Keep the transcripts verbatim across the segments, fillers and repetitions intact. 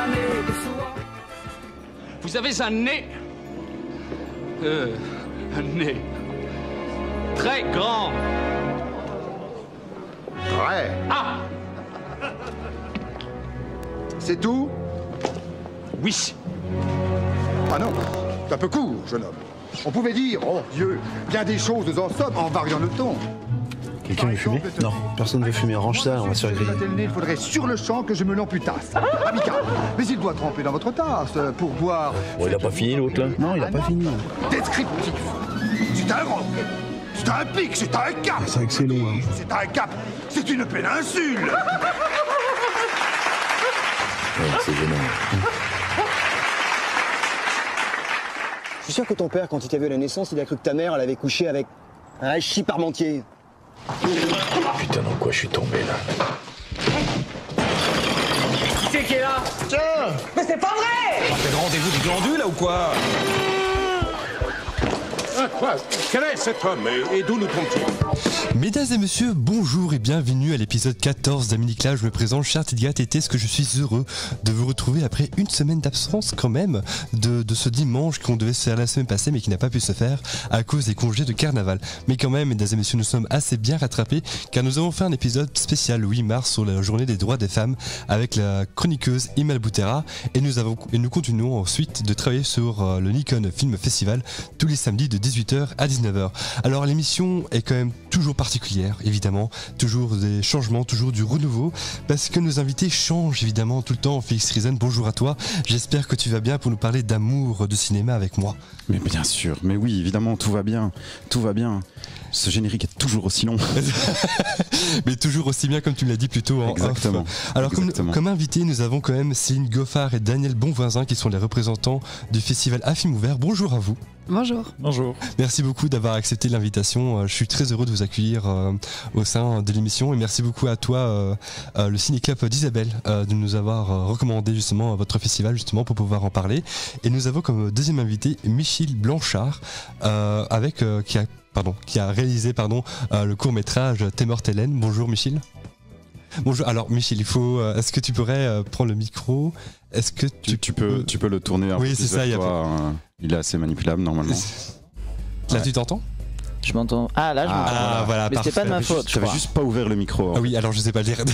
Vous avez un nez. Euh, un nez. Très grand. Très. Ah! C'est tout? Oui. Ah non, c'est un peu court, jeune homme. On pouvait dire, oh Dieu, bien des choses nous en sommes en variant le ton. Quelqu'un veut fumer? Non, personne ne veut fumer. Range ça, on va se faire griller. Il faudrait sur le champ que je me l'amputasse. Amical. Mais il doit tremper dans votre tasse pour boire. Bon, il a pas fini l'autre là? Non, il a pas fini. Descriptif. C'est un roc. C'est un pic, c'est un cap. C'est vrai que c'est long. Hein. C'est un cap. C'est une péninsule. Ouais, c'est gênant. Je suis sûr que ton père, quand il t'a vu à la naissance, il a cru que ta mère, elle avait couché avec un hachis parmentier. Putain, dans quoi je suis tombé là? Qui c'est qui est là? Tiens! Mais c'est pas vrai! C'est le rendez-vous du glandu là ou quoi? Ah, quoi? Quel est cet homme et, et d'où nous tombe-t-il? Mesdames et messieurs, bonjour et bienvenue à l'épisode quatorze d'Aminic Live. Je me présente, cher Tidiat Tété, ce que je suis heureux de vous retrouver après une semaine d'absence quand même de, de ce dimanche qu'on devait se faire la semaine passée mais qui n'a pas pu se faire à cause des congés de carnaval. Mais quand même, mesdames et messieurs, nous sommes assez bien rattrapés car nous avons fait un épisode spécial le huit mars sur la journée des droits des femmes avec la chroniqueuse Imal Boutera et nous, avons, et nous continuons ensuite de travailler sur le Nikon Film Festival tous les samedis de dix-huit heures à dix-neuf heures. Alors l'émission est quand même toujours particulière, évidemment, toujours des changements, toujours du renouveau, parce que nos invités changent évidemment tout le temps. Félix Riesen, bonjour à toi, j'espère que tu vas bien pour nous parler d'amour de cinéma avec moi. Mais bien sûr, mais oui, évidemment, tout va bien, tout va bien. Ce générique est toujours aussi long. Mais toujours aussi bien comme tu l'as dit plus tôt en Exactement. off. Alors Exactement. Comme, comme invité, nous avons quand même Céline Goffard et Daniel Bonvoisin qui sont les représentants du festival A Film Ouvert. Bonjour à vous. Bonjour. Bonjour. Merci beaucoup d'avoir accepté l'invitation. Je suis très heureux de vous accueillir euh, au sein de l'émission et merci beaucoup à toi, euh, euh, le Ciné-Club d'Isabelle, euh, de nous avoir euh, recommandé justement votre festival justement pour pouvoir en parler. Et nous avons comme deuxième invité Michel Blanchard, euh, avec euh, qui a pardon qui a réalisé pardon euh, le court métrage T'es morte Hélène. Bonjour Michel. Bonjour. Alors Michel, il faut. Euh, est-ce que tu pourrais euh, prendre le micro? Est-ce que tu, tu, tu peux tu peux le tourner un oui, peu c'est plus ça, vers toi, euh, il est assez manipulable normalement. Là Ouais. tu t'entends? Je m'entends. Ah là, je Ah, m'entends. Ah voilà, Mais c'était pas de ma faute. Tu n'avais juste pas ouvert le micro. Ah oui, alors je sais pas le dire.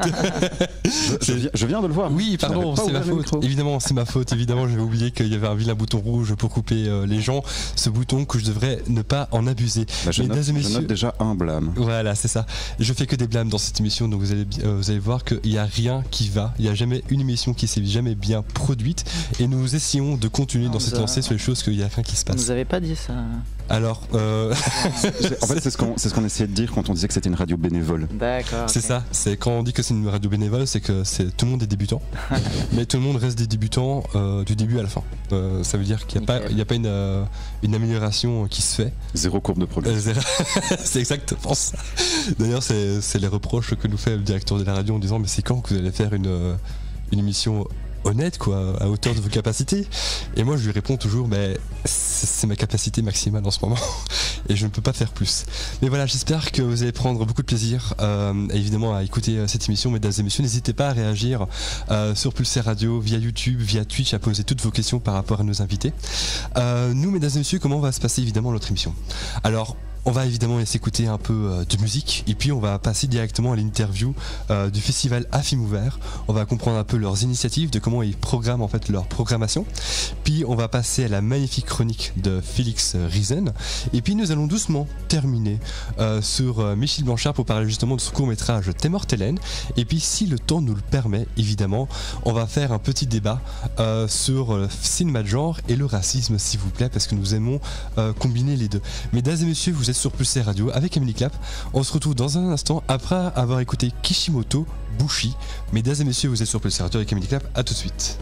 je, je, viens, je viens de le voir. Oui, Tu pardon, n'avais pas c'est ma ouvert le faute. micro. Évidemment, c'est ma faute. Évidemment, j'avais oublié qu'il y avait un vilain bouton rouge pour couper euh, les gens. Ce bouton que je devrais ne pas en abuser. Bah, je, Mesdames note, et messieurs, je note déjà un blâme. Voilà, c'est ça. Je fais que des blâmes dans cette émission, donc vous allez, euh, vous allez voir qu'il n'y a rien qui va. Il n'y a jamais une émission qui s'est jamais bien produite. Et nous essayons de continuer Non, dans cette ça- lancée sur les choses qu'il n'y a rien qui se Vous passe. nous avez pas dit ça. Alors, euh, En fait, c'est ce qu'on c'est ce qu'on essayait de dire quand on disait que c'était une radio bénévole. D'accord. c'est ok. ça. C'est quand on dit que c'est une radio bénévole, c'est que c'est tout le monde est débutant, mais tout le monde reste des débutants euh, du début à la fin. Euh, ça veut dire qu'il n'y a pas, Nickel. il y a pas une, euh, une amélioration qui se fait. Zéro courbe de progrès. Euh, c'est- c'est exactement ça. D'ailleurs, c'est c'est les reproches que nous fait le directeur de la radio en disant mais c'est quand que vous allez faire une, euh, une émission honnête quoi, à hauteur de vos capacités. Et moi je lui réponds toujours mais c'est c'est ma capacité maximale en ce moment et je ne peux pas faire plus. Mais voilà, j'espère que vous allez prendre beaucoup de plaisir euh, évidemment à écouter euh, cette émission. Mesdames et messieurs, n'hésitez pas à réagir euh, sur Pulsar Radio, via YouTube, via Twitch, à poser toutes vos questions par rapport à nos invités. Euh, nous mesdames et messieurs, comment va se passer évidemment notre émission? Alors on va évidemment s'écouter un peu euh, de musique et puis on va passer directement à l'interview euh, du festival A Film Ouvert. On va comprendre un peu leurs initiatives, de comment ils programment en fait leur programmation. Puis on va passer à la magnifique chronique de Félix Riesen. Et puis nous allons doucement terminer euh, sur euh, Michel Blanchard pour parler justement de son court-métrage T'es morte Hélène. Et puis si le temps nous le permet, évidemment, on va faire un petit débat euh, sur le cinéma de genre et le racisme, s'il vous plaît, parce que nous aimons euh, combiner les deux. Mesdames et messieurs, vous êtes sur Pulsar Radio avec Emily Clap. On se retrouve dans un instant après avoir écouté Kishimoto Bushi. Mesdames et messieurs, vous êtes sur Pulsar Radio avec Emily Clap. À tout de suite.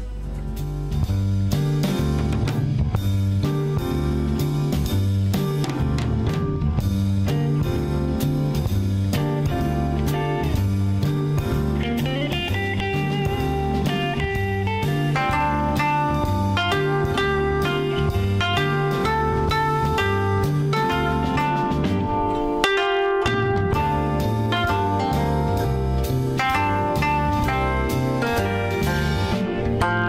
Bye.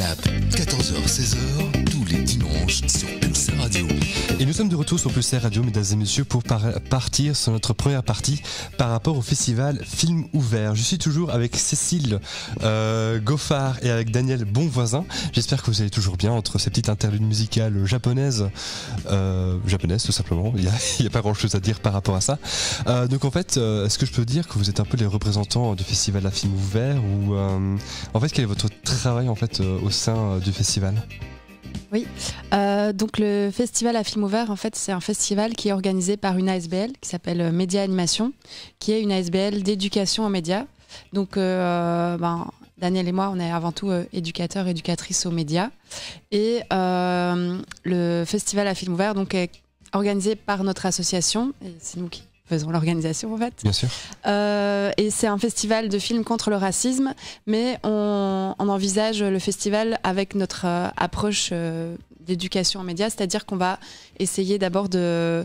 Clap, quatorze heures seize heures, tous les dimanches sur Pulsar Radio. Et nous sommes de retour sur Pulsar Radio, mesdames et messieurs, pour par- partir sur notre première partie par rapport au festival Film Ouvert. Je suis toujours avec Cécile euh, Goffard et avec Daniel Bonvoisin. J'espère que vous allez toujours bien entre ces petites interludes musicales japonaises, euh, japonaises tout simplement. Il n'y a, il y a pas grand chose à dire par rapport à ça. Euh, donc en fait, euh, est-ce que je peux dire que vous êtes un peu les représentants du festival à Film Ouvert ou euh, en fait quel est votre travail en fait euh, au sein euh, du festival? Oui, euh, donc le festival à film ouvert, en fait, c'est un festival qui est organisé par une A S B L qui s'appelle Média Animation, qui est une A S B L d'éducation aux médias. Donc, euh, ben, Daniel et moi, on est avant tout euh, éducateurs, éducatrices aux médias. Et euh, le festival à film ouvert donc, est organisé par notre association, et c'est nous qui faisons l'organisation en fait. Bien sûr. Euh, et c'est un festival de films contre le racisme, mais on, on envisage le festival avec notre euh, approche euh, d'éducation aux médias, c'est-à-dire qu'on va essayer d'abord de,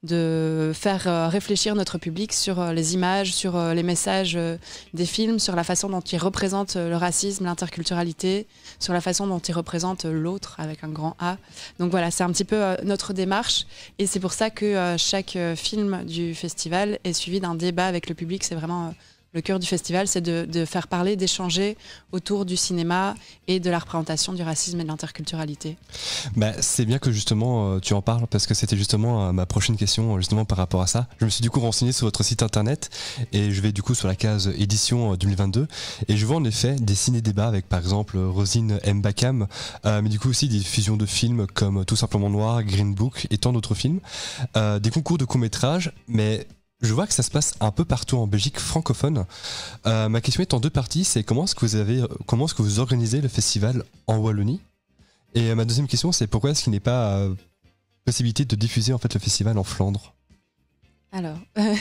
de faire euh, réfléchir notre public sur euh, les images, sur euh, les messages euh, des films, sur la façon dont ils représentent euh, le racisme, l'interculturalité, sur la façon dont ils représentent euh, l'autre avec un grand A. Donc voilà, c'est un petit peu euh, notre démarche et c'est pour ça que euh, chaque euh, film du festival est suivi d'un débat avec le public. C'est vraiment euh, le cœur du festival, c'est de, de faire parler, d'échanger autour du cinéma et de la représentation du racisme et de l'interculturalité. Bah, c'est bien que justement euh, tu en parles parce que c'était justement euh, ma prochaine question justement par rapport à ça. Je me suis du coup renseigné sur votre site internet et je vais du coup sur la case édition deux mille vingt-deux et je vois en effet des ciné-débats avec par exemple Rosine Mbakam, euh, mais du coup aussi des diffusions de films comme Tout simplement Noir, Green Book et tant d'autres films, euh, des concours de court-métrage, mais je vois que ça se passe un peu partout en Belgique francophone. Euh, ma question est en deux parties, c'est comment est-ce que vous avez, comment est-ce que vous organisez le festival en Wallonie? Et ma deuxième question, c'est pourquoi est-ce qu'il n'est pas euh, possibilité de diffuser en fait le festival en Flandre? Alors,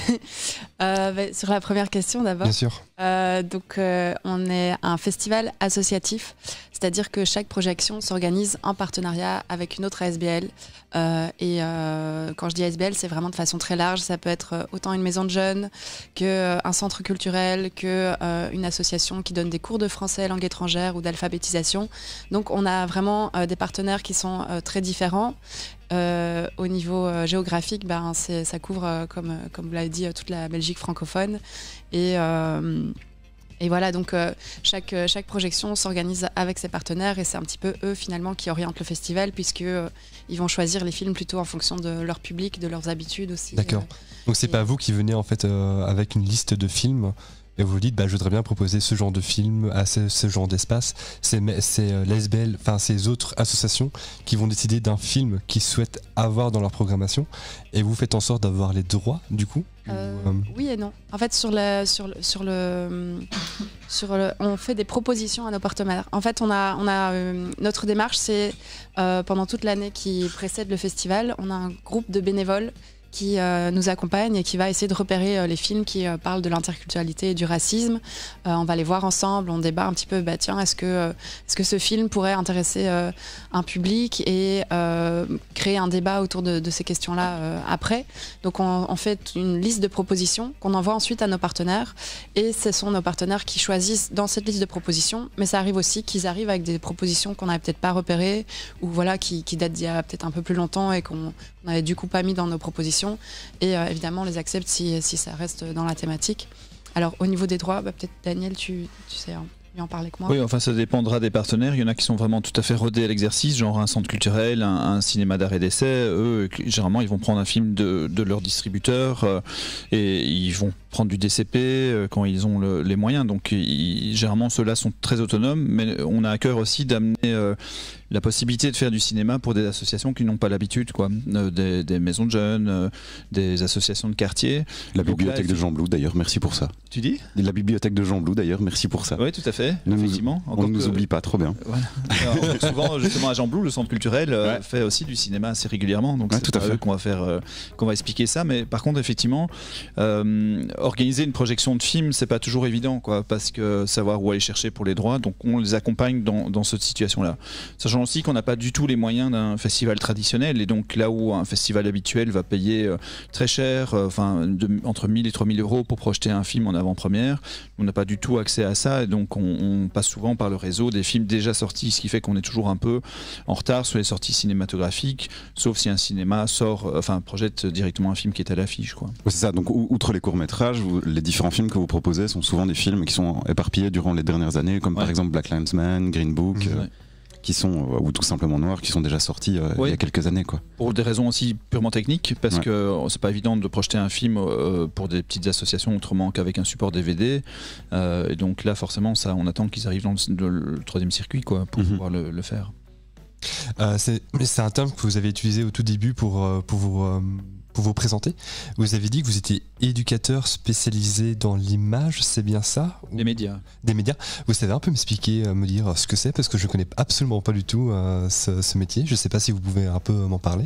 euh, bah, sur la première question d'abord. Bien sûr. Euh, donc, euh, on est un festival associatif, c'est-à-dire que chaque projection s'organise en partenariat avec une autre A S B L. Euh, et euh, quand je dis A S B L, c'est vraiment de façon très large. Ça peut être autant une maison de jeunes qu'un euh, centre culturel, qu'une euh, association qui donne des cours de français, langue étrangère ou d'alphabétisation. Donc, on a vraiment euh, des partenaires qui sont euh, très différents. Euh, au niveau euh, géographique, ben, c'est, ça couvre, euh, comme, comme vous l'avez dit, euh, toute la Belgique francophone. Et, euh, et voilà, donc euh, chaque, chaque projection s'organise avec ses partenaires et c'est un petit peu eux finalement qui orientent le festival puisque euh, ils vont choisir les films plutôt en fonction de leur public, de leurs habitudes aussi. D'accord. Donc c'est et... pas vous qui venez en fait euh, avec une liste de films et vous vous dites bah, je voudrais bien proposer ce genre de film à ce, ce genre d'espace. C'est, c'est euh, l'A S B L, enfin ces autres associations qui vont décider d'un film qu'ils souhaitent avoir dans leur programmation et vous faites en sorte d'avoir les droits du coup. Euh, ou, euh... Oui et non. En fait sur le sur le sur le sur le, on fait des propositions à nos partenaires. En fait on a on a euh, notre démarche c'est euh, pendant toute l'année qui précède le festival, on a un groupe de bénévoles qui euh, nous accompagne et qui va essayer de repérer euh, les films qui euh, parlent de l'interculturalité et du racisme. Euh, on va les voir ensemble, on débat un petit peu, bah, tiens, est-ce que, euh, est-ce que ce film pourrait intéresser euh, un public et euh, créer un débat autour de, de ces questions-là euh, après. Donc on, on fait une liste de propositions qu'on envoie ensuite à nos partenaires et ce sont nos partenaires qui choisissent dans cette liste de propositions, mais ça arrive aussi qu'ils arrivent avec des propositions qu'on n'avait peut-être pas repérées ou voilà, qui, qui datent d'il y a peut-être un peu plus longtemps et qu'on n'avait du coup pas mis dans nos propositions. Et euh, évidemment, on les accepte si, si ça reste dans la thématique. Alors, au niveau des droits, bah, peut-être Daniel, tu, tu sais hein, mieux en parler que moi. Oui, enfin, ça dépendra des partenaires. Il y en a qui sont vraiment tout à fait rodés à l'exercice, genre un centre culturel, un, un cinéma d'art et d'essai. Eux, généralement, ils vont prendre un film de, de leur distributeur euh, et ils vont prendre du D C P euh, quand ils ont le, les moyens. Donc, ils, généralement, ceux-là sont très autonomes, mais on a à cœur aussi d'amener euh, la possibilité de faire du cinéma pour des associations qui n'ont pas l'habitude, quoi. Euh, des, des maisons de jeunes, euh, des associations de quartier. La Donc bibliothèque là, de Jean Blou, d'ailleurs, merci pour ça. Tu dis ? La bibliothèque de Jean Blou, d'ailleurs, merci pour ça. Oui, tout à fait, nous, effectivement. On ne nous oublie pas, trop bien. Voilà. Alors, souvent, justement, à Jean Blou, le centre culturel euh, ouais. fait aussi du cinéma assez régulièrement. Donc, ouais, c'est tout à fait qu'on va faire, euh, qu'on va expliquer ça. Mais par contre, effectivement, euh, organiser une projection de film, c'est pas toujours évident, quoi, parce que savoir où aller chercher pour les droits. Donc, on les accompagne dans, dans cette situation-là. Sachant aussi qu'on n'a pas du tout les moyens d'un festival traditionnel, et donc là où un festival habituel va payer euh, très cher, euh, enfin de, entre mille et trois mille euros pour projeter un film en avant-première, on n'a pas du tout accès à ça, et donc on, on, on passe souvent par le réseau des films déjà sortis, ce qui fait qu'on est toujours un peu en retard sur les sorties cinématographiques, sauf si un cinéma sort, enfin projette directement un film qui est à l'affiche, quoi. Ouais, c'est ça. Donc outre les courts-métrages, vous, les différents films que vous proposez sont souvent des films qui sont éparpillés durant les dernières années, comme ouais. par exemple Black Lives Matter, Green Book. Mmh, euh, ouais. qui sont, euh, ou tout simplement Noirs, qui sont déjà sortis euh, oui. il y a quelques années, quoi. Pour des raisons aussi purement techniques, parce ouais. que euh, c'est pas évident de projeter un film euh, pour des petites associations autrement qu'avec un support D V D. Euh, et donc là, forcément, ça, on attend qu'ils arrivent dans le, le, le troisième circuit, quoi, pour mm-hmm. pouvoir le, le faire. Euh, c'est, c'est un terme que vous avez utilisé au tout début pour, euh, pour vous... Euh... pour vous présenter. Vous avez dit que vous étiez éducateur spécialisé dans l'image, c'est bien ça ? Des médias. Des médias. Vous savez un peu m'expliquer, me dire ce que c'est, parce que je ne connais absolument pas du tout euh, ce, ce métier. Je ne sais pas si vous pouvez un peu m'en parler.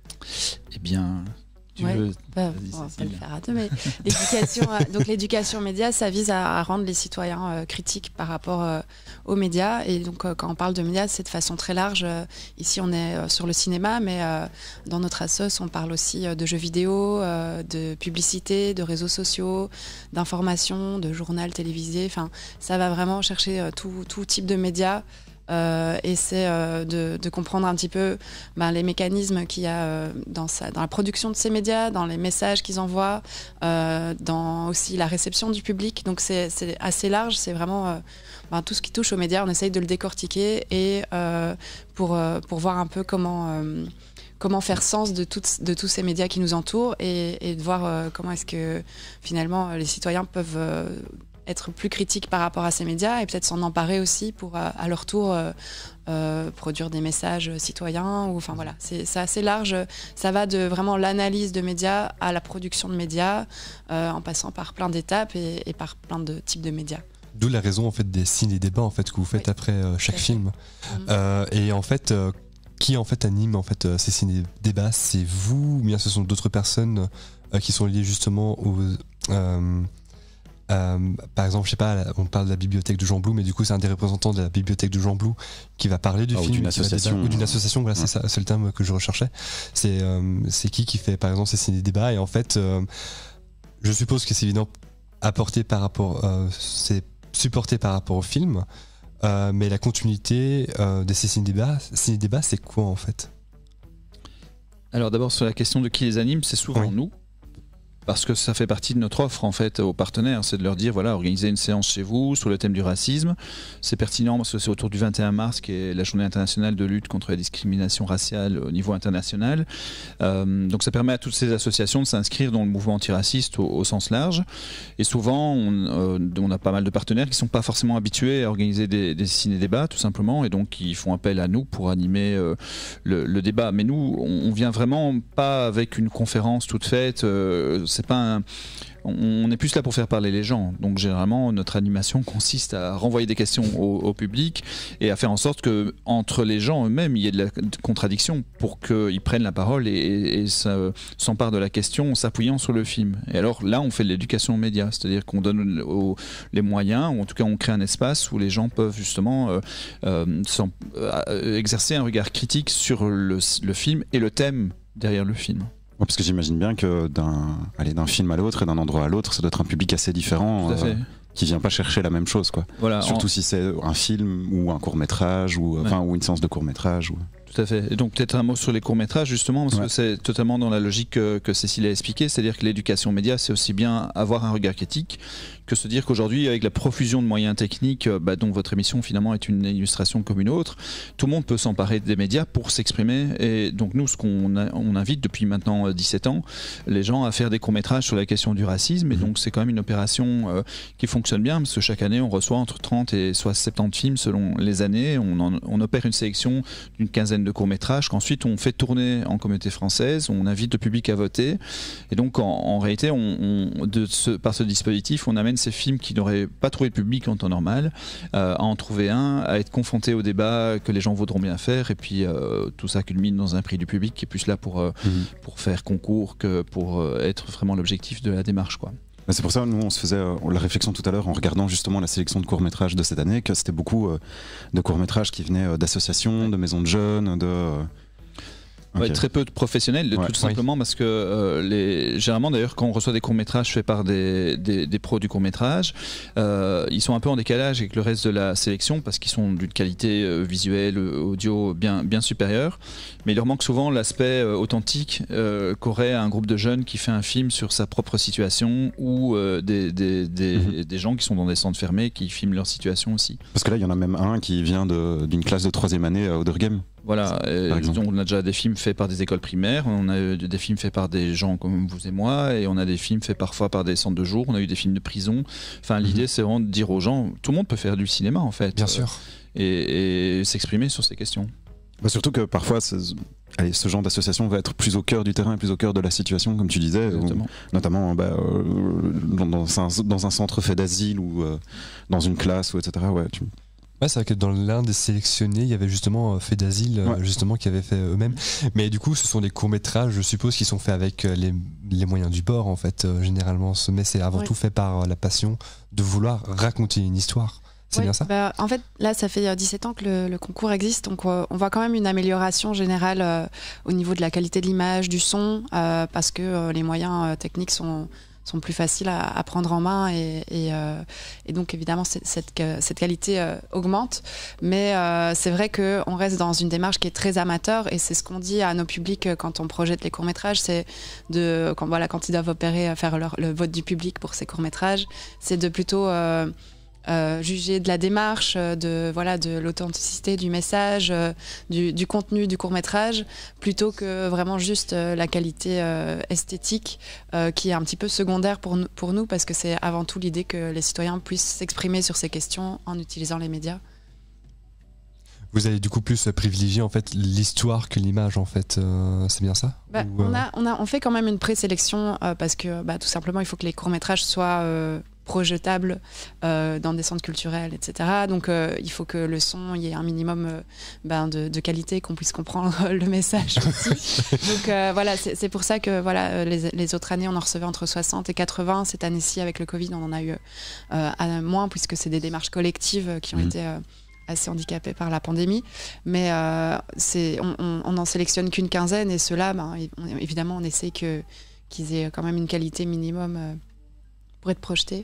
Eh bien... Tu ouais, veux... bah, on va le faire à deux, mais l'éducation, donc l'éducation média, ça vise à, à rendre les citoyens euh, critiques par rapport euh, aux médias. Et donc, euh, quand on parle de médias, c'est de façon très large. Euh, ici, on est euh, sur le cinéma, mais euh, dans notre assos, on parle aussi euh, de jeux vidéo, euh, de publicité, de réseaux sociaux, d'information, de journal télévisé. Enfin, ça va vraiment chercher euh, tout, tout type de médias. Euh, et c'est euh, de, de comprendre un petit peu ben, les mécanismes qu'il y a euh, dans, sa, dans la production de ces médias, dans les messages qu'ils envoient, euh, dans aussi la réception du public. Donc c'est, c'est assez large, c'est vraiment euh, ben, tout ce qui touche aux médias, on essaye de le décortiquer et euh, pour, euh, pour voir un peu comment... Euh, comment faire sens de, toutes, de tous ces médias qui nous entourent et, et de voir euh, comment est-ce que finalement les citoyens peuvent... Euh, être plus critique par rapport à ces médias et peut-être s'en emparer aussi pour à, à leur tour euh, euh, produire des messages citoyens ou enfin voilà, c'est, c'est assez large, ça va de vraiment l'analyse de médias à la production de médias euh, en passant par plein d'étapes et, et par plein de types de médias. D'où la raison en fait des ciné-débats en fait que vous faites oui. après euh, chaque film mmh. euh, et en fait euh, qui en fait anime en fait euh, ces ciné-débats, c'est vous ou bien ce sont d'autres personnes euh, qui sont liées justement aux euh, Euh, par exemple, je sais pas, on parle de la bibliothèque de Jean Blou, mais du coup, c'est un des représentants de la bibliothèque de Jean Blou qui va parler du ah, film, ou d'une association, débat, ou d'une association. Voilà, ouais. c'est ça, c'est le terme que je recherchais. C'est euh, c'est qui qui fait, par exemple, ces ciné-débats et en fait, euh, je suppose que c'est évident apporté par rapport, euh, c'est supporté par rapport au film, euh, mais la continuité euh, de ces ciné-débats, ciné-débats, c'est quoi en fait ? Alors d'abord sur la question de qui les anime, c'est souvent oui. nous. Parce que ça fait partie de notre offre en fait aux partenaires, c'est de leur dire voilà, organisez une séance chez vous sur le thème du racisme. C'est pertinent parce que c'est autour du vingt et un mars qui est la journée internationale de lutte contre la discrimination raciale au niveau international. Euh, donc ça permet à toutes ces associations de s'inscrire dans le mouvement antiraciste au, au sens large. Et souvent on, euh, on a pas mal de partenaires qui ne sont pas forcément habitués à organiser des, des ciné-débats tout simplement et donc ils font appel à nous pour animer euh, le, le débat. Mais nous on, on vient vraiment pas avec une conférence toute faite. Euh, c'est pas un... On est plus là pour faire parler les gens. Donc généralement, notre animation consiste à renvoyer des questions au, au public et à faire en sorte que entre les gens eux-mêmes, il y ait de la contradiction pour qu'ils prennent la parole et, et, et s'emparent de la question en s'appuyant sur le film. Et alors là, on fait de l'éducation aux médias, c'est-à-dire qu'on donne aux, les moyens, ou en tout cas on crée un espace où les gens peuvent justement euh, euh, euh, exercer un regard critique sur le, le film et le thème derrière le film. Ouais, parce que j'imagine bien que d'un, aller d'un film à l'autre et d'un endroit à l'autre, ça doit être un public assez différent, euh, qui vient pas chercher la même chose, quoi. Voilà, surtout en... si c'est un film ou un court métrage ou, ouais. enfin, ou une séance de court métrage. Ou... Tout à fait. Et donc peut-être un mot sur les courts-métrages justement, parce ouais. que c'est totalement dans la logique que, que Cécile a expliqué, c'est-à-dire que l'éducation média, c'est aussi bien avoir un regard critique que se dire qu'aujourd'hui, avec la profusion de moyens techniques, bah, dont votre émission finalement est une illustration comme une autre, tout le monde peut s'emparer des médias pour s'exprimer. Et donc nous, ce qu'on a, on invite depuis maintenant dix-sept ans, les gens à faire des courts-métrages sur la question du racisme. Et donc c'est quand même une opération euh, qui fonctionne bien, parce que chaque année, on reçoit entre trente et soixante films selon les années. On, en, on opère une sélection d'une quinzaine de courts-métrages qu'ensuite on fait tourner en communauté française. On invite le public à voter. Et donc en, en réalité, on, on, de ce, par ce dispositif, on amène ces films qui n'auraient pas trouvé de public en temps normal, euh, à en trouver un, à être confrontés au débat que les gens voudront bien faire, et puis euh, tout ça culmine dans un prix du public qui est plus là pour, euh, mmh. pour faire concours que pour euh, être vraiment l'objectif de la démarche, quoi. C'est pour ça, nous, on se faisait euh, la réflexion tout à l'heure en regardant justement la sélection de courts-métrages de cette année, que c'était beaucoup euh, de courts-métrages qui venaient euh, d'associations, de maisons de jeunes, de... Ouais, Ok. très peu de professionnels, Ouais. tout simplement parce que euh, les... généralement d'ailleurs quand on reçoit des courts-métrages faits par des, des, des pros du court-métrage, euh, ils sont un peu en décalage avec le reste de la sélection parce qu'ils sont d'une qualité euh, visuelle, audio bien, bien supérieure, mais il leur manque souvent l'aspect euh, authentique euh, qu'aurait un groupe de jeunes qui fait un film sur sa propre situation ou euh, des, des, des, Mhm. des gens qui sont dans des centres fermés qui filment leur situation aussi. Parce que là, il y en a même un qui vient de- d'une classe de troisième année à Oudergame. Voilà, et Par exemple. on a déjà des films faits par des écoles primaires, on a eu des films faits par des gens comme vous et moi, et on a des films faits parfois par des centres de jour, on a eu des films de prison. Enfin, l'idée, c'est vraiment de dire aux gens, tout le monde peut faire du cinéma en fait. Bien euh, sûr. Et, et s'exprimer sur ces questions. Bah, surtout que parfois, c'est- allez, ce genre d'association va être plus au cœur du terrain et plus au cœur de la situation, comme tu disais, Exactement. ou- notamment bah, euh, dans, dans un, dans un centre fait d'asile ou euh, dans une classe, ou et cetera. Ouais, tu... Ouais, c'est vrai que dans l'un des sélectionnés, il y avait justement euh, fait d'asile, euh, Ouais. justement, qui avait fait eux-mêmes. Mais du coup, ce sont des courts-métrages, je suppose, qui sont faits avec euh, les, les moyens du bord, en fait, euh, généralement. Ce- Mais c'est avant Oui. tout fait par euh, la passion de vouloir raconter une histoire. C'est Oui, bien ça? bah, en fait, là, ça fait euh, dix-sept ans que le, le concours existe, donc euh, on voit quand même une amélioration générale euh, au niveau de la qualité de l'image, du son, euh, parce que euh, les moyens euh, techniques sont, sont plus faciles à, à prendre en main, et, et, euh, et donc évidemment, c'est- cette, que- cette qualité euh, augmente. Mais euh, c'est vrai qu'on reste dans une démarche qui est très amateur, et c'est ce qu'on dit à nos publics euh, quand on projette les courts-métrages, c'est de, quand, voilà, quand ils doivent opérer, euh, faire leur- le vote du public pour ces courts-métrages, c'est de plutôt... euh, Euh, juger de la démarche, euh, de voilà, de l'authenticité du message, euh, du, du contenu du court métrage, plutôt que vraiment juste euh, la qualité euh, esthétique, euh, qui est un petit peu secondaire pour nous, pour nous parce que c'est avant tout l'idée que les citoyens puissent s'exprimer sur ces questions en utilisant les médias. Vous avez du coup plus privilégié en fait l'histoire que l'image, en fait. euh, c'est bien ça? Bah, Ou, euh, on, a, on, a, on fait quand même une présélection euh, parce que bah, tout simplement il faut que les courts-métrages soient euh, projetables euh, dans des centres culturels, et cetera. Donc euh, il faut que le son, il y ait un minimum euh, ben, de, de qualité, qu'on puisse comprendre le message aussi. Donc euh, voilà, c'est c'est pour ça que voilà, les, les autres années on en recevait entre soixante et quatre-vingts. Cette année-ci avec le Covid on en a eu euh, à moins puisque c'est des démarches collectives qui ont Mmh. été... Euh, assez handicapés par la pandémie, mais euh, c'est, on, on, on en sélectionne qu'une quinzaine, et ceux-là, ben, on- évidemment, on essaie que, qu'ils aient quand même une qualité minimum euh, pour être projetés.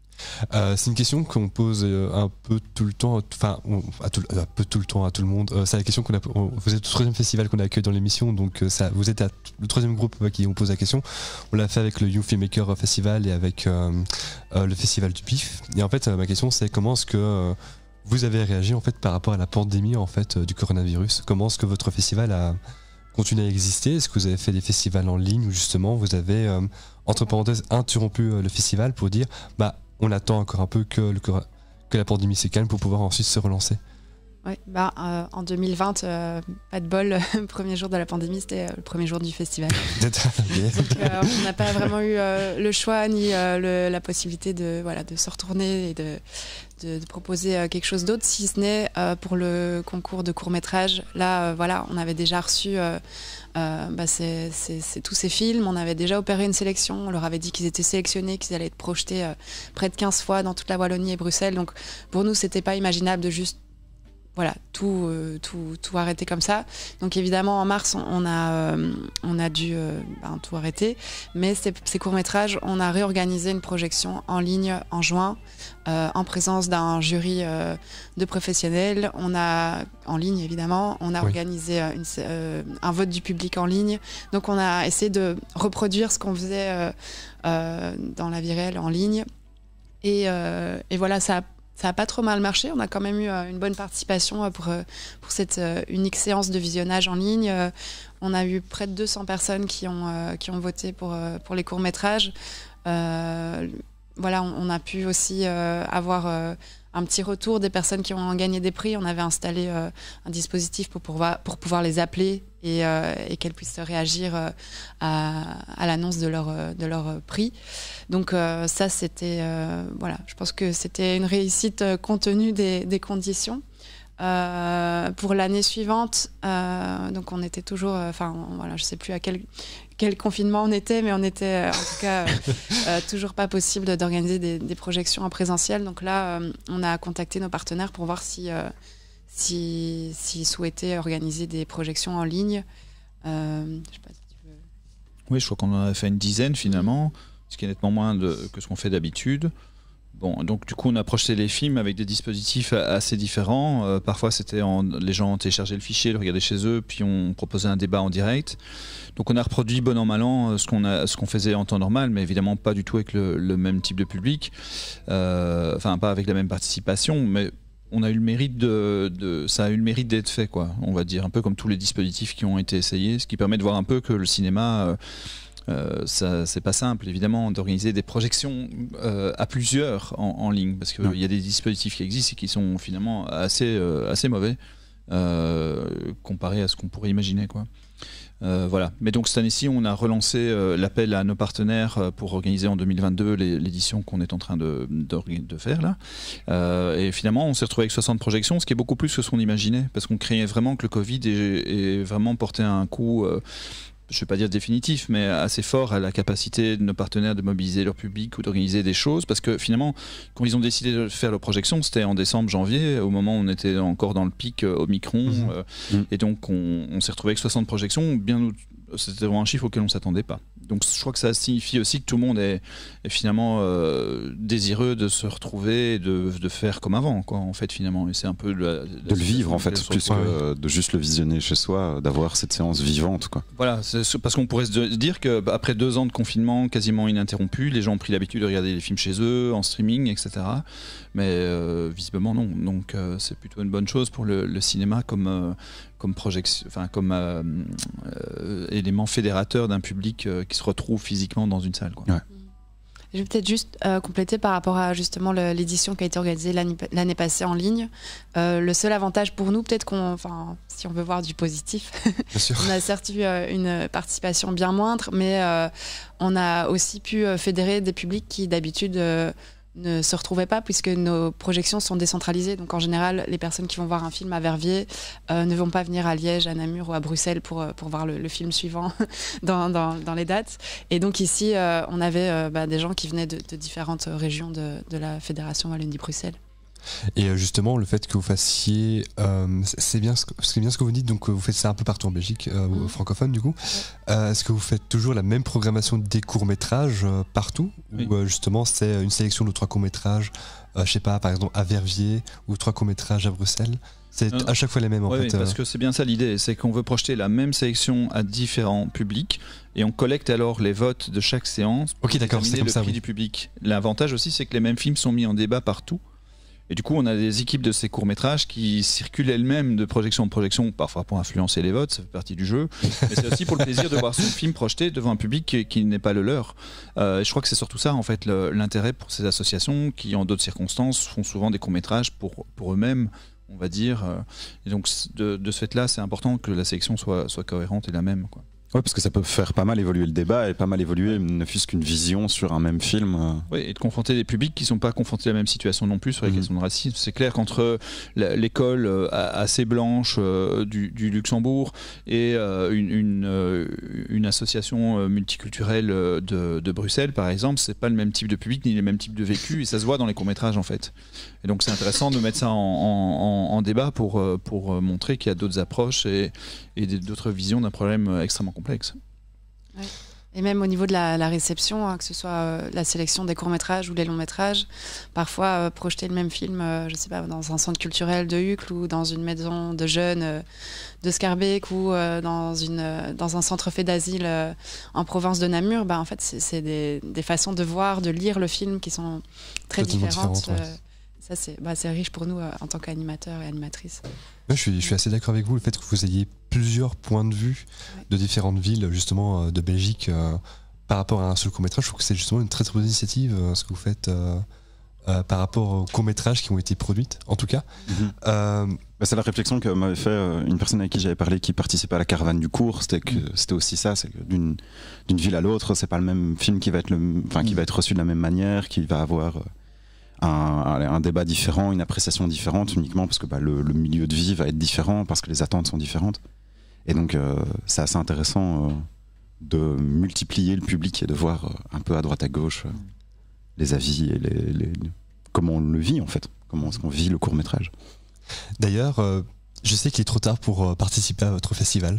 Euh, c'est une question qu'on pose euh, un peu tout le temps, enfin on- à tout, un peu tout le temps à tout le monde. Euh, c'est la question qu'on a. on- Vous êtes le troisième festival qu'on a accueilli dans l'émission, donc euh, ça, vous êtes à- le troisième groupe euh, qui on pose la question. On l'a fait avec le Young Filmmaker Festival et avec euh, euh, le festival du P I F. Et en fait, euh, ma question c'est comment est-ce que euh, vous avez réagi en fait par rapport à la pandémie en fait euh, du coronavirus? Comment est-ce que votre festival a continué à exister? Est-ce que vous avez fait des festivals en ligne ou justement vous avez euh, entre parenthèses interrompu euh, le festival pour dire bah on attend encore un peu que, le, que la pandémie se calme pour pouvoir ensuite se relancer? Ouais, bah, euh, en deux mille vingt, euh, pas de bol, le premier jour de la pandémie, c'était euh, le premier jour du festival. Donc euh, on n'a pas vraiment eu euh, le choix ni euh, le, la possibilité de, voilà, de se retourner et de, de, de proposer euh, quelque chose d'autre, si ce n'est euh, pour le concours de court-métrage. Là, euh, voilà, on avait déjà reçu euh, euh, bah, c'est, c'est, c'est tous ces films, on avait déjà opéré une sélection, on leur avait dit qu'ils étaient sélectionnés, qu'ils allaient être projetés euh, près de quinze fois dans toute la Wallonie et Bruxelles. Donc pour nous, c'était pas imaginable de juste voilà, tout, euh, tout, tout arrêter comme ça. Donc évidemment, en mars, on, on, a, euh, on a dû euh, ben, tout arrêter. Mais ces, ces courts-métrages, on a réorganisé une projection en ligne en juin, euh, en présence d'un jury euh, de professionnels. On a, en ligne évidemment, on a oui. organisé une, euh, un vote du public en ligne. Donc on a essayé de reproduire ce qu'on faisait euh, euh, dans la vie réelle en ligne. Et, euh, et voilà, ça a Ça n'a pas trop mal marché. On a quand même eu euh, une bonne participation euh, pour, euh, pour cette euh, unique séance de visionnage en ligne. Euh, on a eu près de deux cents personnes qui ont, euh, qui ont voté pour, euh, pour les courts-métrages. Euh, voilà, on, on a pu aussi euh, avoir euh, un petit retour des personnes qui ont gagné des prix. On avait installé euh, un dispositif pour pouvoir, pour pouvoir les appeler et, euh, et qu'elles puissent réagir euh, à, à l'annonce de leur, de leur prix. Donc euh, ça, c'était... Euh, voilà, je pense que c'était une réussite euh, compte tenu des, des conditions. Euh, pour l'année suivante, euh, donc on était toujours... Enfin, euh, voilà, je ne sais plus à quel, quel confinement on était, mais on était, euh, en tout cas, euh, euh, toujours pas possible d'organiser des, des projections en présentiel. Donc là, euh, on a contacté nos partenaires pour voir si, euh, si, s'ils souhaitaient organiser des projections en ligne. Euh, je sais pas si tu veux... Oui, je crois qu'on en a fait une dizaine finalement, ce qui est nettement moins de, que ce qu'on fait d'habitude. Bon, donc du coup, on a projeté les films avec des dispositifs assez différents. Euh, parfois, c'était en, les gens téléchargeaient le fichier, le regardaient chez eux, puis on proposait un débat en direct. Donc, on a reproduit bon an mal an ce qu'on a, ce qu'on faisait en temps normal, mais évidemment pas du tout avec le, le même type de public. Euh, enfin, pas avec la même participation, mais on a eu le mérite de, de, ça a eu le mérite d'être fait, quoi. On va dire un peu comme tous les dispositifs qui ont été essayés, ce qui permet de voir un peu que le cinéma. Euh, Euh, ça, c'est pas simple évidemment d'organiser des projections euh, à plusieurs en, en ligne parce qu'il y a des dispositifs qui existent et qui sont finalement assez, euh, assez mauvais euh, comparé à ce qu'on pourrait imaginer, quoi. Euh, voilà. Mais donc cette année-ci, on a relancé euh, l'appel à nos partenaires pour organiser en deux mille vingt-deux les, l'édition qu'on est en train de, de, de faire là. Euh, et finalement, on s'est retrouvé avec soixante projections, ce qui est beaucoup plus que ce qu'on imaginait, parce qu'on craignait vraiment que le Covid ait, ait vraiment porté un coup. Euh, je ne vais pas dire définitif, mais assez fort à la capacité de nos partenaires de mobiliser leur public ou d'organiser des choses, parce que finalement, quand ils ont décidé de faire leur projection, c'était en décembre, janvier, au moment où on était encore dans le pic euh, Omicron, mmh. Euh, mmh. et donc on, on s'est retrouvé avec soixante projections, bien, c'était vraiment un chiffre auquel on ne s'attendait pas. Donc je crois que ça signifie aussi que tout le monde est, est finalement euh, désireux de se retrouver et de, de faire comme avant, quoi, en fait, finalement. Et c'est un peu de, la, de, de le vivre, en fait, plus que de juste le visionner chez soi, d'avoir cette séance vivante, quoi. Voilà, c'est parce qu'on pourrait se dire qu'après deux ans de confinement quasiment ininterrompu, les gens ont pris l'habitude de regarder les films chez eux, en streaming, et cetera. Mais euh, visiblement non. Donc euh, c'est plutôt une bonne chose pour le, le cinéma comme... Euh, comme projection, enfin comme euh, euh, élément fédérateur d'un public euh, qui se retrouve physiquement dans une salle, quoi. Ouais. Je vais peut-être juste euh, compléter par rapport à justement le, l'édition qui a été organisée l'année, l'année passée en ligne. Euh, le seul avantage pour nous, peut-être qu'on, enfin, si on veut voir du positif, on a certes eu euh, une participation bien moindre, mais euh, on a aussi pu euh, fédérer des publics qui d'habitude euh, ne se retrouvaient pas, puisque nos projections sont décentralisées. Donc en général, les personnes qui vont voir un film à Verviers euh, ne vont pas venir à Liège, à Namur ou à Bruxelles pour, pour voir le, le film suivant dans, dans, dans les dates. Et donc ici, euh, on avait euh, bah, des gens qui venaient de, de différentes régions de, de la Fédération Wallonie-Bruxelles. Et justement, le fait que vous fassiez, euh, c'est bien ce que, c'est bien ce que vous dites, donc vous faites ça un peu partout en Belgique, euh, mmh. francophone du coup. Ouais. Euh, est-ce que vous faites toujours la même programmation des courts-métrages euh, partout, oui. ou euh, justement c'est une sélection de trois courts-métrages, euh, je sais pas, par exemple à Verviers, ou trois courts-métrages à Bruxelles? C'est euh, à chaque fois les mêmes en ouais, fait. Oui, parce que c'est bien ça l'idée, c'est qu'on veut projeter la même sélection à différents publics et on collecte alors les votes de chaque séance pour okay, d'accord, c'est comme le ça, prix oui. du public. L'avantage aussi, c'est que les mêmes films sont mis en débat partout. Et du coup, on a des équipes de ces courts-métrages qui circulent elles-mêmes de projection en projection, parfois pour influencer les votes, ça fait partie du jeu. Mais c'est aussi pour le plaisir de voir son film projeté devant un public qui, qui n'est pas le leur. Euh, et je crois que c'est surtout ça, en fait, le, l'intérêt pour ces associations qui, en d'autres circonstances, font souvent des courts-métrages pour, pour eux-mêmes, on va dire. Et donc, de, de ce fait-là, c'est important que la sélection soit, soit cohérente et la même, quoi. Ouais, parce que ça peut faire pas mal évoluer le débat et pas mal évoluer, ne fût-ce qu'une vision sur un même film. Oui, et de confronter des publics qui ne sont pas confrontés à la même situation non plus sur les mmh. questions de racisme. C'est clair qu'entre l'école assez blanche du, du Luxembourg et une, une, une association multiculturelle de, de Bruxelles, par exemple, c'est pas le même type de public ni les mêmes types de vécu, et ça se voit dans les courts-métrages en fait. Et donc c'est intéressant de mettre ça en, en, en débat pour, pour montrer qu'il y a d'autres approches et, et d'autres visions d'un problème extrêmement complexe. Ouais. Et même au niveau de la, la réception, hein, que ce soit euh, la sélection des courts-métrages ou des longs-métrages, parfois euh, projeter le même film, euh, je sais pas, dans un centre culturel de Uccle ou dans une maison de jeunes euh, de Scarbeck ou euh, dans, une, euh, dans un centre fait d'asile euh, en province de Namur, bah, en fait, c'est, c'est des, des façons de voir, de lire le film qui sont très Totalement différentes. différentes ouais. euh, ça, c'est, bah, c'est riche pour nous euh, en tant qu'animateurs et animatrices. Ouais, je, suis, je suis assez d'accord avec vous, le fait que vous ayez plusieurs points de vue ouais. de différentes villes, justement, de Belgique, euh, par rapport à un seul court-métrage. Je trouve que c'est justement une très très bonne initiative, euh, ce que vous faites euh, euh, par rapport aux courts-métrages qui ont été produits, en tout cas. Mm-hmm. euh, bah, c'est la réflexion que m'avait fait euh, une personne avec qui j'avais parlé qui participait à la caravane du cours, c'était que mm. c'était aussi ça, c'est que d'une, d'une ville à l'autre, c'est pas le même film qui va être, le, enfin, qui mm. va être reçu de la même manière, qui va avoir... Euh, Un, un débat différent, une appréciation différente, uniquement parce que bah, le, le milieu de vie va être différent, parce que les attentes sont différentes. Et donc euh, c'est assez intéressant euh, de multiplier le public et de voir euh, un peu à droite à gauche euh, les avis et les, les, comment on le vit en fait, comment est-ce qu'on vit le court-métrage. D'ailleurs, euh, Je sais qu'il est trop tard pour euh, participer à votre festival.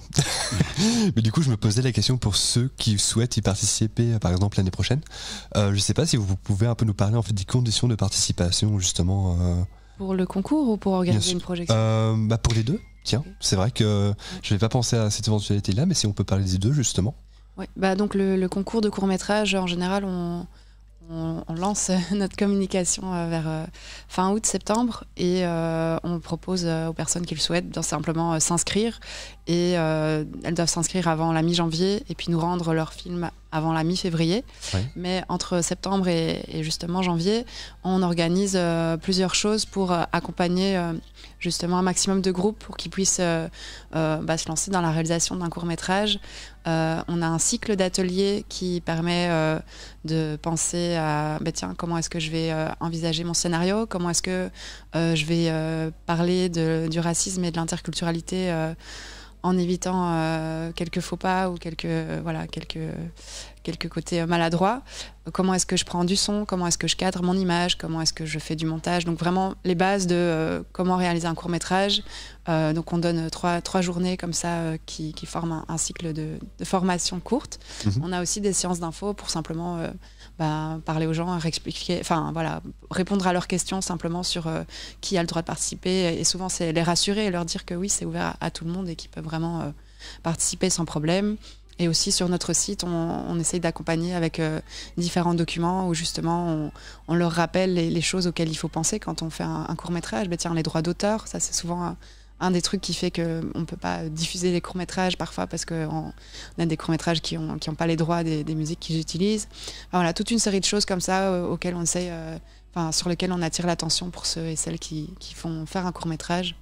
Mais du coup, je me posais la question pour ceux qui souhaitent y participer, euh, par exemple l'année prochaine. Euh, je sais pas si vous pouvez un peu nous parler en fait des conditions de participation, justement. Euh... Pour le concours ou pour organiser une projection euh, bah Pour les deux. Tiens, c'est vrai que je n'avais pas pensé à cette éventualité-là, mais si on peut parler des deux, justement. Oui, bah donc le, le concours de court-métrage, en général, on, on, on lance notre communication vers euh, fin août, septembre, et euh, on propose aux personnes qui le souhaitent de simplement euh, s'inscrire. Et euh, elles doivent s'inscrire avant la mi-janvier et puis nous rendre leur film avant la mi-février. Oui. Mais entre septembre et, et justement janvier, on organise euh, plusieurs choses pour euh, accompagner euh, justement un maximum de groupes pour qu'ils puissent euh, euh, bah, se lancer dans la réalisation d'un court-métrage. Euh, on a un cycle d'ateliers qui permet euh, de penser à bah, tiens, comment est-ce que je vais euh, envisager mon scénario, comment est-ce que euh, je vais euh, parler de, du racisme et de l'interculturalité euh, en évitant euh, quelques faux pas ou quelques, euh, voilà, quelques, quelques côtés maladroits. Comment est-ce que je prends du son, comment est-ce que je cadre mon image, comment est-ce que je fais du montage. Donc vraiment les bases de euh, comment réaliser un court-métrage. Euh, donc on donne trois, trois journées comme ça euh, qui, qui forment un, un cycle de, de formation courte. Mmh. On a aussi des séances d'infos pour simplement euh, bah, parler aux gens, réexpliquer, enfin voilà, répondre à leurs questions simplement sur euh, qui a le droit de participer. Et souvent c'est les rassurer et leur dire que oui, c'est ouvert à, à tout le monde et qu'ils peuvent vraiment euh, participer sans problème. Et aussi sur notre site, on, on essaye d'accompagner avec euh, différents documents où justement on, on leur rappelle les, les choses auxquelles il faut penser quand on fait un, un court-métrage. Ben tiens, les droits d'auteur, ça c'est souvent un, un des trucs qui fait qu'on ne peut pas diffuser les courts-métrages parfois parce qu'on a des courts-métrages qui n'ont qui ont pas les droits des, des musiques qu'ils utilisent. Enfin, voilà, toute une série de choses comme ça euh, auxquelles on essaye, euh, enfin, sur lesquelles on attire l'attention pour ceux et celles qui, qui font faire un court-métrage.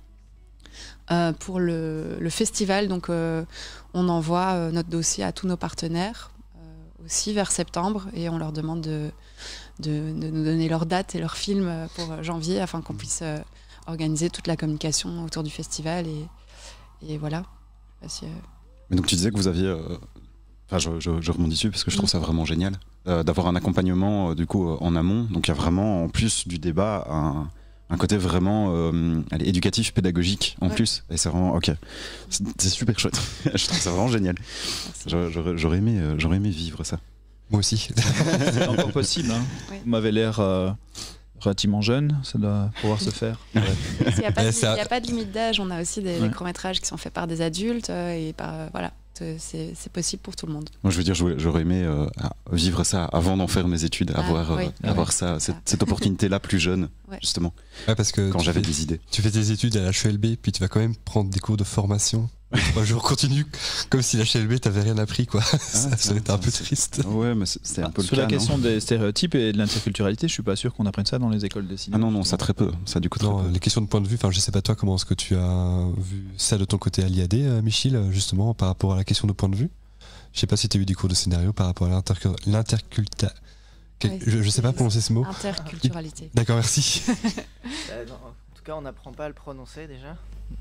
Euh, pour le, le festival, donc euh, on envoie euh, notre dossier à tous nos partenaires euh, aussi vers septembre et on leur demande de, de, de nous donner leur date et leur film pour janvier afin qu'on puisse euh, organiser toute la communication autour du festival et, et voilà. Si, euh... Mais donc tu disais que vous aviez, euh... enfin je, je, je rebondis dessus parce que je trouve ça vraiment génial euh, d'avoir un accompagnement euh, du coup euh, en amont. Donc il y a vraiment en plus du débat un un côté vraiment euh, allez, éducatif, pédagogique en ouais. plus, et c'est vraiment ok, c'est, c'est super chouette. Je trouve ça vraiment génial. J'aurais, j'aurais aimé, euh, j'aurais aimé vivre ça. Moi aussi. C'est encore possible. Hein. Oui. Vous m'avez l'air euh, relativement jeune, ça doit pouvoir se faire. Ouais. Il n'y a, a pas de limite d'âge. On a aussi des, ouais. des courts-métrages qui sont faits par des adultes euh, et par euh, voilà. C'est, c'est possible pour tout le monde. Moi, je veux dire, j'aurais aimé euh, vivre ça avant d'en faire mes études, ah, avoir, oui. euh, avoir ouais, ça, cette, cette opportunité-là plus jeune, ouais. justement. Ouais, parce que quand j'avais fais, des idées. Tu fais tes études à l'H E L B, puis tu vas quand même prendre des cours de formation. Trois jours continue, comme si l'H E L B t'avais rien appris, quoi. Ah, ça serait un peu triste. Ouais, mais c'est un peu Sur le la cas, question non des stéréotypes et de l'interculturalité, je suis pas sûr qu'on apprenne ça dans les écoles de cinéma. Ah non, non, ça très peu. Ça du coup très non, peu. Les questions de point de vue. Enfin, je sais pas toi, comment est-ce que tu as vu ça de ton côté à l'I A D, euh, Michel, justement, par rapport à la question de point de vue. Je sais pas si tu as eu des cours de scénario par rapport à l'interculta. Ouais, je, je sais pas prononcer ce mot. Interculturalité. D'accord, merci. euh, non, en tout cas, on n'apprend pas à le prononcer déjà.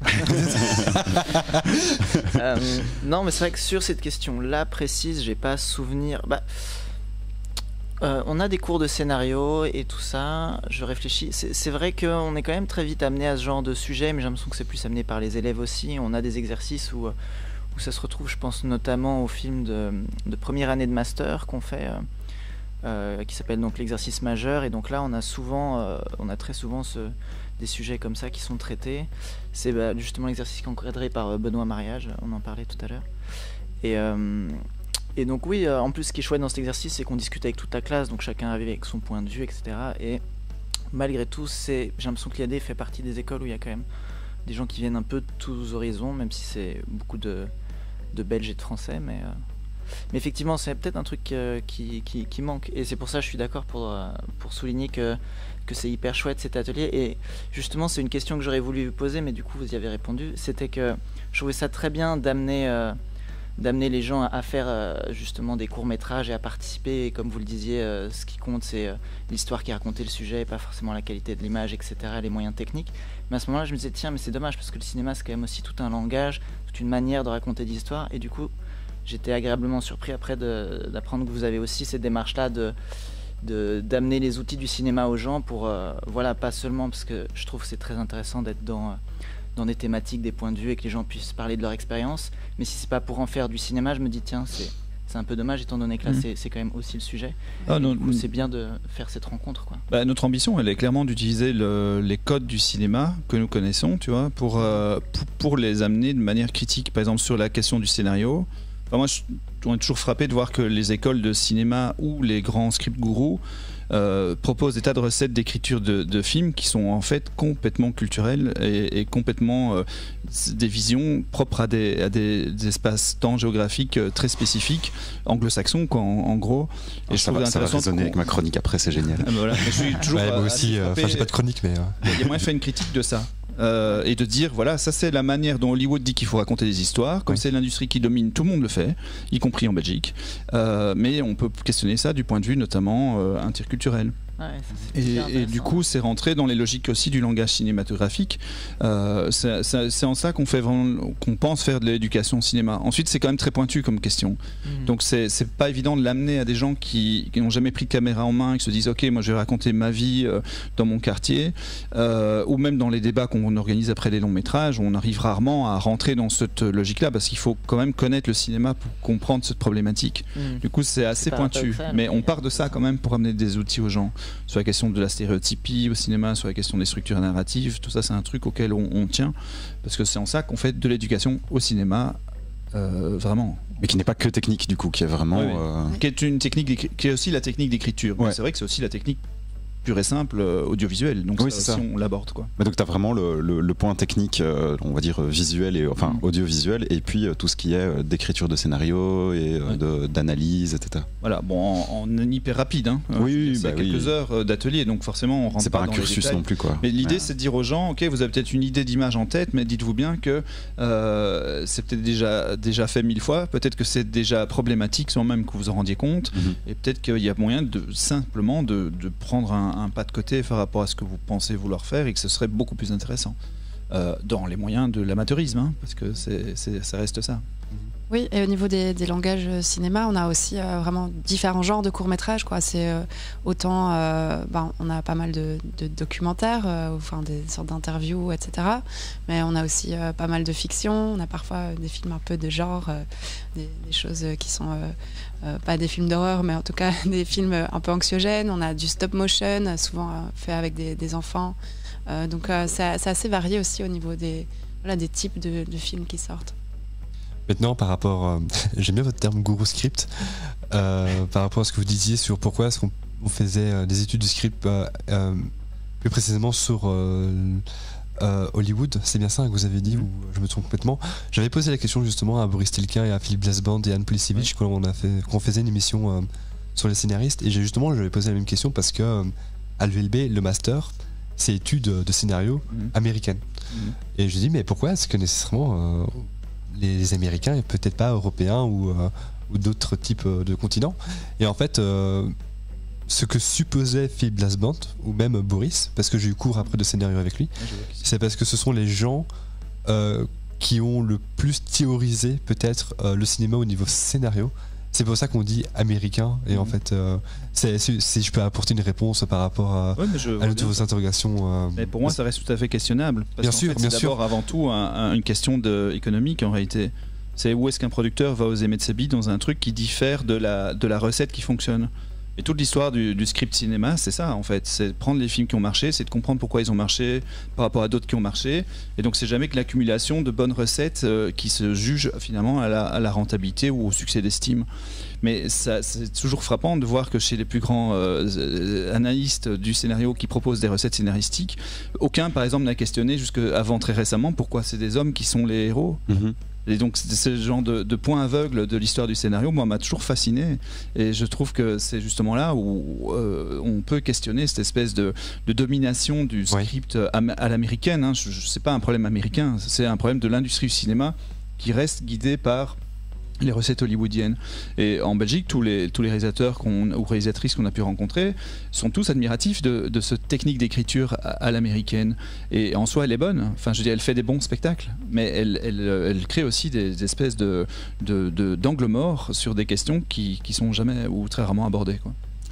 euh, non, mais c'est vrai que sur cette question-là précise, j'ai pas souvenir. Bah, euh, on a des cours de scénario et tout ça. Je réfléchis. C'est, c'est vrai qu'on est quand même très vite amené à ce genre de sujet, mais j'ai l'impression que c'est plus amené par les élèves aussi. On a des exercices où où ça se retrouve, je pense notamment au film de, de première année de master qu'on fait, euh, euh, qui s'appelle donc l'exercice majeur. Et donc là, on a souvent, euh, on a très souvent ce, des sujets comme ça qui sont traités. C'est bah, justement l'exercice qui est encadré par Benoît Mariage, on en parlait tout à l'heure. Et, euh, et donc oui, en plus, ce qui est chouette dans cet exercice, c'est qu'on discute avec toute la classe, donc chacun arrive avec son point de vue, et cetera. Et malgré tout, c'est, j'ai l'impression que l'I A D fait partie des écoles où il y a quand même des gens qui viennent un peu de tous horizons, même si c'est beaucoup de de Belges et de Français, mais, euh, mais effectivement c'est peut-être un truc euh, qui, qui, qui manque, et c'est pour ça que je suis d'accord pour, euh, pour souligner que, que c'est hyper chouette cet atelier. Et justement c'est une question que j'aurais voulu vous poser, mais du coup vous y avez répondu. C'était que je trouvais ça très bien d'amener, euh, d'amener les gens à, à faire euh, justement des courts-métrages et à participer, et comme vous le disiez, euh, ce qui compte c'est euh, l'histoire qui a raconté le sujet et pas forcément la qualité de l'image, etc., les moyens techniques. Mais à ce moment-là je me disais tiens, mais c'est dommage parce que le cinéma c'est quand même aussi tout un langage, une manière de raconter des histoires, et du coup j'étais agréablement surpris après de, d'apprendre que vous avez aussi cette démarche là de, de d'amener les outils du cinéma aux gens pour euh, voilà, pas seulement parce que je trouve que c'est très intéressant d'être dans dans des thématiques, des points de vue et que les gens puissent parler de leur expérience. Mais si c'est pas pour en faire du cinéma, je me dis tiens, c'est c'est un peu dommage étant donné que là, mmh. c'est, c'est quand même aussi le sujet. Ah, non, du coup, c'est bien de faire cette rencontre, quoi. Bah, notre ambition, elle est clairement d'utiliser le, les codes du cinéma que nous connaissons, tu vois, pour, euh, pour, pour les amener de manière critique. Par exemple, sur la question du scénario. Enfin, moi, je, on est toujours frappé de voir que les écoles de cinéma ou les grands script gourous Euh, propose des tas de recettes d'écriture de, de films qui sont en fait complètement culturelles et, et complètement euh, des visions propres à des, à des, des espaces-temps géographiques euh, très spécifiques, anglo-saxons quoi, en, en gros. Et oh, je ça, va, ça va résonner avec ma chronique après, c'est génial. Ah, bah voilà. Je suis toujours ouais, moi aussi, enfin euh, j'ai pas de chronique mais... Euh... Il y a moyen de faire une critique de ça. Euh, et de dire voilà, ça c'est la manière dont Hollywood dit qu'il faut raconter des histoires, comme oui. c'est l'industrie qui domine, tout le monde le fait, y compris en Belgique, euh, mais on peut questionner ça du point de vue notamment euh, interculturel. Ouais, ça, et, et du coup, c'est rentré dans les logiques aussi du langage cinématographique. Euh, c'est, c'est, c'est en ça qu'on fait vraiment, qu'on pense faire de l'éducation au cinéma. Ensuite, c'est quand même très pointu comme question. Mmh. Donc, c'est, c'est pas évident de l'amener à des gens qui n'ont jamais pris de caméra en main et qui se disent ok, moi je vais raconter ma vie euh, dans mon quartier, euh, ou même dans les débats qu'on organise après les longs métrages. On arrive rarement à rentrer dans cette logique-là parce qu'il faut quand même connaître le cinéma pour comprendre cette problématique. Mmh. Du coup, c'est assez c'est pointu, mais, mais on part de ça quand même pour amener des outils aux gens. Sur la question de la stéréotypie au cinéma, sur la question des structures narratives, tout ça c'est un truc auquel on, on tient, parce que c'est en ça qu'on fait de l'éducation au cinéma, euh, vraiment. Mais qui n'est pas que technique du coup, qui est vraiment... Oui, oui. Euh... Qui est une technique, qui est aussi la technique d'écriture. Ouais. C'est vrai que c'est aussi la technique pure et simple euh, audiovisuel, donc oui, ça, c'est ça. Si on l'aborde quoi. Mais donc tu as vraiment le, le, le point technique, euh, on va dire visuel et enfin mmh. audiovisuel, et puis euh, tout ce qui est euh, d'écriture de scénario et euh, ouais. de, d'analyse, et cetera. Voilà, bon, en, en hyper rapide, hein. Oui, c'est bah quelques oui. heures d'atelier, donc forcément on rentre c'est pas, pas un dans cursus les non plus quoi. Mais l'idée ouais. c'est de dire aux gens, ok, vous avez peut-être une idée d'image en tête, mais dites-vous bien que euh, c'est peut-être déjà déjà fait mille fois, peut-être que c'est déjà problématique sans même que vous en rendiez compte, mmh. et peut-être qu'il y a moyen de simplement de, de prendre un, un pas de côté par rapport à ce que vous pensez vouloir faire et que ce serait beaucoup plus intéressant euh, dans les moyens de l'amateurisme, hein, parce que c'est, c'est, ça reste ça. Oui, et au niveau des, des langages cinéma, on a aussi euh, vraiment différents genres de courts-métrages, quoi. C'est euh, autant, euh, ben, on a pas mal de, de documentaires, euh, enfin des sortes d'interviews, et cetera. Mais on a aussi euh, pas mal de fiction. On a parfois des films un peu de genre, euh, des, des choses qui sont euh, euh, pas des films d'horreur, mais en tout cas des films un peu anxiogènes. On a du stop motion, souvent euh, fait avec des, des enfants. Euh, donc euh, c'est, c'est assez varié aussi au niveau des, voilà, des types de, de films qui sortent. Maintenant, par rapport, euh, j'aime bien votre terme gourou script, euh, par rapport à ce que vous disiez sur pourquoi est-ce qu'on on faisait euh, des études du script euh, euh, plus précisément sur euh, euh, Hollywood, c'est bien ça que vous avez dit, ou je me trompe complètement. J'avais posé la question justement à Boris Tilkin et à Philippe Blasband et Anne Polisevich quand on a fait, quand on faisait une émission euh, sur les scénaristes, et j'ai justement j'avais posé la même question parce que euh, à l'U L B, le master, c'est études de scénario mmh. américaines. Mmh. Et je dis mais pourquoi est-ce que nécessairement euh, les Américains et peut-être pas Européens ou, euh, ou d'autres types de continents. Et en fait, euh, ce que supposait Philippe Blasband ou même Boris, parce que j'ai eu cours après de scénario avec lui, c'est parce que ce sont les gens euh, qui ont le plus théorisé peut-être euh, le cinéma au niveau scénario. C'est pour ça qu'on dit américain, et mmh. en fait, euh, c'est, c'est, si je peux apporter une réponse par rapport à, ouais, à l'une de vos interrogations. Euh, mais pour moi, ça reste tout à fait questionnable. Parce bien qu'en sûr, fait, bien c'est sûr. d'abord avant tout un, un, une question de, économique en réalité. C'est où est-ce qu'un producteur va oser mettre ses billes dans un truc qui diffère de la, de la recette qui fonctionne. Et toute l'histoire du, du script cinéma, c'est ça en fait. C'est de prendre les films qui ont marché, c'est de comprendre pourquoi ils ont marché par rapport à d'autres qui ont marché. Et donc c'est jamais que l'accumulation de bonnes recettes euh, qui se jugent finalement à la, à la rentabilité ou au succès d'estime. Mais ça, c'est toujours frappant de voir que chez les plus grands euh, analystes du scénario qui proposent des recettes scénaristiques, aucun par exemple n'a questionné jusqu'avant très récemment pourquoi c'est des hommes qui sont les héros. Mm-hmm. Et donc ce genre de, de point aveugle de l'histoire du scénario, moi, m'a toujours fasciné, et je trouve que c'est justement là où euh, on peut questionner cette espèce de, de domination du script ouais. à, à l'américaine, hein. Je, je, c'est pas un problème américain, c'est un problème de l'industrie du cinéma qui reste guidée par les recettes hollywoodiennes. Et en Belgique, tous les, tous les réalisateurs qu'on, ou réalisatrices qu'on a pu rencontrer sont tous admiratifs de, de cette technique d'écriture à, à l'américaine. Et en soi, elle est bonne. Enfin, je veux dire, elle fait des bons spectacles, mais elle, elle, elle crée aussi des espèces de, de, de, d'angles morts sur des questions qui, qui sont jamais ou très rarement abordées, quoi.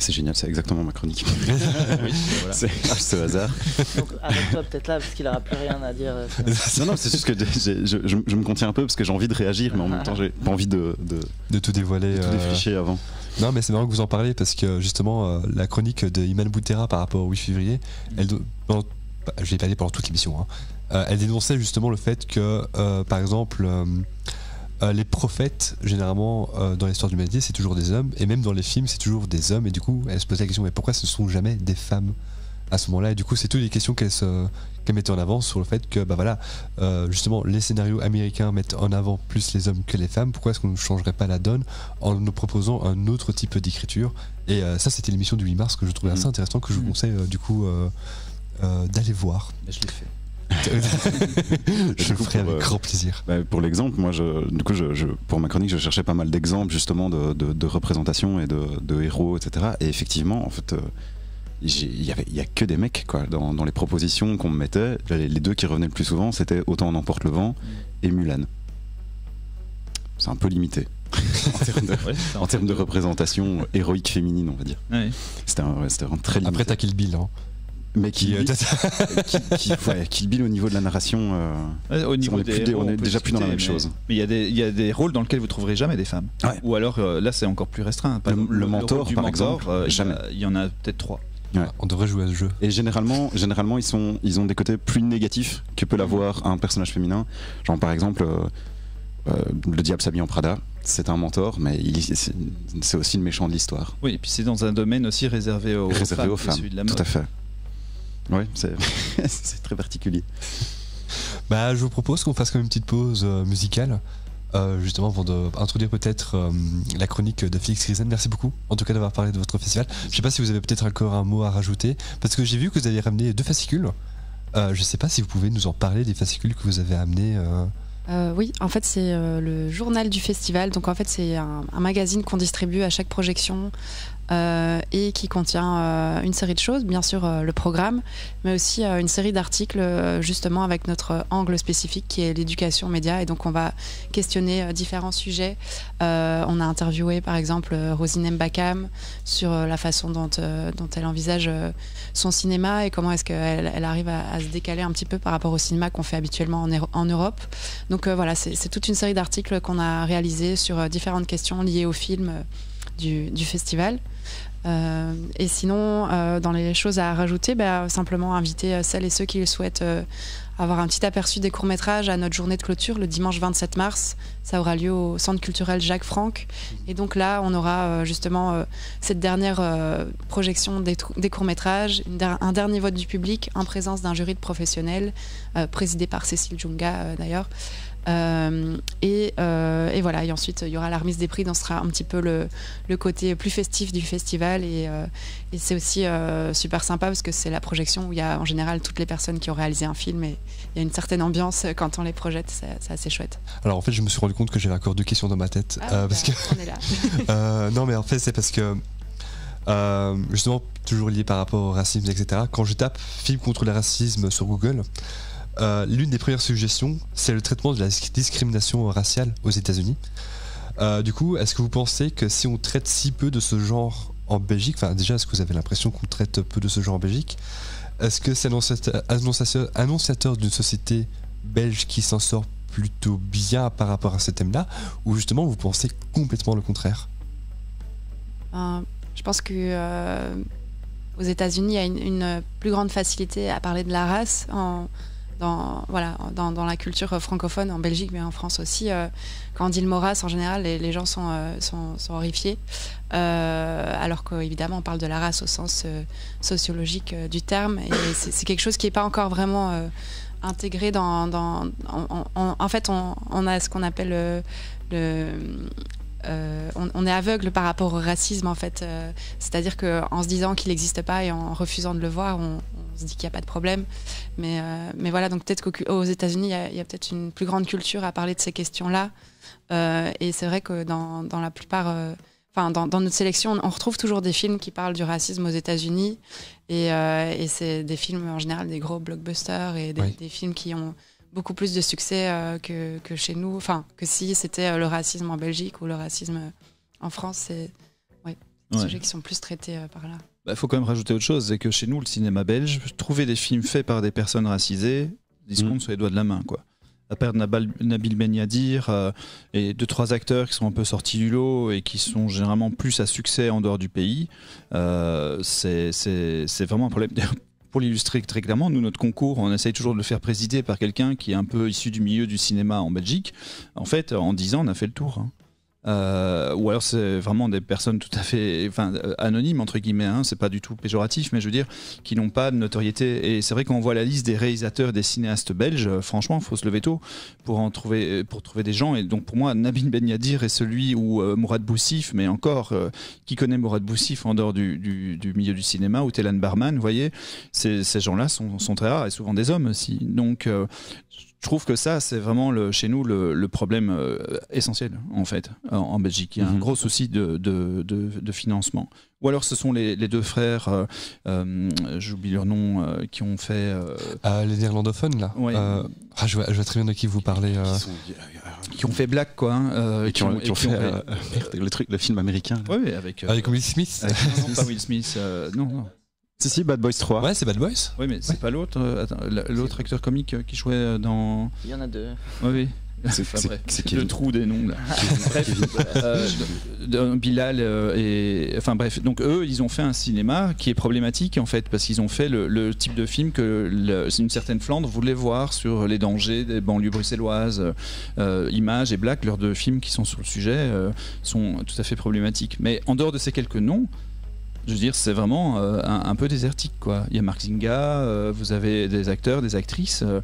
C'est génial, c'est exactement ma chronique. Oui, voilà. C'est ce hasard. Donc arrête-toi peut-être là parce qu'il n'aura plus rien à dire. Non, non, c'est juste que je, je, je, je me contiens un peu parce que j'ai envie de réagir, mais en même temps, j'ai pas envie de, de, de tout dévoiler. De tout défricher euh... avant. Non, mais c'est marrant que vous en parlez parce que justement, euh, la chronique de Iman Boutera par rapport au huit février, elle, pendant, je l'ai pas dit pendant toute l'émission, hein, euh, elle dénonçait justement le fait que, euh, par exemple, euh, Euh, les prophètes, généralement, euh, dans l'histoire de l'humanité, c'est toujours des hommes, et même dans les films, c'est toujours des hommes, et du coup, elle se posait la question, mais pourquoi ce ne sont jamais des femmes à ce moment-là? Et du coup, c'est toutes les questions qu'elle, se, qu'elle mettait en avant sur le fait que, bah voilà, euh, justement, les scénarios américains mettent en avant plus les hommes que les femmes, pourquoi est-ce qu'on ne changerait pas la donne en nous proposant un autre type d'écriture? Et euh, ça, c'était l'émission du huit mars que je trouvais assez intéressant, que je vous conseille, euh, du coup, euh, euh, d'aller voir. Je l'ai fait. Je le ferai avec grand plaisir. Bah, pour l'exemple, moi, je, du coup, je, je, pour ma chronique, je cherchais pas mal d'exemples justement de, de, de représentation et de, de héros, et cetera. Et effectivement, en fait, euh, il y avait, il y a que des mecs quoi dans, dans les propositions qu'on me mettait. Les, les deux qui revenaient le plus souvent, c'était Autant en emporte le vent et Mulan. C'est un peu limité. en termes de, ouais, en termes de représentation héroïque féminine, on va dire. Ouais. C'était un, c'était un très limité. Après, t'as Kill Bill, hein. Mais Kill Bill, qui, qui, ouais, Kill Bill au niveau de la narration, euh, ouais, au niveau on est, plus, héros, on est on déjà plus dans la même mais, chose. Mais il y a des il y a des rôles dans lesquels vous trouverez jamais des femmes. Ouais. Ou alors euh, là c'est encore plus restreint. Par le, exemple, le, le mentor, le par mentor, exemple, euh, jamais. Il y en a peut-être trois. Ouais. On devrait jouer à ce jeu. Et généralement, généralement ils sont, ils ont des côtés plus négatifs que peut l'avoir un personnage féminin. Genre par exemple, euh, euh, le diable s'habille en Prada. C'est un mentor, mais il, c'est, c'est aussi le méchant de l'histoire. Oui, et puis c'est dans un domaine aussi réservé aux, réservé femmes, aux femmes. Celui de la tout mode. à fait. Oui, c'est, c'est très particulier. Bah, je vous propose qu'on fasse comme une petite pause euh, musicale, euh, justement avant d'introduire peut-être euh, la chronique de Félix Griesen. Merci beaucoup, en tout cas, d'avoir parlé de votre festival. Je sais pas si vous avez peut-être encore un mot à rajouter, parce que j'ai vu que vous avez ramené deux fascicules. Euh, je sais pas si vous pouvez nous en parler des fascicules que vous avez amenés. Euh... Euh, oui, en fait c'est euh, le journal du festival, donc en fait c'est un, un magazine qu'on distribue à chaque projection euh, et qui contient euh, une série de choses, bien sûr euh, le programme, mais aussi euh, une série d'articles euh, justement avec notre angle spécifique qui est l'éducation aux médias, et donc on va questionner euh, différents sujets. Euh, on a interviewé par exemple Rosine Mbakam sur euh, la façon dont, euh, dont elle envisage euh, son cinéma et comment est-ce qu'elle elle arrive à, à se décaler un petit peu par rapport au cinéma qu'on fait habituellement en, en Europe. Donc euh, voilà, c'est, c'est toute une série d'articles qu'on a réalisés sur euh, différentes questions liées au film euh, du, du festival. Euh, et sinon, euh, dans les choses à rajouter, bah, simplement inviter euh, celles et ceux qui souhaitent euh, avoir un petit aperçu des courts-métrages à notre journée de clôture le dimanche vingt-sept mars. Ça aura lieu au Centre culturel Jacques Franck. Et donc là, on aura euh, justement euh, cette dernière euh, projection des, des courts-métrages, der- un dernier vote du public en présence d'un jury de professionnels, euh, présidé par Cécile Djunga euh, d'ailleurs. Euh, et, euh, et voilà, et ensuite il y aura la remise des prix, donc ce sera un petit peu le, le côté plus festif du festival, et, euh, et c'est aussi euh, super sympa parce que c'est la projection où il y a en général toutes les personnes qui ont réalisé un film, et il y a une certaine ambiance quand on les projette, c'est, c'est assez chouette. Alors en fait je me suis rendu compte que j'avais encore deux questions dans ma tête. Ah, euh, bah, parce que... on est là. euh, non mais en fait c'est parce que euh, justement toujours lié par rapport au racisme, et cetera. Quand je tape film contre le racisme sur Google, Euh, l'une des premières suggestions, c'est le traitement de la discrimination raciale aux États-Unis. Euh, du coup, est-ce que vous pensez que si on traite si peu de ce genre en Belgique, enfin déjà, est-ce que vous avez l'impression qu'on traite peu de ce genre en Belgique? Est-ce que c'est annonciateur, annonciateur, annonciateur d'une société belge qui s'en sort plutôt bien par rapport à ce thème-là, ou justement vous pensez complètement le contraire? euh, Je pense que euh, aux États-Unis, il y a une, une plus grande facilité à parler de la race en Dans, voilà, dans, dans la culture francophone en Belgique, mais en France aussi. Euh, quand on dit le mot race, en général, les, les gens sont, euh, sont, sont horrifiés. Euh, alors qu'évidemment, on parle de la race au sens euh, sociologique euh, du terme. Et c'est, c'est quelque chose qui n'est pas encore vraiment euh, intégré dans... dans on, on, en fait, on, on a ce qu'on appelle euh, le... Euh, on, on est aveugle par rapport au racisme, en fait. Euh, c'est-à-dire qu'en se disant qu'il n'existe pas et en refusant de le voir, on, on se dit qu'il n'y a pas de problème. Mais, euh, mais voilà, donc peut-être qu'aux États-Unis, il y a, il y a peut-être une plus grande culture à parler de ces questions-là. Euh, et c'est vrai que dans, dans la plupart... Euh, Enfin, dans, dans notre sélection, on retrouve toujours des films qui parlent du racisme aux États-Unis. Et, euh, et c'est des films, en général, des gros blockbusters et des, oui. des films qui ont beaucoup plus de succès euh, que, que chez nous. Enfin, que si c'était euh, le racisme en Belgique ou le racisme en France. C'est... Ouais. des Ouais. sujets qui sont plus traités euh, par là. Il bah, faut quand même rajouter autre chose, c'est que chez nous, le cinéma belge, trouver des films faits par des personnes racisées, ils se comptent mmh. sur les doigts de la main, quoi. À part Nabal, Nabil Ben Yadir euh, et deux trois acteurs qui sont un peu sortis du lot et qui sont généralement plus à succès en dehors du pays, euh, c'est, c'est, c'est vraiment un problème. Pour l'illustrer très clairement, nous, notre concours, on essaye toujours de le faire présider par quelqu'un qui est un peu issu du milieu du cinéma en Belgique. En fait, en dix ans, on a fait le tour. Hein. Euh, ou alors c'est vraiment des personnes tout à fait enfin, euh, anonymes entre guillemets, hein, c'est pas du tout péjoratif, mais je veux dire qui n'ont pas de notoriété. Et c'est vrai qu'on voit la liste des réalisateurs, des cinéastes belges, euh, franchement il faut se lever tôt pour en trouver, pour trouver des gens. Et donc pour moi Nabil Ben Yadir est celui ou euh, Mourad Boussif, mais encore euh, qui connaît Mourad Boussif en dehors du, du, du milieu du cinéma, ou Télan Barman, vous voyez, ces, ces gens là sont, sont très rares et souvent des hommes aussi. Donc euh, je trouve que ça, c'est vraiment le, chez nous le, le problème euh, essentiel, en fait, en, en Belgique. Il y a un gros souci de, de, de, de financement. Ou alors ce sont les, les deux frères, euh, euh, j'oublie leur nom, euh, qui ont fait... Euh... Ah, les néerlandophones, là ouais. euh, ah, je, vois, je vois très bien de qui vous parlez. Euh... Qui, sont... qui ont fait Black, quoi. Hein, euh, et qui ont, qui ont, qui ont fait, fait euh, le, truc, le film américain. Oui, avec... Euh, avec Will Smith. Avec, non, pas Will Smith, euh, non, non. Si, si, Bad Boys trois. Ouais, c'est Bad Boys. Oui, mais c'est ouais. pas l'autre. Euh, attends, l'autre acteur comique qui jouait dans. Il y en a deux. Oui, oui. C'est, enfin, c'est, c'est le trou des noms là. Bref, euh, de, Bilal euh, et enfin bref, donc eux ils ont fait un cinéma qui est problématique en fait parce qu'ils ont fait le, le type de film que le, une certaine Flandre voulait voir sur les dangers des banlieues bruxelloises. Euh, Image et Black, leurs deux films qui sont sur le sujet, euh, sont tout à fait problématiques. Mais en dehors de ces quelques noms, je veux dire, c'est vraiment euh, un, un peu désertique, quoi. Il y a Mark Zinga, euh, vous avez des acteurs, des actrices, euh,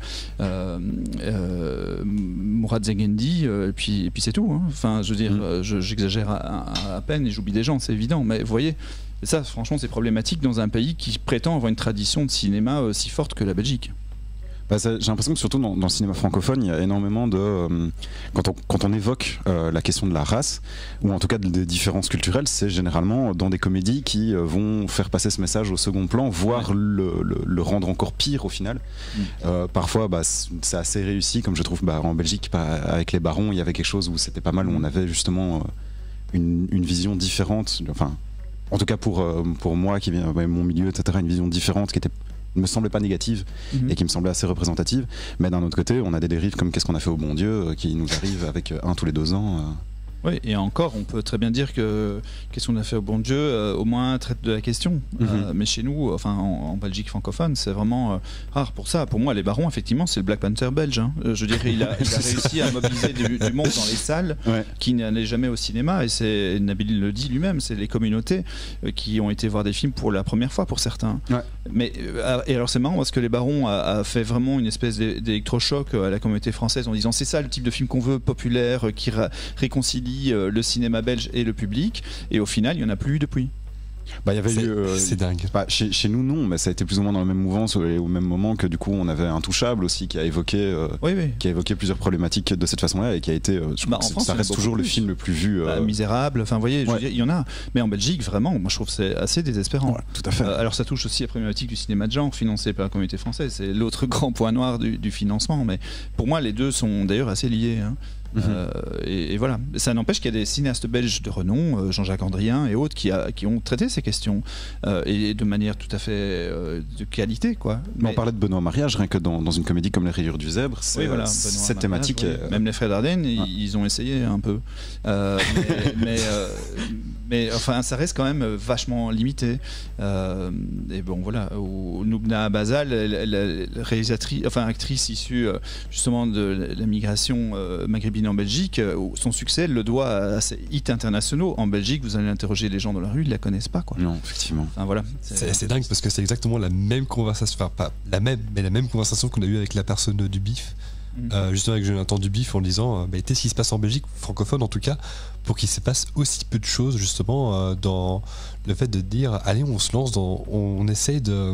euh, Mourad Zegendi, euh, et puis, et puis c'est tout. Hein. Enfin, je veux dire, mm. je, j'exagère à, à, à peine et j'oublie des gens, c'est évident. Mais vous voyez, ça, franchement, c'est problématique dans un pays qui prétend avoir une tradition de cinéma aussi forte que la Belgique. Bah, ça, j'ai l'impression que surtout dans, dans le cinéma francophone, il y a énormément de... Euh, quand, on, quand on évoque euh, la question de la race, ou en tout cas des différences culturelles, c'est généralement dans des comédies qui euh, vont faire passer ce message au second plan, voire ouais. le, le, le rendre encore pire au final. Mmh. Euh, parfois, bah, c'est assez réussi, comme je trouve bah, en Belgique, bah, avec Les Barons, il y avait quelque chose où c'était pas mal, où on avait justement euh, une, une vision différente, enfin, en tout cas pour, euh, pour moi, qui vient de mon milieu, et cetera, une vision différente qui était... me semblait pas négative mmh. et qui me semblait assez représentative, mais d'un autre côté on a des dérives comme Qu'est-ce qu'on a fait au bon Dieu euh, qui nous arrive avec un tous les deux ans. euh. Oui, et encore, on peut très bien dire que Qu'est-ce qu'on a fait au bon Dieu, euh, au moins traite de la question. Mmh. Euh, mais chez nous, enfin en, en Belgique francophone, c'est vraiment euh, rare pour ça. Pour moi, Les Barons, effectivement, c'est le Black Panther belge. Hein. Je dirais, il a, il a réussi à mobiliser du, du monde dans les salles ouais. qui n'allaient jamais au cinéma. Et c'est, Nabil le dit lui-même, c'est les communautés euh, qui ont été voir des films pour la première fois pour certains. Ouais. Mais, euh, et alors c'est marrant parce que Les Barons a, a fait vraiment une espèce d'électrochoc à la communauté française en disant c'est ça le type de film qu'on veut, populaire, qui ra- réconcilie le cinéma belge et le public, et au final il n'y en a plus eu depuis. Bah, y avait c'est, eu, euh, c'est dingue. Bah, chez, chez nous non, mais ça a été plus ou moins dans la même mouvance au, au même moment que du coup on avait Intouchable aussi qui a évoqué, euh, oui, oui. qui a évoqué plusieurs problématiques de cette façon-là et qui a été, euh, je bah, crois en que France, ça reste toujours plus. Le film le plus vu. Euh... Bah, Misérable, enfin vous voyez, ouais. il y en a, mais en Belgique vraiment, moi je trouve que c'est assez désespérant. Ouais, tout à fait. Euh, alors ça touche aussi la problématique du cinéma de genre financé par la communauté française, c'est l'autre grand point noir du, du financement, mais pour moi les deux sont d'ailleurs assez liés. Hein. Mmh. Euh, et, et voilà, ça n'empêche qu'il y a des cinéastes belges de renom, euh, Jean-Jacques Andrien et autres, qui, a, qui ont traité ces questions euh, et de manière tout à fait euh, de qualité, quoi. Mais on parlait de Benoît Mariage, rien que dans, dans une comédie comme Les Rayures du Zèbre, c'est, oui, voilà, cette thématique. Oui. Est... Même les Frères Dardenne, ouais. ils, ils ont essayé un peu, euh, mais, mais, euh, mais enfin, ça reste quand même vachement limité. Euh, et bon, voilà, Noubna Bazal, la, la, la réalisatrice, enfin actrice issue justement de la migration euh, maghrébine en Belgique, son succès elle le doit à ses hits internationaux. En Belgique, vous allez interroger les gens dans la rue, ils la connaissent pas, quoi. Non, effectivement. Enfin, voilà. C'est, c'est, c'est dingue parce que c'est exactement la même conversation, enfin pas la même, mais la même conversation qu'on a eue avec la personne du Bif. Mmh. Euh, justement avec Jonathan Dubif en disant euh, bah, qu'est-ce qui se passe en Belgique, francophone en tout cas, pour qu'il se passe aussi peu de choses justement euh, dans le fait de dire allez on se lance dans, on, on essaye de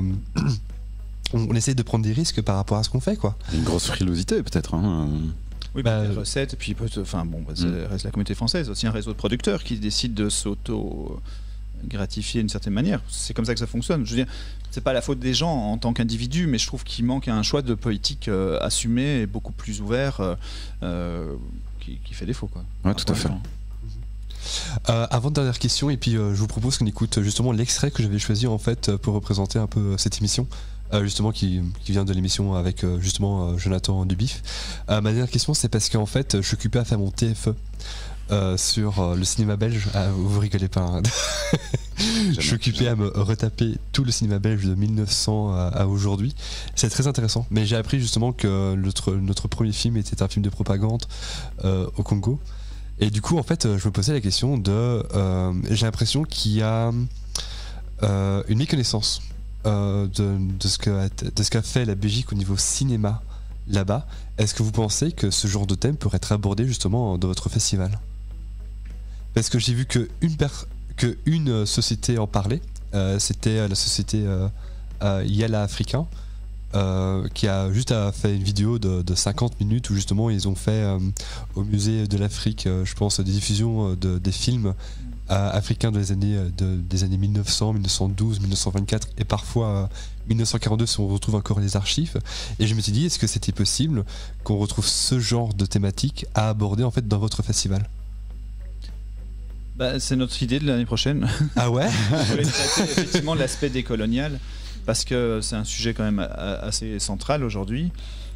on essaye de prendre des risques par rapport à ce qu'on fait, quoi. Une grosse frilosité peut-être, hein. Oui, bah, des recettes, et puis enfin bon, bah, ça mm. reste la communauté française, aussi un réseau de producteurs qui décident de s'auto gratifier d'une certaine manière. C'est comme ça que ça fonctionne. Je veux dire, c'est pas la faute des gens en tant qu'individus, mais je trouve qu'il manque un choix de politique euh, assumé et beaucoup plus ouvert euh, euh, qui, qui fait défaut, quoi. Ouais, tout à fait. Euh, avant dernière question, et puis euh, je vous propose qu'on écoute justement l'extrait que j'avais choisi en fait pour représenter un peu cette émission. Euh, justement qui, qui vient de l'émission avec euh, justement euh, Jonathan Dubif. Euh, ma dernière question, c'est parce qu'en fait je suis occupé à faire mon T F E euh, sur euh, le cinéma belge. Ah, vous rigolez pas hein. Je suis occupé à me retaper tout le cinéma belge de mille neuf cents à, à aujourd'hui. C'est très intéressant, mais j'ai appris justement que notre, notre premier film était un film de propagande euh, au Congo. Et du coup en fait je me posais la question de euh, j'ai l'impression qu'il y a euh, une méconnaissance Euh, de, de ce que, de ce qu'a fait la Belgique au niveau cinéma là-bas. Est-ce que vous pensez que ce genre de thème pourrait être abordé justement dans votre festival? Parce que j'ai vu que une, per- que une société en parlait, euh, c'était la société euh, euh, Yala Africain, euh, qui a juste a fait une vidéo de, de cinquante minutes où justement ils ont fait euh, au musée de l'Afrique, euh, je pense, des diffusions de, des films africains des années, de, des années mille neuf cents, mille neuf cent douze, mille neuf cent vingt-quatre et parfois euh, mille neuf cent quarante-deux si on retrouve encore les archives. Et je me suis dit, est-ce que c'était possible qu'on retrouve ce genre de thématique à aborder en fait dans votre festival? Bah, c'est notre idée de l'année prochaine. Ah ouais? On voulait traiter effectivement l'aspect décolonial parce que c'est un sujet quand même assez central aujourd'hui.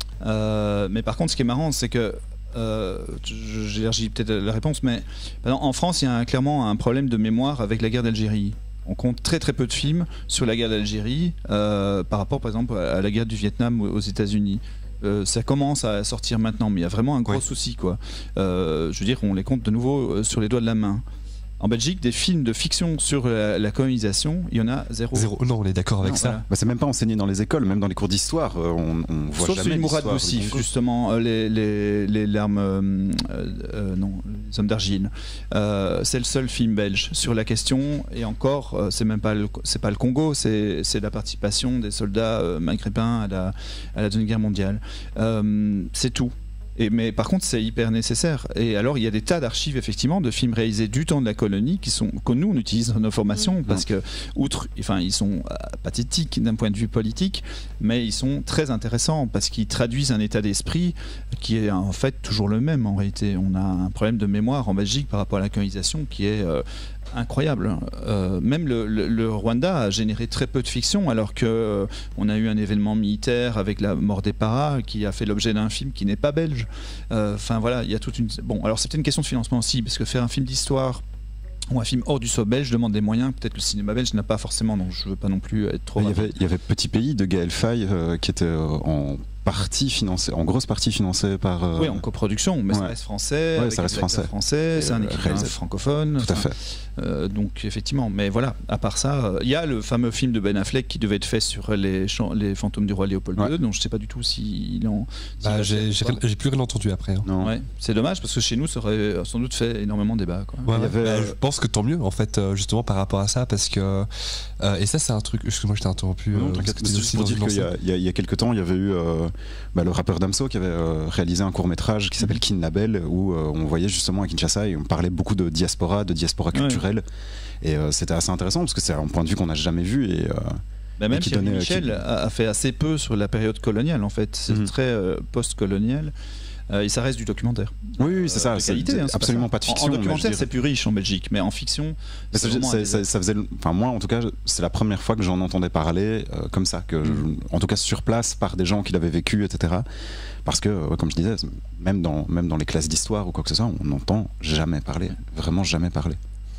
Euh, mais par contre, ce qui est marrant, c'est que Euh, j'élargis peut-être la réponse, mais en France, il y a un, clairement un problème de mémoire avec la guerre d'Algérie. On compte très très peu de films sur la guerre d'Algérie euh, par rapport, par exemple, à la guerre du Vietnam aux États-Unis. Euh, ça commence à sortir maintenant, mais il y a vraiment un gros ouais. souci, quoi. Euh, je veux dire, on les compte de nouveau sur les doigts de la main. En Belgique, des films de fiction sur la, la colonisation, il y en a zéro. Zéro. Non, on est d'accord avec non, ça. Voilà. Bah, c'est même pas enseigné dans les écoles, même dans les cours d'histoire, on, on voit Sauf jamais celui de Mourad l'histoire. Boussif, justement, euh, les, les, les larmes, euh, euh, non, les hommes d'argile. Euh, c'est le seul film belge sur la question, et encore, euh, c'est même pas le, c'est pas le Congo, c'est, c'est la participation des soldats euh, maghrébins à la, à la Deuxième Guerre mondiale. Euh, c'est tout. Et, mais par contre, c'est hyper nécessaire. Et alors, il y a des tas d'archives, effectivement, de films réalisés du temps de la colonie qui sont, que nous, on utilise dans nos formations, mmh. parce que, outre, enfin, ils sont euh, pathétiques d'un point de vue politique, mais ils sont très intéressants parce qu'ils traduisent un état d'esprit qui est en fait toujours le même, en réalité. On a un problème de mémoire en Belgique par rapport à la colonisation qui est euh, incroyable. Euh, même le, le, le Rwanda a généré très peu de fiction, alors que euh, on a eu un événement militaire avec la mort des Paras qui a fait l'objet d'un film qui n'est pas belge. Enfin euh, voilà, il y a toute une. Bon, alors c'est peut-être une question de financement aussi, parce que faire un film d'histoire ou un film hors du sol belge demande des moyens. Peut-être le cinéma belge n'a pas forcément, donc je veux pas non plus être trop. Il y avait, il y avait Petit Pays de Gaël Faye euh, qui était euh, en partie financé, en grosse partie financé par. Euh... Oui, en coproduction, mais ouais. ça reste français. Ouais, ça reste français. français c'est un écrivain francophone. Tout à fait. Euh, donc effectivement, mais voilà. À part ça, il euh, y a le fameux film de Ben Affleck qui devait être fait sur les, les fantômes du roi Léopold ouais. deux. Donc je sais pas du tout s'il en. Bah, j'ai, j'ai, j'ai plus rien entendu après. Hein. Non. Ouais, c'est dommage parce que chez nous, ça aurait sans doute fait énormément débat. Quoi. Ouais, ouais. Avait, bah, euh... Je pense que tant mieux en fait, justement par rapport à ça, parce que euh, et ça c'est un truc. Excuse-moi, je t'ai interrompu. Non, euh, c'est juste pour dire qu'il y a, il y, a, il y a quelques temps, il y avait eu euh, bah, le rappeur Damso qui avait euh, réalisé un court métrage qui s'appelle Kin Label, où euh, on voyait justement à Kinshasa et on parlait beaucoup de diaspora, de diaspora culturelle, ouais. et euh, c'était assez intéressant parce que c'est un point de vue qu'on n'a jamais vu et. Euh, bah même Thierry Michel qui... a fait assez peu sur la période coloniale en fait, c'est mm-hmm. très euh, post-colonial. Euh, et ça reste du documentaire. Oui, oui c'est ça. De qualité, hein, absolument pas, pas de fiction. En, en documentaire, c'est plus riche en Belgique, mais en fiction, mais c'est ça, ça, ça faisait. Enfin, moi, en tout cas, c'est la première fois que j'en entendais parler euh, comme ça, que mm. je, en tout cas sur place par des gens qui l'avaient vécu, et cetera. Parce que, ouais, comme je disais, même dans même dans les classes d'histoire ou quoi que ce soit, on n'entend jamais parler, vraiment jamais parler.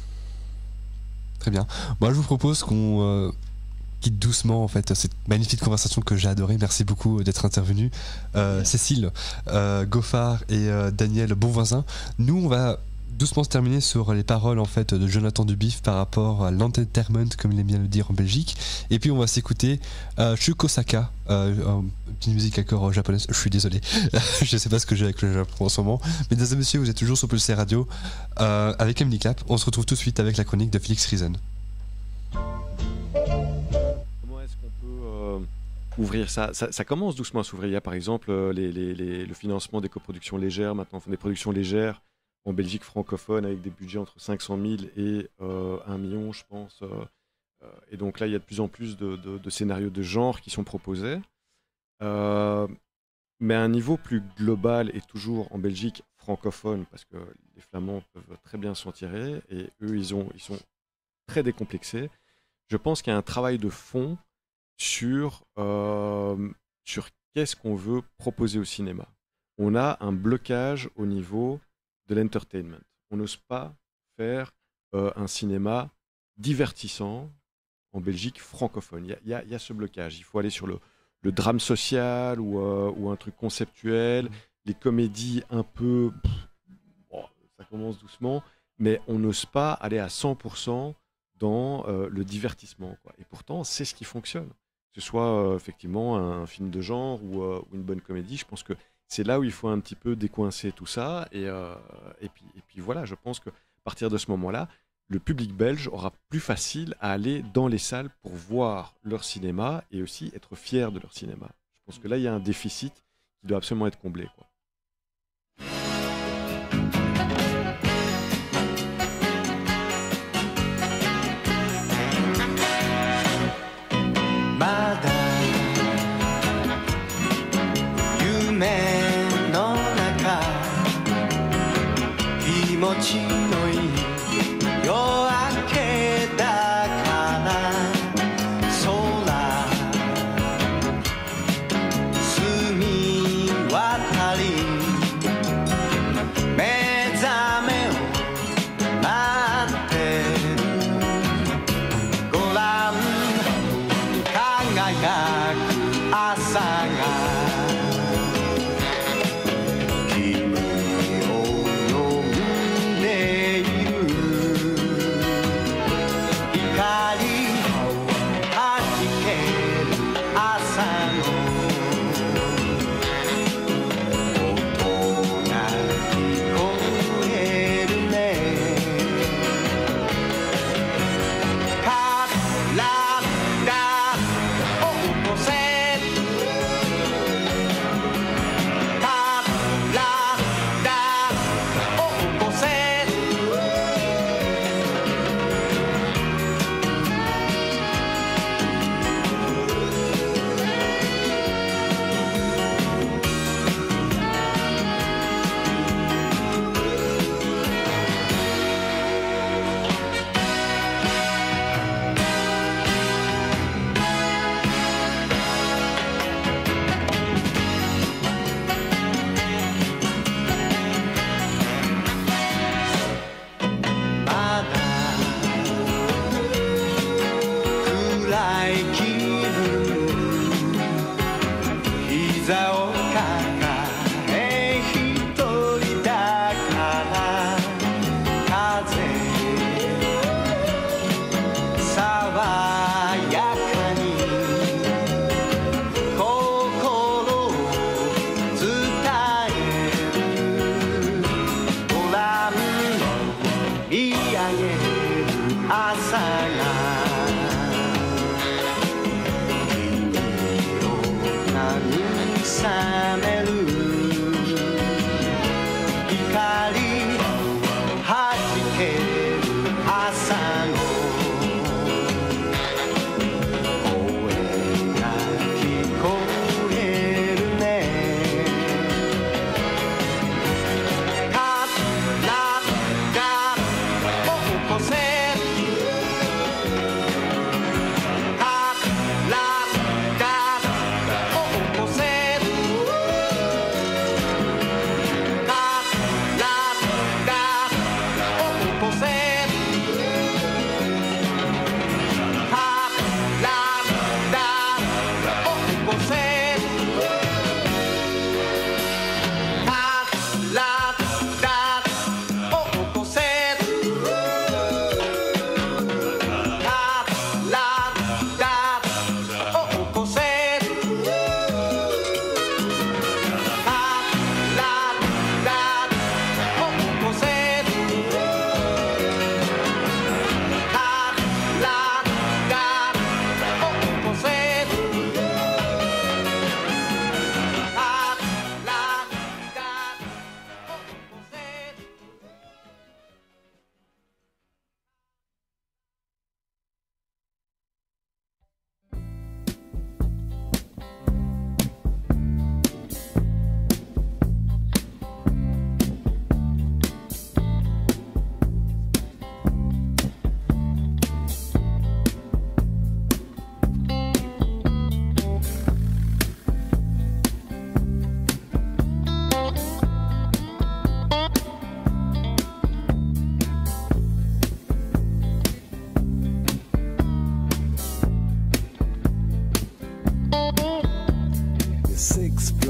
Très bien. Moi, je vous propose qu'on euh... quitte doucement en fait cette magnifique conversation que j'ai adorée. Merci beaucoup d'être intervenu, euh, Cécile euh, Goffard et euh, Daniel Bonvoisin. Nous on va doucement se terminer sur les paroles en fait de Jonathan Dubif par rapport à l'entertainment comme il aime bien le dire en Belgique, et puis on va s'écouter euh, Shukosaka, euh, une petite musique encore japonaise. Je suis désolé, je sais pas ce que j'ai avec le Japon en ce moment. Mesdames et messieurs, vous êtes toujours sur Pulsar Radio euh, avec Emily Clap. On se retrouve tout de suite avec la chronique de Félix Riesen. Ouvrir ça, ça, ça commence doucement à s'ouvrir. Il y a par exemple les, les, les, le financement des coproductions légères. Maintenant, on fait des productions légères en Belgique francophone avec des budgets entre cinq cent mille et euh, un million, je pense. Euh, et donc là, il y a de plus en plus de, de, de scénarios de genre qui sont proposés. Euh, mais à un niveau plus global et toujours en Belgique francophone, parce que les Flamands peuvent très bien s'en tirer, et eux, ils, ont, ils sont très décomplexés. Je pense qu'il y a un travail de fond sur, euh, sur qu'est-ce qu'on veut proposer au cinéma. On a un blocage au niveau de l'entertainment. On n'ose pas faire euh, un cinéma divertissant en Belgique francophone. Il y a, il y a, il y a ce blocage. Il faut aller sur le, le drame social ou, euh, ou un truc conceptuel, les comédies un peu... Pff, bon, ça commence doucement, mais on n'ose pas aller à cent pour cent dans euh, le divertissement, quoi. Et pourtant, c'est ce qui fonctionne. Que ce soit euh, effectivement un, un film de genre ou, euh, ou une bonne comédie, je pense que c'est là où il faut un petit peu décoincer tout ça. Et, euh, et, puis, et puis voilà, je pense qu'à partir de ce moment-là, le public belge aura plus facile à aller dans les salles pour voir leur cinéma et aussi être fier de leur cinéma. Je pense que là, il y a un déficit qui doit absolument être comblé, quoi.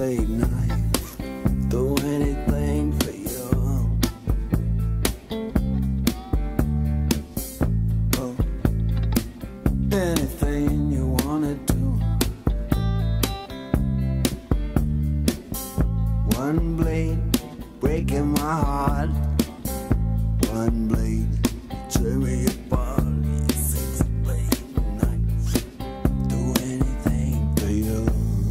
blade knife, do anything for you. Oh, anything you wanna do. One blade breaking my heart, one blade tear me apart. Six blade knife, do anything for you.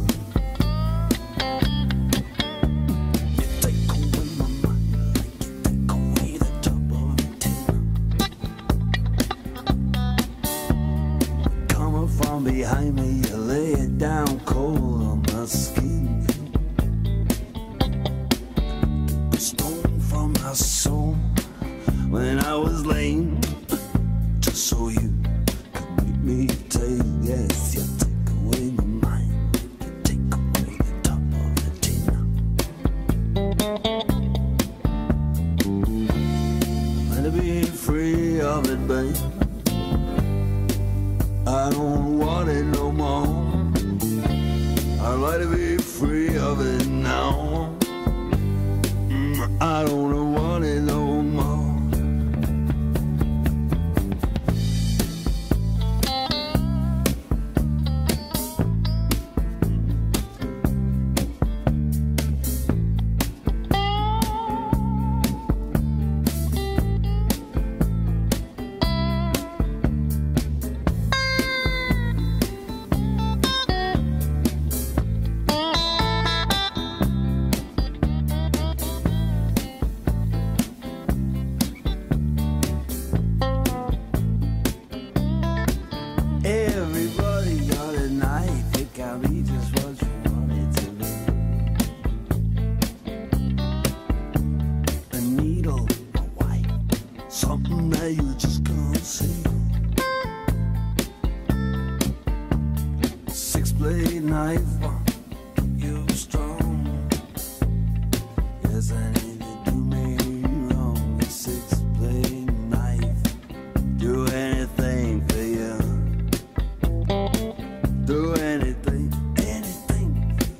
You take away my mind like you take away the top of a tin. Coming from behind me, you lay it down cold on my skin. Stone from my soul when I was lame, just so you could make me take. Yes, you take away my mind, you take away the top of the tin. Let it be free of it, babe. I don't want it no more. I'd like to be free of it now. I don't want it no more. Everybody got a knife, it can be just what you want it to be. A needle, a white, something that you just can't see. Six blade knife, you strong. Yes, I need to do me wrong. Six blade knife, do anything for you. Do anything, anything.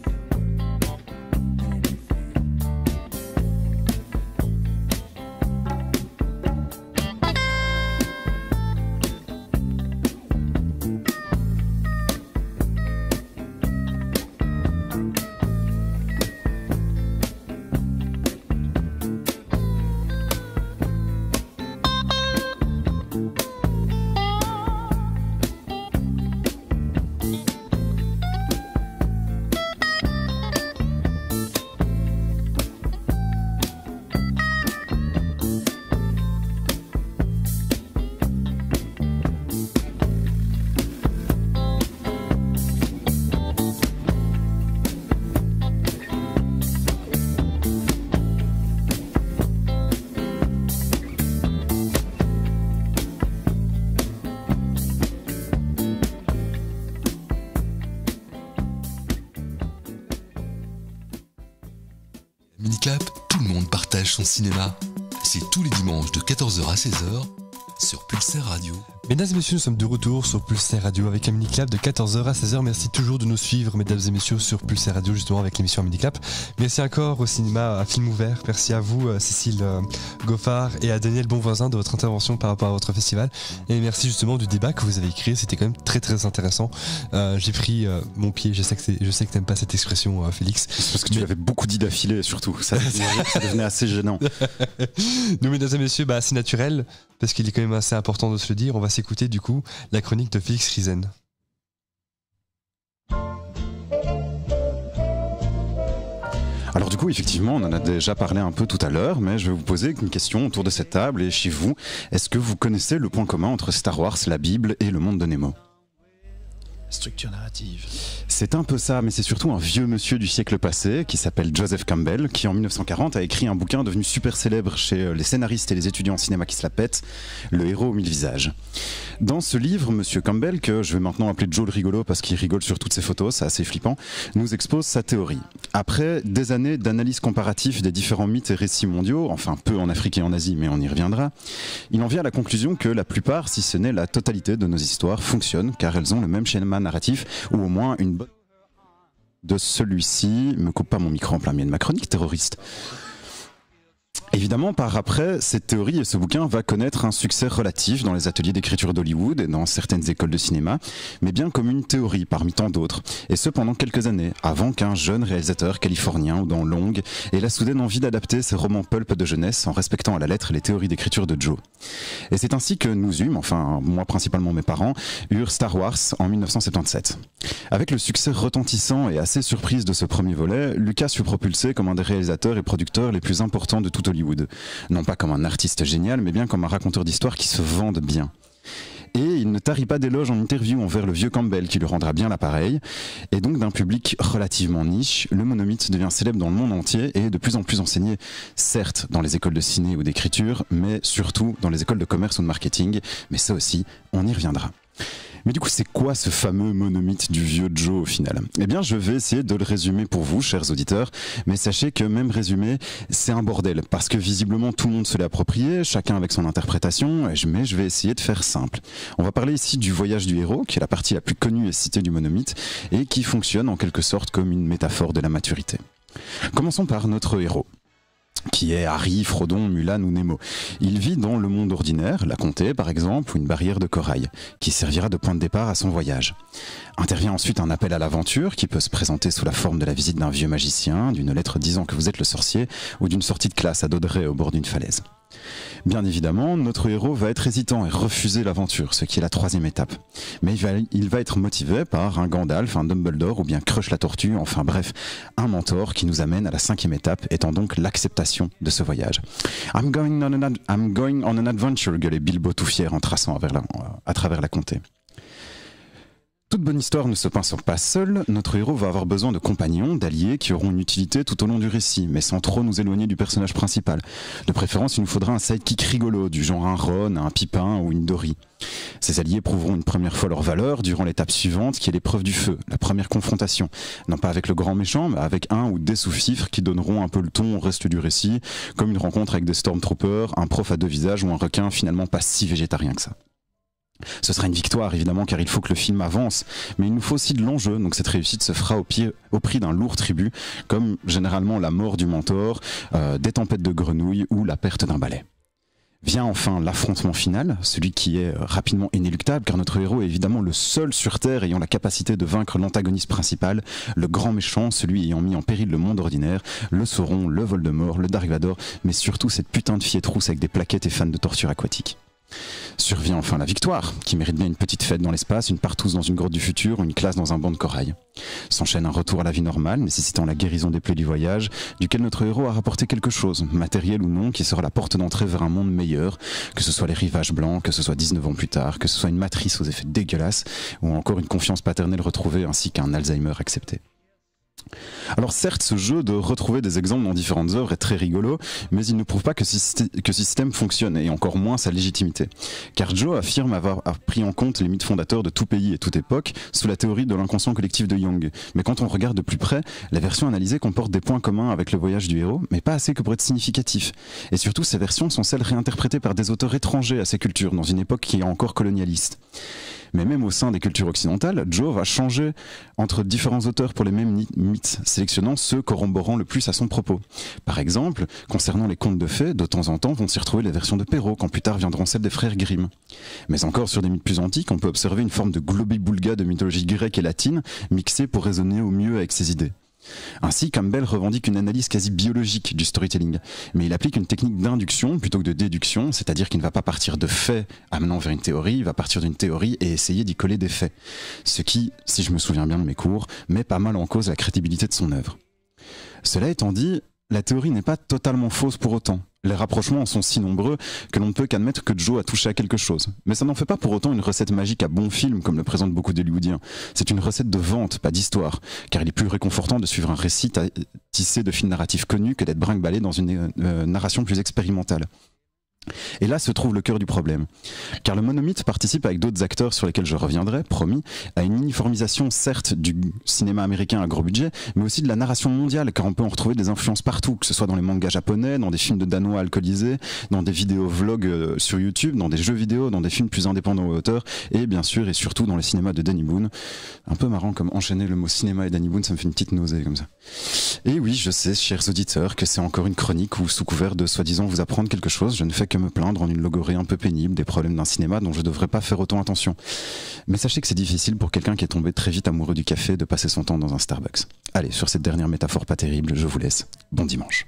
Miniclap, tout le monde partage son cinéma. C'est tous les dimanches de quatorze heures à seize heures sur Pulsar Radio. Mesdames et messieurs, nous sommes de retour sur Pulsar Radio avec un Miniclap de quatorze heures à seize heures. Merci toujours de nous suivre, mesdames et messieurs, sur Pulsar Radio, justement avec l'émission Miniclap. Merci encore au cinéma à Film Ouvert. Merci à vous, Cécile Goffard, et à Daniel Bonvoisin de votre intervention par rapport à votre festival. Et merci justement du débat que vous avez créé. C'était quand même très très intéressant. Euh, j'ai pris euh, mon pied. Je sais que c'est, je sais que t'aimes pas cette expression, euh, Félix. C'est parce que tu avais beaucoup dit d'affilée, surtout. Ça, ça devenait assez gênant. Nous, mesdames et messieurs, bah, c'est naturel, parce qu'il est quand même assez important de se le dire. On va s'écouter du coup la chronique de Félix Riesen. Alors du coup, effectivement, on en a déjà parlé un peu tout à l'heure, mais je vais vous poser une question autour de cette table et chez vous. Est-ce que vous connaissez le point commun entre Star Wars, la Bible et le monde de Nemo ? Structure narrative. C'est un peu ça, mais c'est surtout un vieux monsieur du siècle passé qui s'appelle Joseph Campbell, qui en mille neuf cent quarante a écrit un bouquin devenu super célèbre chez les scénaristes et les étudiants en cinéma qui se la pètent, Le héros aux mille visages. Dans ce livre, monsieur Campbell, que je vais maintenant appeler Joe le rigolo parce qu'il rigole sur toutes ses photos, c'est assez flippant, nous expose sa théorie. Après des années d'analyse comparative des différents mythes et récits mondiaux, enfin peu en Afrique et en Asie, mais on y reviendra, il en vient à la conclusion que la plupart, si ce n'est la totalité de nos histoires, fonctionnent car elles ont le même schéma narratif ou au moins une bonne... de celui-ci. Me coupe pas mon micro en plein milieu de ma chronique terroriste. Évidemment, par après, cette théorie et ce bouquin va connaître un succès relatif dans les ateliers d'écriture d'Hollywood et dans certaines écoles de cinéma, mais bien comme une théorie parmi tant d'autres, et ce pendant quelques années, avant qu'un jeune réalisateur californien ou dans Long ait la soudaine envie d'adapter ses romans pulp de jeunesse en respectant à la lettre les théories d'écriture de Joe. Et c'est ainsi que nous eûmes, enfin moi principalement mes parents, eurent Star Wars en mille neuf cent soixante-dix-sept. Avec le succès retentissant et assez surprise de ce premier volet, Lucas fut propulsé comme un des réalisateurs et producteurs les plus importants de tout Hollywood. Non pas comme un artiste génial, mais bien comme un raconteur d'histoires qui se vende bien. Et il ne tarit pas d'éloges en interview envers le vieux Campbell qui lui rendra bien l'appareil. Et donc d'un public relativement niche, le monomythe devient célèbre dans le monde entier et de plus en plus enseigné, certes dans les écoles de ciné ou d'écriture, mais surtout dans les écoles de commerce ou de marketing. Mais ça aussi, on y reviendra. Mais du coup, c'est quoi ce fameux monomythe du vieux Joe au final? Eh bien, je vais essayer de le résumer pour vous, chers auditeurs, mais sachez que même résumé, c'est un bordel, parce que visiblement tout le monde se l'est approprié, chacun avec son interprétation, mais je vais essayer de faire simple. On va parler ici du voyage du héros, qui est la partie la plus connue et citée du monomythe, et qui fonctionne en quelque sorte comme une métaphore de la maturité. Commençons par notre héros, qui est Harry, Frodon, Mulan ou Nemo. Il vit dans le monde ordinaire, la comté par exemple, ou une barrière de corail, qui servira de point de départ à son voyage. Intervient ensuite un appel à l'aventure qui peut se présenter sous la forme de la visite d'un vieux magicien, d'une lettre disant que vous êtes le sorcier, ou d'une sortie de classe à Dodrey au bord d'une falaise. Bien évidemment, notre héros va être hésitant et refuser l'aventure, ce qui est la troisième étape. Mais il va, il va être motivé par un Gandalf, un Dumbledore ou bien Crush la tortue, enfin bref, un mentor qui nous amène à la cinquième étape, étant donc l'acceptation de ce voyage. I'm going on an, I'm going on an adventure, gueulait Bilbo tout fier en traçant à, la, à travers la comté. Toute bonne histoire ne se pince pas seule, notre héros va avoir besoin de compagnons, d'alliés qui auront une utilité tout au long du récit, mais sans trop nous éloigner du personnage principal. De préférence, il nous faudra un sidekick rigolo, du genre un Ron, un Pipin ou une Dory. Ces alliés prouveront une première fois leur valeur durant l'étape suivante qui est l'épreuve du feu, la première confrontation. Non pas avec le grand méchant, mais avec un ou des sous-fifres qui donneront un peu le ton au reste du récit, comme une rencontre avec des Stormtroopers, un prof à deux visages ou un requin finalement pas si végétarien que ça. Ce sera une victoire évidemment car il faut que le film avance, mais il nous faut aussi de l'enjeu, donc cette réussite se fera au, pied, au prix d'un lourd tribut, comme généralement la mort du mentor, euh, des tempêtes de grenouilles ou la perte d'un balai. Vient enfin l'affrontement final, celui qui est rapidement inéluctable car notre héros est évidemment le seul sur Terre ayant la capacité de vaincre l'antagoniste principal, le grand méchant, celui ayant mis en péril le monde ordinaire, le Sauron, le Voldemort, le Dark Vador, mais surtout cette putain de fillette rousse avec des plaquettes et fans de torture aquatique. Survient enfin la victoire, qui mérite bien une petite fête dans l'espace, une partouze dans une grotte du futur ou une classe dans un banc de corail. S'enchaîne un retour à la vie normale, nécessitant la guérison des plaies du voyage, duquel notre héros a rapporté quelque chose, matériel ou non, qui sera la porte d'entrée vers un monde meilleur, que ce soit les rivages blancs, que ce soit dix-neuf ans plus tard, que ce soit une matrice aux effets dégueulasses, ou encore une confiance paternelle retrouvée ainsi qu'un Alzheimer accepté. Alors certes, ce jeu de retrouver des exemples dans différentes œuvres est très rigolo, mais il ne prouve pas que ce système fonctionne, et encore moins sa légitimité. Car Joe affirme avoir pris en compte les mythes fondateurs de tout pays et toute époque sous la théorie de l'inconscient collectif de Jung. Mais quand on regarde de plus près, la version analysée comporte des points communs avec le voyage du héros, mais pas assez que pour être significatif. Et surtout, ces versions sont celles réinterprétées par des auteurs étrangers à ces cultures, dans une époque qui est encore colonialiste. Mais même au sein des cultures occidentales, Joe va changer entre différents auteurs pour les mêmes mythes, sélectionnant ceux corroborant le plus à son propos. Par exemple, concernant les contes de fées, de temps en temps vont s'y retrouver les versions de Perrault, quand plus tard viendront celles des frères Grimm. Mais encore sur des mythes plus antiques, on peut observer une forme de globi-boulga de mythologie grecque et latine, mixée pour résonner au mieux avec ses idées. Ainsi, Campbell revendique une analyse quasi biologique du storytelling, mais il applique une technique d'induction plutôt que de déduction, c'est-à-dire qu'il ne va pas partir de faits amenant vers une théorie, il va partir d'une théorie et essayer d'y coller des faits. Ce qui, si je me souviens bien de mes cours, met pas mal en cause la crédibilité de son œuvre. Cela étant dit, la théorie n'est pas totalement fausse pour autant. Les rapprochements sont si nombreux que l'on ne peut qu'admettre que Joe a touché à quelque chose. Mais ça n'en fait pas pour autant une recette magique à bon film comme le présentent beaucoup d'Hollywoodiens. C'est une recette de vente, pas d'histoire, car il est plus réconfortant de suivre un récit tissé de fils narratifs connus que d'être brinque-ballé dans une euh, narration plus expérimentale. Et là se trouve le cœur du problème. Car le monomythe participe avec d'autres acteurs sur lesquels je reviendrai, promis, à une uniformisation certes du cinéma américain à gros budget, mais aussi de la narration mondiale, car on peut en retrouver des influences partout, que ce soit dans les mangas japonais, dans des films de Danois alcoolisés, dans des vidéos vlogs sur YouTube, dans des jeux vidéo, dans des films plus indépendants aux auteurs, et bien sûr et surtout dans le cinéma de Danny Boone. Un peu marrant comme enchaîner le mot cinéma et Danny Boone, ça me fait une petite nausée comme ça. Et oui, je sais, chers auditeurs, que c'est encore une chronique où, sous couvert de soi-disant vous apprendre quelque chose, je ne fais que me plaindre en une logorée un peu pénible des problèmes d'un cinéma dont je devrais pas faire autant attention. Mais sachez que c'est difficile pour quelqu'un qui est tombé très vite amoureux du café de passer son temps dans un Starbucks. Allez, sur cette dernière métaphore pas terrible, je vous laisse. Bon dimanche.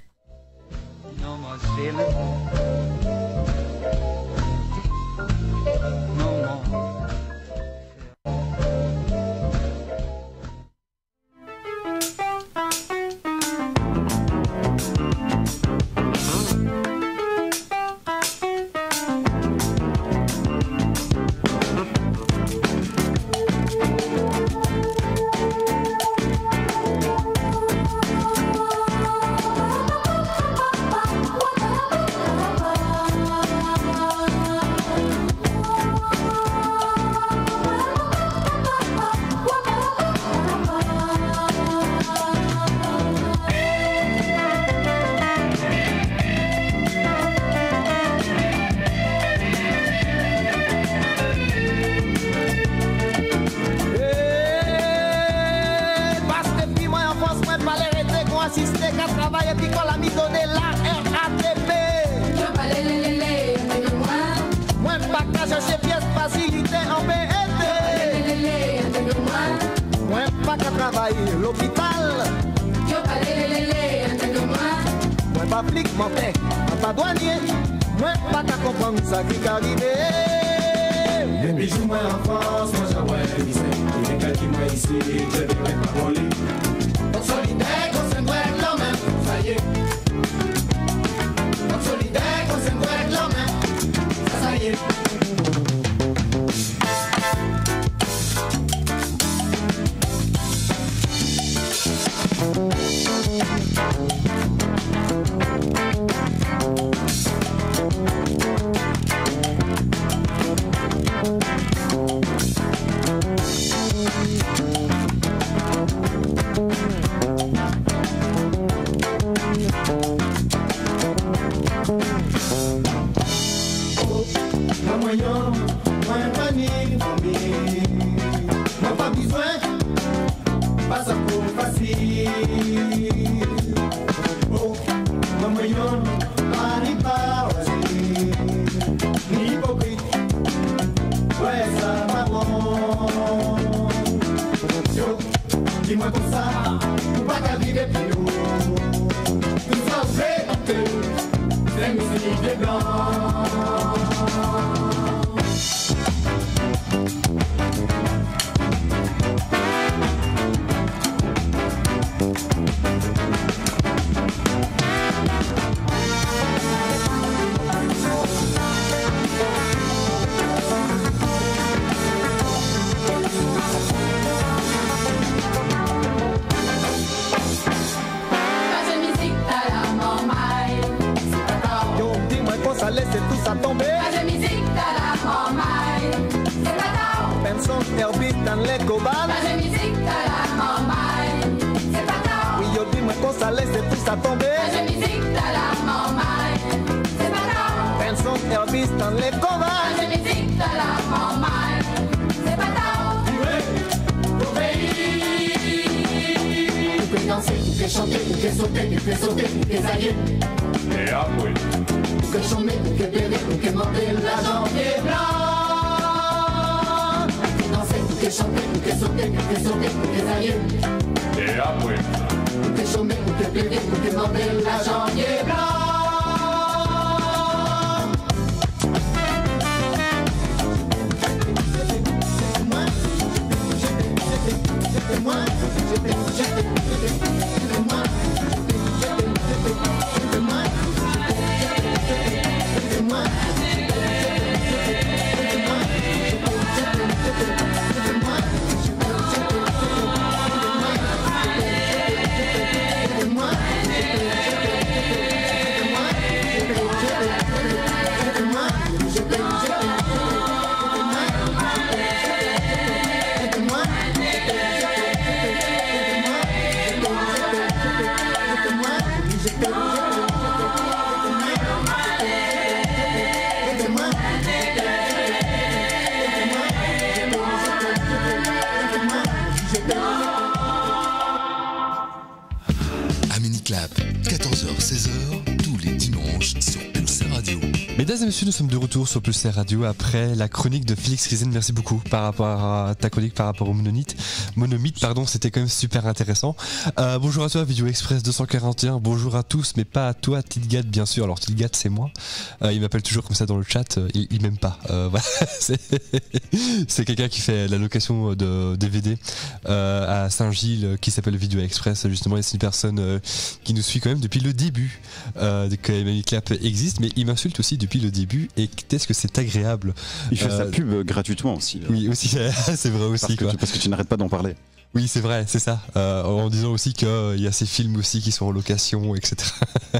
Mini-Clap, quatorze heures seize heures, tous les dimanches sur Pulsar Radio. Mesdames et messieurs, nous sommes de retour sur Pulsar Radio après la chronique de Félix Riesen. Merci beaucoup par rapport à ta chronique par rapport au monolithe. Monomythe, pardon, c'était quand même super intéressant. Euh, bonjour à toi, Vidéo Express deux cent quarante et un. Bonjour à tous, mais pas à toi, Tilgat, bien sûr. Alors, Tilgat, c'est moi. Euh, il m'appelle toujours comme ça dans le chat. Il, il m'aime pas. Euh, voilà. c'est, c'est quelqu'un qui fait la location de D V D euh, à Saint-Gilles qui s'appelle Vidéo Express. Justement, et c'est une personne euh, qui nous suit quand même depuis le début euh, que Mini-Clap existe, mais il m'insulte aussi depuis le début. Et qu'est-ce que c'est agréable. Il fait euh, sa pub gratuitement aussi. Là. Oui, aussi, c'est vrai aussi. Parce que, quoi. Tu, parce que tu n'arrêtes pas d'en parler. Oui, c'est vrai, c'est ça. Euh, en disant aussi qu'il euh, y a ces films aussi qui sont en location, et cetera.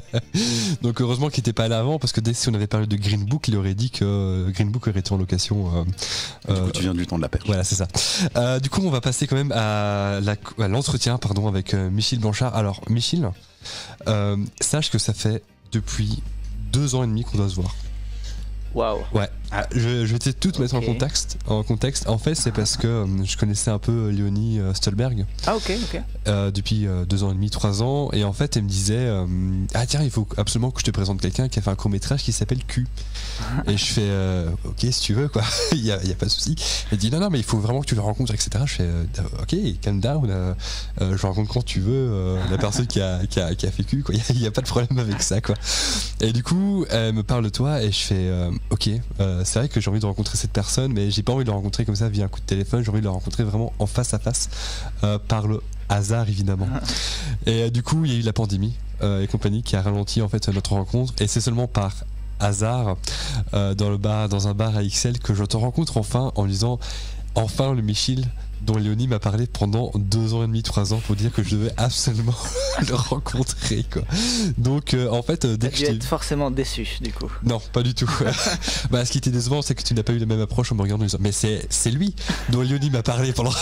Donc heureusement qu'il n'était pas là avant, parce que dès si on avait parlé de Green Book, il aurait dit que euh, Green Book aurait été en location. Euh, du coup, euh, tu viens du temps de la perche. Voilà, c'est ça. Euh, du coup, on va passer quand même à, la, à l'entretien, pardon, avec euh, Michel Blanchard. Alors, Michel, euh, sache que ça fait depuis deux ans et demi qu'on doit se voir. Waouh. Ouais. Ah, je, je vais tout te mettre okay. en contexte. En contexte. En fait, c'est parce que euh, je connaissais un peu Léonie euh, Stolberg. Ah ok, ok. Euh, depuis euh, deux ans et demi, trois ans, et en fait, elle me disait euh, ah tiens, il faut absolument que je te présente quelqu'un qui a fait un court métrage qui s'appelle Q. Et je fais euh, ok si tu veux quoi. Il y a, il y a pas de souci. Elle dit non non mais il faut vraiment que tu le rencontres, et cetera. Je fais euh, ok, calm down. Euh, euh, je rencontre quand tu veux euh, la personne qui a qui a qui a fait Q quoi. Il y, y a pas de problème avec ça quoi. Et du coup, elle me parle de toi et je fais euh, ok. Euh, c'est vrai que j'ai envie de rencontrer cette personne, mais j'ai pas envie de le rencontrer comme ça via un coup de téléphone. J'ai envie de le rencontrer vraiment en face à face, euh, par le hasard évidemment. Et euh, du coup, il y a eu la pandémie euh, et compagnie qui a ralenti en fait notre rencontre. Et c'est seulement par hasard euh, dans le bar, dans un bar à X L, que je te rencontre enfin en disant enfin le Michel dont Léonie m'a parlé pendant deux ans et demi, trois ans pour dire que je devais absolument le rencontrer quoi. Donc euh, en fait euh, dès T'as que dû je être forcément déçu du coup. Non, pas du tout. Bah ce qui était décevant, c'est que tu n'as pas eu la même approche en me regardant en disant mais c'est c'est lui dont Léonie m'a parlé pendant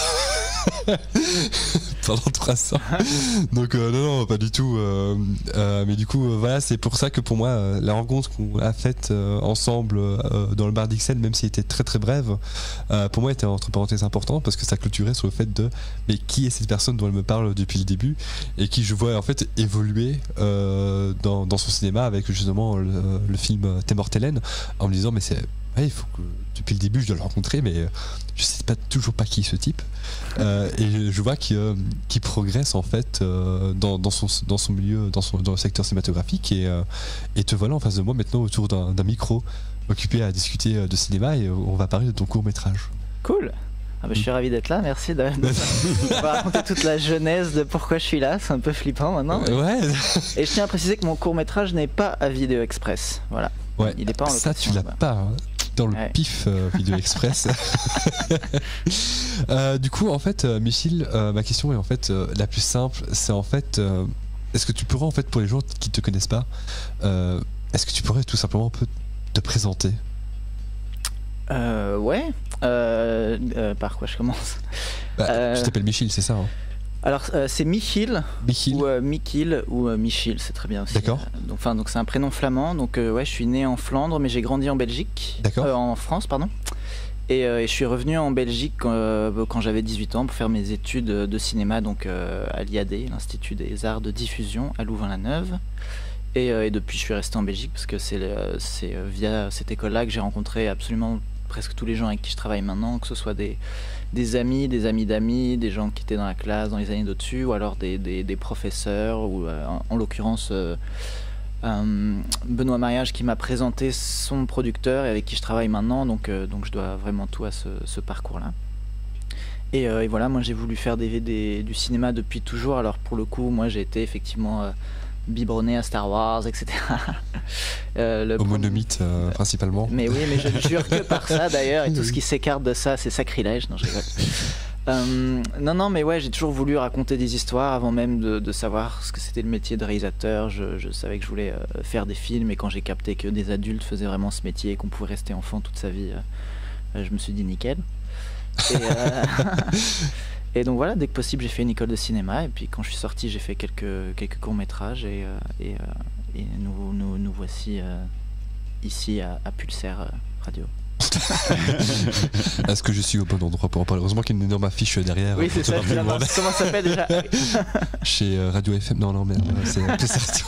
pendant trois ans. Donc euh, non non pas du tout. Euh, euh, mais du coup euh, voilà, c'est pour ça que pour moi euh, la rencontre qu'on a faite euh, ensemble euh, dans le bar d'X L, même si elle était très très brève, euh, pour moi était entre parenthèses important parce que ça clôturait sur le fait de mais qui est cette personne dont elle me parle depuis le début et qui je vois en fait évoluer euh, dans, dans son cinéma avec justement le, le film T'es morte Hélène, en me disant mais c'est ouais, il faut que depuis le début je dois le rencontrer, mais je sais pas toujours pas qui est ce type. Euh, et je vois qu'il, euh, qu'il progresse en fait euh, dans, dans, son, dans son milieu, dans, son, dans le secteur cinématographique, et, euh, et te voilà en face de moi maintenant autour d'un, d'un micro occupé à discuter de cinéma, et on va parler de ton court métrage. Cool. Ah bah, je suis ravi d'être là, merci de, de raconter toute la genèse de pourquoi je suis là, c'est un peu flippant maintenant. Mais... Ouais. Et je tiens à préciser que mon court métrage n'est pas à Vidéo Express, voilà. Ouais. Il est pas en ça location, tu l'as bah. pas hein, dans le ouais. pif euh, Vidéo Express. euh, du coup en fait euh, Michel, euh, ma question est en fait euh, la plus simple, c'est en fait euh, est-ce que tu pourrais en fait pour les gens qui te connaissent pas, euh, est-ce que tu pourrais tout simplement un peu te présenter? Euh, ouais. Euh, euh, par quoi je commence? Bah, euh, je t'appelle Michel, c'est ça hein? Alors euh, c'est Michiel, Michiel ou euh, Michiel ou euh, Michiel, c'est très bien aussi. D'accord. Euh, donc enfin donc c'est un prénom flamand. Donc euh, ouais, je suis né en Flandre, mais j'ai grandi en Belgique. D'accord. Euh, en France, pardon. Et, euh, et je suis revenu en Belgique quand, euh, quand j'avais dix-huit ans pour faire mes études de cinéma, donc euh, à l'I A D, l'Institut des Arts de Diffusion à Louvain-la-Neuve. Et, euh, et depuis, je suis resté en Belgique parce que c'est, euh, c'est via cette école-là que j'ai rencontré absolument presque tous les gens avec qui je travaille maintenant, que ce soit des, des amis, des amis d'amis, des gens qui étaient dans la classe dans les années d'au-dessus, ou alors des, des, des professeurs, ou euh, en, en l'occurrence euh, euh, Benoît Mariage qui m'a présenté son producteur et avec qui je travaille maintenant, donc, euh, donc je dois vraiment tout à ce, ce parcours-là. Et, euh, et voilà, moi j'ai voulu faire des, des, du cinéma depuis toujours, alors pour le coup, moi j'ai été effectivement... Euh, biberonné à Star Wars, et cetera. euh, le Au monomythe euh, principalement. Mais oui, mais je jure que par ça d'ailleurs, et tout ce qui s'écarte de ça, c'est sacrilège. Non, je rigole. euh, non, non, mais ouais, j'ai toujours voulu raconter des histoires avant même de, de savoir ce que c'était le métier de réalisateur. Je, je savais que je voulais euh, faire des films, et quand j'ai capté que des adultes faisaient vraiment ce métier et qu'on pouvait rester enfant toute sa vie, euh, je me suis dit nickel. Et, euh... Et donc voilà, dès que possible, j'ai fait une école de cinéma, et puis quand je suis sorti, j'ai fait quelques, quelques courts-métrages, et, euh, et, euh, et nous, nous, nous voici euh, ici à, à Pulsar Radio. Est-ce que je suis au bon endroit pour en parler? Heureusement qu'il y a une énorme affiche derrière. Oui, c'est ça. Comment ça s'appelle déjà? Chez euh, Radio F M. Non, non, merde, c'est un peu certain.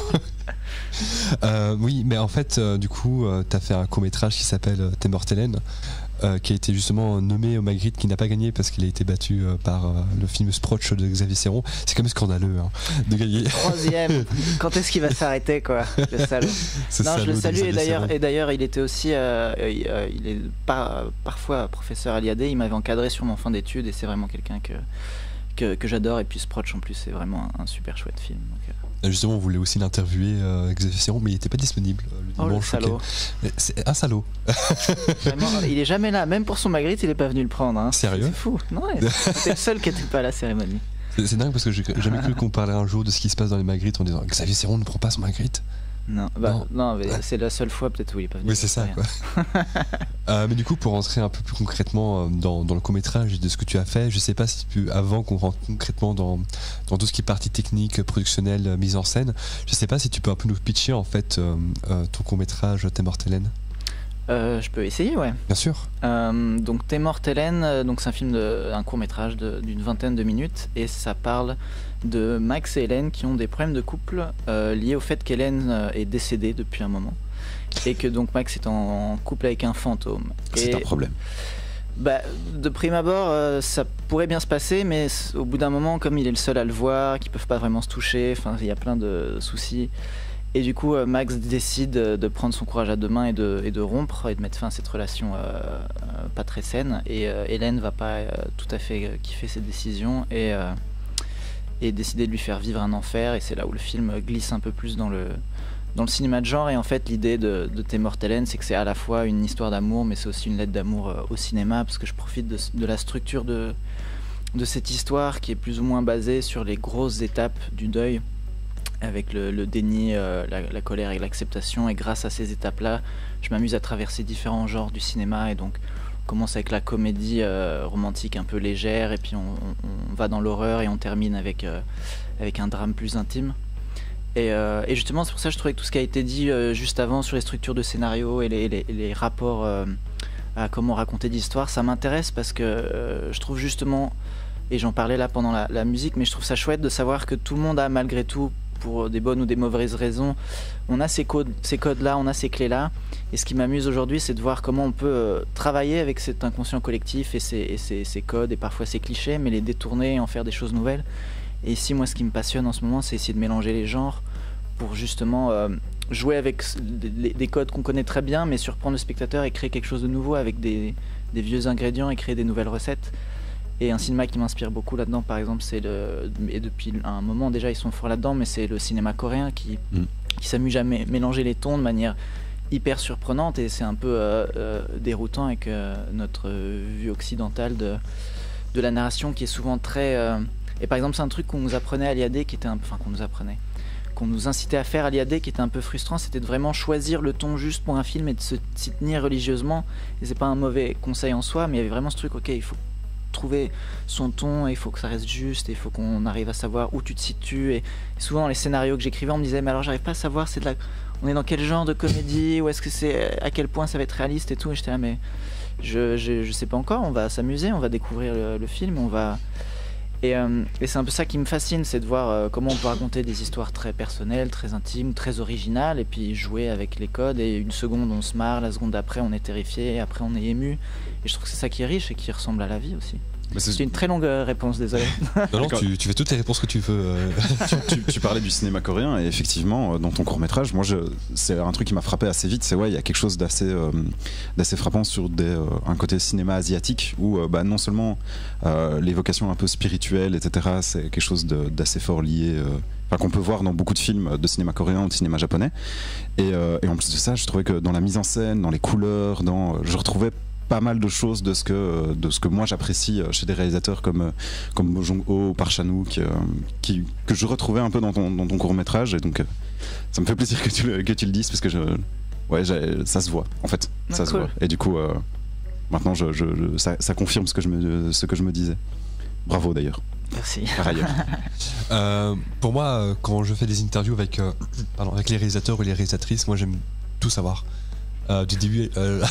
euh, oui, mais en fait, euh, du coup, euh, tu as fait un court-métrage qui s'appelle euh, T'es morte Hélène, euh, qui a été justement nommé au Magritte, qui n'a pas gagné parce qu'il a été battu euh, par euh, le film Sproch de Xavier Serron. C'est quand même scandaleux hein, de gagner. Troisième. Quand est-ce qu'il va s'arrêter, quoi, le salaud? Non, je le salue. Et d'ailleurs, et d'ailleurs, il était aussi, euh, il, euh, il est par, parfois professeur à l'I A D. Il m'avait encadré sur mon fin d'études et c'est vraiment quelqu'un que que, que j'adore. Et puis Sproch en plus, c'est vraiment un, un super chouette film. Donc, euh... Justement, on voulait aussi l'interviewer, euh, Xavier Serron, mais il n'était pas disponible euh, le dimanche. Oh, le salaud. C'est un salaud. Vraiment, il est jamais là, même pour son Magritte, il est pas venu le prendre. Hein. Sérieux? C'est fou. Non, c'était le seul qui n'était pas à la cérémonie. C'est dingue parce que j'ai jamais cru qu'on parlait un jour de ce qui se passe dans les Magrittes en disant Xavier Serron ne prend pas son Magritte. Non, bah, non. non mais c'est la seule fois peut-être où il est pas venu. Oui, c'est ça. Quoi. euh, mais du coup, pour rentrer un peu plus concrètement dans, dans le court-métrage de ce que tu as fait, je sais pas si tu peux, avant qu'on rentre concrètement dans, dans tout ce qui est partie technique, productionnelle, mise en scène, je sais pas si tu peux un peu nous pitcher en fait euh, euh, ton court-métrage T'es morte Hélène. Euh, je peux essayer, ouais. Bien sûr. Euh, donc T'es morte Hélène, euh, donc c'est un film, de, un court métrage d'une vingtaine de minutes et ça parle de Max et Hélène qui ont des problèmes de couple euh, liés au fait qu'Hélène euh, est décédée depuis un moment et que donc Max est en, en couple avec un fantôme. C'est un problème. Bah, de prime abord, euh, ça pourrait bien se passer, mais au bout d'un moment, comme il est le seul à le voir, qu'ils peuvent pas vraiment se toucher, enfin il y a plein de soucis. Et du coup, Max décide de prendre son courage à deux mains et de, et de rompre et de mettre fin à cette relation euh, euh, pas très saine. Et euh, Hélène va pas euh, tout à fait kiffer cette décision et, euh, et décider de lui faire vivre un enfer. Et c'est là où le film glisse un peu plus dans le, dans le cinéma de genre. Et en fait, l'idée de, de T'es morte Hélène, c'est que c'est à la fois une histoire d'amour, mais c'est aussi une lettre d'amour euh, au cinéma, parce que je profite de, de la structure de, de cette histoire qui est plus ou moins basée sur les grosses étapes du deuil, avec le, le déni, euh, la, la colère et l'acceptation. Et grâce à ces étapes-là, je m'amuse à traverser différents genres du cinéma. Et donc, on commence avec la comédie euh, romantique un peu légère, et puis on, on, on va dans l'horreur, et on termine avec, euh, avec un drame plus intime. Et, euh, et justement, c'est pour ça que je trouvais que tout ce qui a été dit euh, juste avant sur les structures de scénario et les, les, les rapports euh, à comment raconter l'histoire, ça m'intéresse parce que euh, je trouve justement, et j'en parlais là pendant la, la musique, mais je trouve ça chouette de savoir que tout le monde a malgré tout, pour des bonnes ou des mauvaises raisons, on a ces codes, ces codes-là, on a ces clés-là. Et ce qui m'amuse aujourd'hui, c'est de voir comment on peut euh, travailler avec cet inconscient collectif et ces, et ces, ces codes et parfois ces clichés, mais les détourner et en faire des choses nouvelles. Et ici, moi, ce qui me passionne en ce moment, c'est essayer de mélanger les genres pour justement euh, jouer avec des, des codes qu'on connaît très bien, mais surprendre le spectateur et créer quelque chose de nouveau avec des, des vieux ingrédients et créer des nouvelles recettes. Et un cinéma qui m'inspire beaucoup là-dedans, par exemple, c'est le. Et depuis un moment déjà, ils sont forts là-dedans, mais c'est le cinéma coréen qui, mm. qui s'amuse à mé mélanger les tons de manière hyper surprenante. Et c'est un peu euh, euh, déroutant avec euh, notre vue occidentale de, de la narration qui est souvent très. Euh... Et par exemple, c'est un truc qu'on nous apprenait à l'I A D qui était un peu. Enfin, qu'on nous apprenait. Qu'on nous incitait à faire à l'I A D qui était un peu frustrant, c'était de vraiment choisir le ton juste pour un film et de s'y tenir religieusement. Et c'est pas un mauvais conseil en soi, mais il y avait vraiment ce truc, ok, il faut trouver son ton, et il faut que ça reste juste, et il faut qu'on arrive à savoir où tu te situes. Et, et souvent dans les scénarios que j'écrivais, on me disait mais alors j'arrive pas à savoir c'est de la... on est dans quel genre de comédie, ou est-ce que c'est à quel point ça va être réaliste et tout. Et j'étais là mais je, je, je sais pas encore, on va s'amuser, on va découvrir le, le film, on va... Et, euh, et c'est un peu ça qui me fascine, c'est de voir euh, comment on peut raconter des histoires très personnelles, très intimes, très originales, et puis jouer avec les codes. Et une seconde on se marre, la seconde d'après on est terrifié, et après on est ému. Et je trouve que c'est ça qui est riche et qui ressemble à la vie aussi. C'est une très longue réponse, désolé. Non, non, tu, tu fais toutes les réponses que tu veux. Euh... tu, tu, tu parlais du cinéma coréen, et effectivement, dans ton court-métrage, moi, c'est un truc qui m'a frappé assez vite. C'est ouais, il y a quelque chose d'assez euh, d'assez frappant sur des, euh, un côté cinéma asiatique où euh, bah, non seulement euh, l'évocation un peu spirituelle, et cetera, c'est quelque chose d'assez fort lié. Euh, Enfin, qu'on peut voir dans beaucoup de films de cinéma coréen ou de cinéma japonais. Et, euh, et en plus de ça, je trouvais que dans la mise en scène, dans les couleurs, dans, je retrouvais pas mal de choses de ce que, de ce que moi j'apprécie chez des réalisateurs comme, comme Bong Joon-ho ou Park Chan-wook, qui, que je retrouvais un peu dans ton, dans ton court-métrage. Et donc, ça me fait plaisir que tu le, que tu le dises, parce que je, ouais, ça se voit, en fait. Ah, ça cool. se voit. Et du coup, euh, maintenant, je, je, je, ça, ça confirme ce que je me, ce que je me disais. Bravo d'ailleurs. Merci. Par ailleurs. euh, pour moi, quand je fais des interviews avec, euh, pardon, avec les réalisateurs ou les réalisatrices, moi j'aime tout savoir. Euh, du début, euh,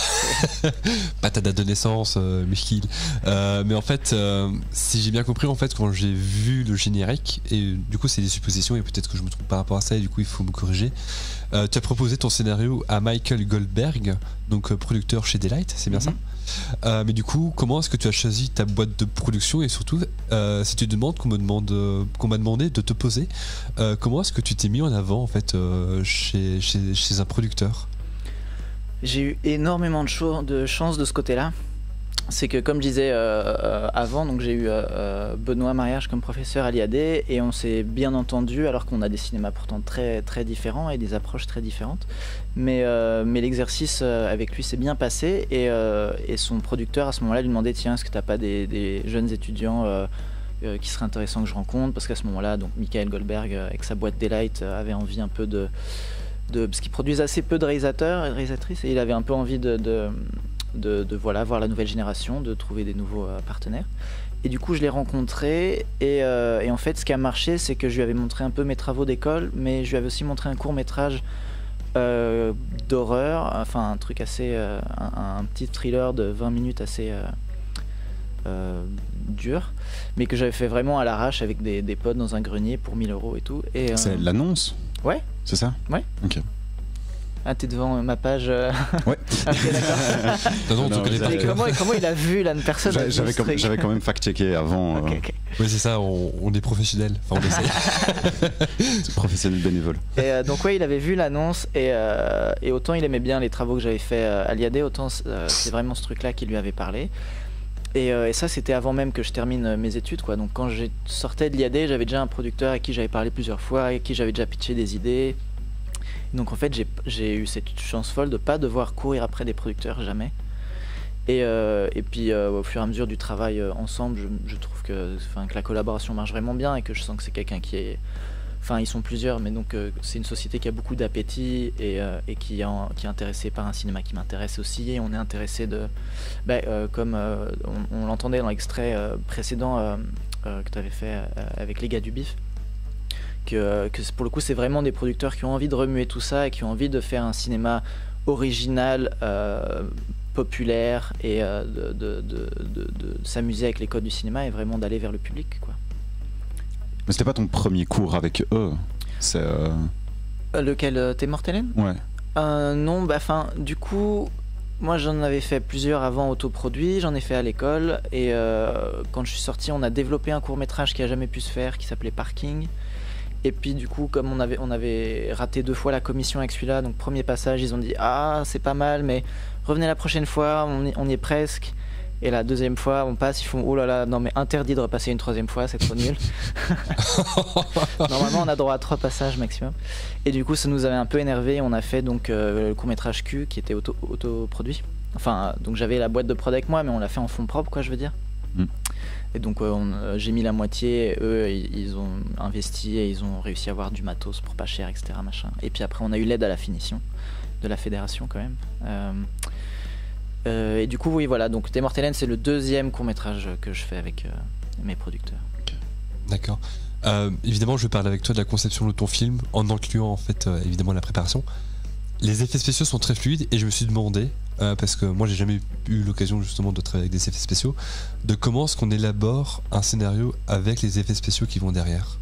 pas ta date de naissance, euh, Michkil. Euh, mais en fait, euh, si j'ai bien compris, en fait, quand j'ai vu le générique, et du coup, c'est des suppositions, et peut-être que je me trompe par rapport à ça, et du coup, il faut me corriger. Euh, tu as proposé ton scénario à Michael Goldberg, donc euh, producteur chez Daylight, c'est bien mm-hmm. ça. Euh, mais du coup, comment est-ce que tu as choisi ta boîte de production, et surtout, euh, si tu demandes qu'on me demande, euh, qu'on m'a demandé de te poser, euh, comment est-ce que tu t'es mis en avant en fait euh, chez, chez, chez un producteur? J'ai eu énormément de, cho- de chance de ce côté-là. C'est que comme je disais euh, euh, avant, donc j'ai eu euh, Benoît Mariage comme professeur à l'I A D et on s'est bien entendu alors qu'on a des cinémas pourtant très, très différents et des approches très différentes. Mais, euh, mais l'exercice avec lui s'est bien passé et, euh, et son producteur à ce moment-là lui demandait tiens, est-ce que tu n'as pas des, des jeunes étudiants euh, euh, qui seraient intéressants que je rencontre? Parce qu'à ce moment-là, donc Michael Goldberg euh, avec sa boîte Daylight euh, avait envie un peu de... De, parce qu'ils produisent assez peu de réalisateurs et de réalisatrices et il avait un peu envie de, de, de, de voilà, voir la nouvelle génération, de trouver des nouveaux euh, partenaires. Et du coup je l'ai rencontré et, euh, et en fait ce qui a marché c'est que je lui avais montré un peu mes travaux d'école mais je lui avais aussi montré un court métrage euh, d'horreur, enfin un truc assez, euh, un, un petit thriller de vingt minutes assez euh, euh, dur mais que j'avais fait vraiment à l'arrache avec des, des potes dans un grenier pour mille euros et tout. Et, euh, c'est l'annonce? Ouais. C'est ça? Ouais. Ok. Ah, t'es devant ma page euh... Ouais. Ok, d'accord. non, non, non, non, comment, comment il a vu là, une personne? J'avais quand, j'avais quand même fact-checké avant. Okay, euh... okay. Oui, c'est ça, on, on est professionnels. Enfin, on essaie. C'est professionnel bénévole. Et euh, donc, ouais, il avait vu l'annonce et, euh, et autant il aimait bien les travaux que j'avais fait à l'I A D, autant euh, c'est vraiment ce truc-là qui lui avait parlé. Et, euh, et ça, c'était avant même que je termine mes études, quoi. Donc, quand je sortais de l'I A D, j'avais déjà un producteur à qui j'avais parlé plusieurs fois, avec qui j'avais déjà pitché des idées. Donc en fait j'ai, j'ai eu cette chance folle de pas devoir courir après des producteurs jamais et, euh, et puis euh, au fur et à mesure du travail euh, ensemble je, je trouve que, que la collaboration marche vraiment bien et que je sens que c'est quelqu'un qui est enfin ils sont plusieurs mais donc euh, c'est une société qui a beaucoup d'appétit et, euh, et qui, en, qui est intéressée par un cinéma qui m'intéresse aussi et on est intéressé de bah, euh, comme euh, on, on l'entendait dans l'extrait euh, précédent euh, euh, que tu avais fait euh, avec les gars du bif. Que, que pour le coup c'est vraiment des producteurs qui ont envie de remuer tout ça et qui ont envie de faire un cinéma original, euh, populaire et euh, de, de, de, de, de s'amuser avec les codes du cinéma et vraiment d'aller vers le public, quoi. Mais c'était pas ton premier cours avec eux? C'est euh... Lequel, euh, T'es morte Hélène? Ouais. Euh, non, bah enfin du coup moi j'en avais fait plusieurs avant autoproduits, j'en ai fait à l'école et euh, quand je suis sorti on a développé un court métrage qui a jamais pu se faire qui s'appelait Parking. Et puis du coup comme on avait, on avait raté deux fois la commission avec celui-là, donc premier passage ils ont dit ah c'est pas mal mais revenez la prochaine fois, on y, on y est presque. Et la deuxième fois on passe, ils font oh là là non mais interdit de repasser une troisième fois, c'est trop nul. Normalement on a droit à trois passages maximum. Et du coup ça nous avait un peu énervé, on a fait donc euh, le court-métrage Q qui était auto, autoproduit. Enfin donc j'avais la boîte de prod avec moi mais on l'a fait en fond propre quoi je veux dire. Mm. Et donc euh, on, euh, j'ai mis la moitié, eux ils, ils ont investi et ils ont réussi à avoir du matos pour pas cher, et cetera machin. Et puis après on a eu l'aide à la finition de la fédération quand même. Euh, euh, et du coup oui voilà, donc T'es morte Hélène c'est le deuxième court-métrage que je fais avec euh, mes producteurs. Okay. D'accord. Euh, évidemment je vais parler avec toi de la conception de ton film en incluant en fait euh, évidemment la préparation. Les effets spéciaux sont très fluides et je me suis demandé, euh, parce que moi j'ai jamais eu l'occasion justement de travailler avec des effets spéciaux, de comment est-ce qu'on élabore un scénario avec les effets spéciaux qui vont derrière.